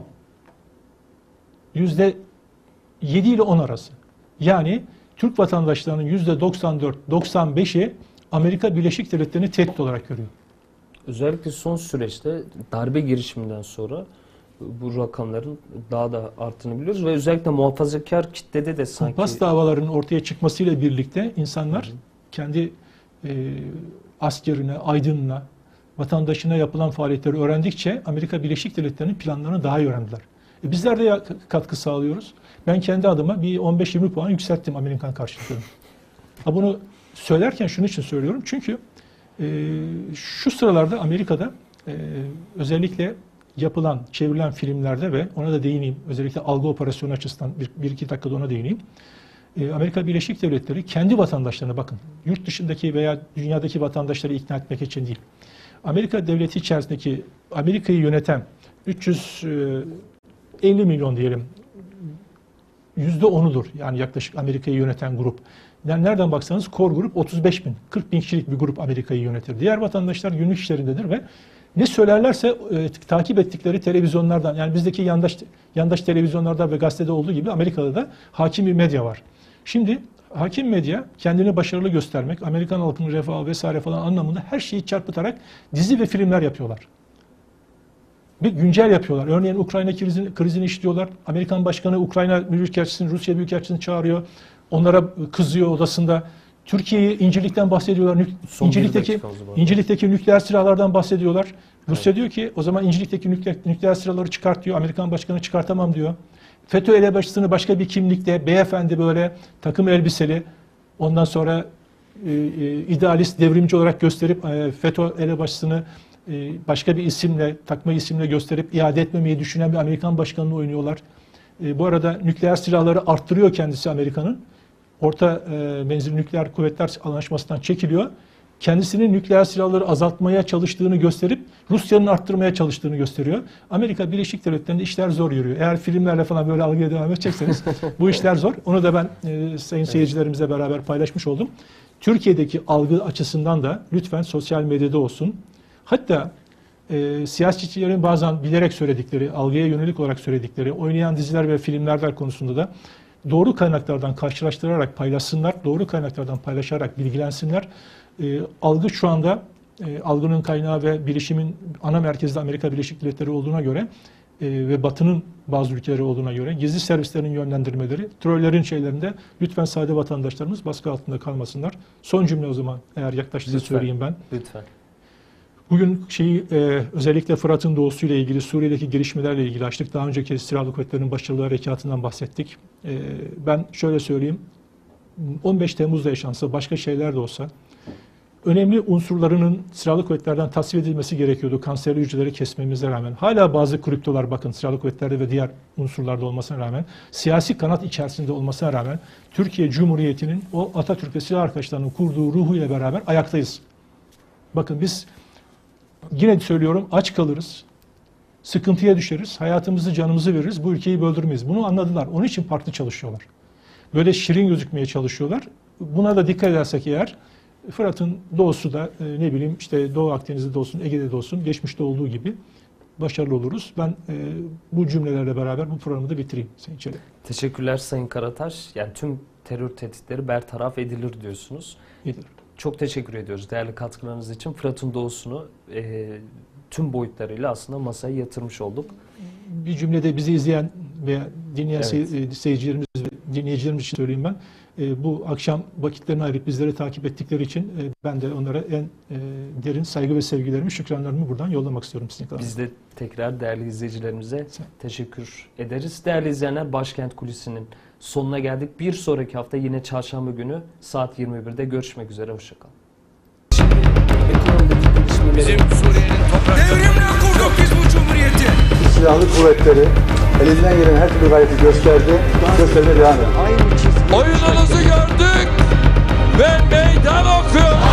%7 ile 10 arası. Yani Türk vatandaşlarının %94-95'i Amerika Birleşik Devletleri'ni tehdit olarak görüyor. Özellikle son süreçte darbe girişiminden sonra bu rakamların daha da arttığını biliyoruz ve özellikle muhafazakar kitlede de sanki... Kumpas davalarının ortaya çıkmasıyla birlikte insanlar kendi askerine, aydınına, vatandaşına yapılan faaliyetleri öğrendikçe Amerika Birleşik Devletleri'nin planlarını daha iyi öğrendiler. Bizler de katkı sağlıyoruz. Ben kendi adıma bir 15-20 puan yükselttim Amerikan karşılıklarını. Bunu söylerken şunun için söylüyorum. Çünkü Şu sıralarda Amerika'da özellikle yapılan, çevrilen filmlerde ve ona da değineyim, özellikle algı operasyonu açısından bir iki dakikada ona değineyim. Amerika Birleşik Devletleri kendi vatandaşlarına, bakın, yurt dışındaki veya dünyadaki vatandaşları ikna etmek için değil, Amerika devleti içerisindeki Amerika'yı yöneten 350 milyon diyelim, %10'udur yani yaklaşık Amerika'yı yöneten grup. Yani nereden baksanız core grup 35 bin, 40 bin kişilik bir grup Amerika'yı yönetir. Diğer vatandaşlar günlük işlerindedir ve ne söylerlerse takip ettikleri televizyonlardan, yani bizdeki yandaş televizyonlarda ve gazetede olduğu gibi Amerika'da da hakim bir medya var. Şimdi hakim medya kendini başarılı göstermek, Amerikan halkının refahı vesaire falan anlamında her şeyi çarpıtarak dizi ve filmler yapıyorlar. Bir güncel yapıyorlar. Örneğin Ukrayna krizini işliyorlar. Amerikan Başkanı Ukrayna Büyükelçisini, Rusya Büyükelçisini çağırıyor. Onlara kızıyor odasında. Türkiye'yi İncirlik'ten bahsediyorlar. İncirlik'teki nükleer silahlardan bahsediyorlar. Rusya diyor ki o zaman İncirlik'teki nükleer silahları çıkart diyor. Amerikan Başkanı çıkartamam diyor. FETÖ elebaşısını başka bir kimlikte, beyefendi böyle takım elbiseli, ondan sonra idealist, devrimci olarak gösterip FETÖ elebaşısını başka bir isimle, takma isimle gösterip iade etmemeyi düşünen bir Amerikan başkanını oynuyorlar. Bu arada nükleer silahları arttırıyor kendisi Amerika'nın. Orta menzilli nükleer kuvvetler anlaşmasından çekiliyor. Kendisinin nükleer silahları azaltmaya çalıştığını gösterip Rusya'nın arttırmaya çalıştığını gösteriyor. Amerika Birleşik Devletleri'nde işler zor yürüyor. Eğer filmlerle falan böyle algıya devam edecekseniz bu işler zor. Onu da ben sayın seyircilerimizle beraber paylaşmış oldum. Türkiye'deki algı açısından da lütfen sosyal medyada olsun. Hatta siyasetçilerin bazen bilerek söyledikleri, algıya yönelik olarak söyledikleri, oynayan diziler ve filmler konusunda da doğru kaynaklardan karşılaştırarak paylaşsınlar, doğru kaynaklardan paylaşarak bilgilensinler. Algı şu anda, algının kaynağı ve bilişimin ana merkezi de Amerika Birleşik Devletleri olduğuna göre ve Batı'nın bazı ülkeleri olduğuna göre gizli servislerin yönlendirmeleri, trollerin şeylerinde lütfen sade vatandaşlarımız baskı altında kalmasınlar. Son cümle o zaman eğer yaklaştığınızı söyleyeyim ben. Lütfen. Bugün özellikle Fırat'ın doğusuyla ilgili, Suriye'deki gelişmelerle ilgili açtık. Daha önceki silahlı kuvvetlerin başarılı harekatından bahsettik. Ben şöyle söyleyeyim, 15 Temmuz'da yaşansa, başka şeyler de olsa, önemli unsurlarının silahlı kuvvetlerden tasfiye edilmesi gerekiyordu kanserli hücreleri kesmemize rağmen. Hala bazı kriptolar, bakın, silahlı kuvvetlerde ve diğer unsurlarda olmasına rağmen, siyasi kanat içerisinde olmasına rağmen, Türkiye Cumhuriyeti'nin o Atatürk ve silah arkadaşlarının kurduğu ruhuyla beraber ayaktayız. Bakın biz, yine söylüyorum, aç kalırız, sıkıntıya düşeriz, hayatımızı, canımızı veririz, bu ülkeyi böldürmeyiz. Bunu anladılar. Onun için farklı çalışıyorlar. Böyle şirin gözükmeye çalışıyorlar. Buna da dikkat edersek eğer, Fırat'ın doğusu da ne bileyim işte Doğu Akdeniz'de de olsun, Ege'de de olsun, geçmişte olduğu gibi başarılı oluruz. Ben bu cümlelerle beraber bu programı da bitireyim Sayın Çelik. Teşekkürler Sayın Karataş. Yani tüm terör tehditleri bertaraf edilir diyorsunuz. Edilir. Çok teşekkür ediyoruz değerli katkılarınız için. Fırat'ın doğusunu tüm boyutlarıyla aslında masaya yatırmış olduk. Bir cümlede bizi izleyen veya dinleyen Evet. seyircilerimiz ve dinleyicilerimiz için söyleyeyim ben. Bu akşam vakitlerini ayırıp bizleri takip ettikleri için ben de onlara en derin saygı ve sevgilerimi, şükranlarımı buradan yollamak istiyorum sizin kadar. Biz de tekrar değerli izleyicilerimize teşekkür ederiz. Değerli izleyenler, Başkent Kulisi'nin sonuna geldik. Bir sonraki hafta yine çarşamba günü saat 21'de görüşmek üzere. Hoşçakalın. Bizim Suriye'nin topraklarını devrimle kurduk biz bu cumhuriyeti. Silahlı kuvvetleri elinden gelen her türlü gayreti göstermeye devam ediyor. Oyununuzu gördük ve meydan okuyoruz.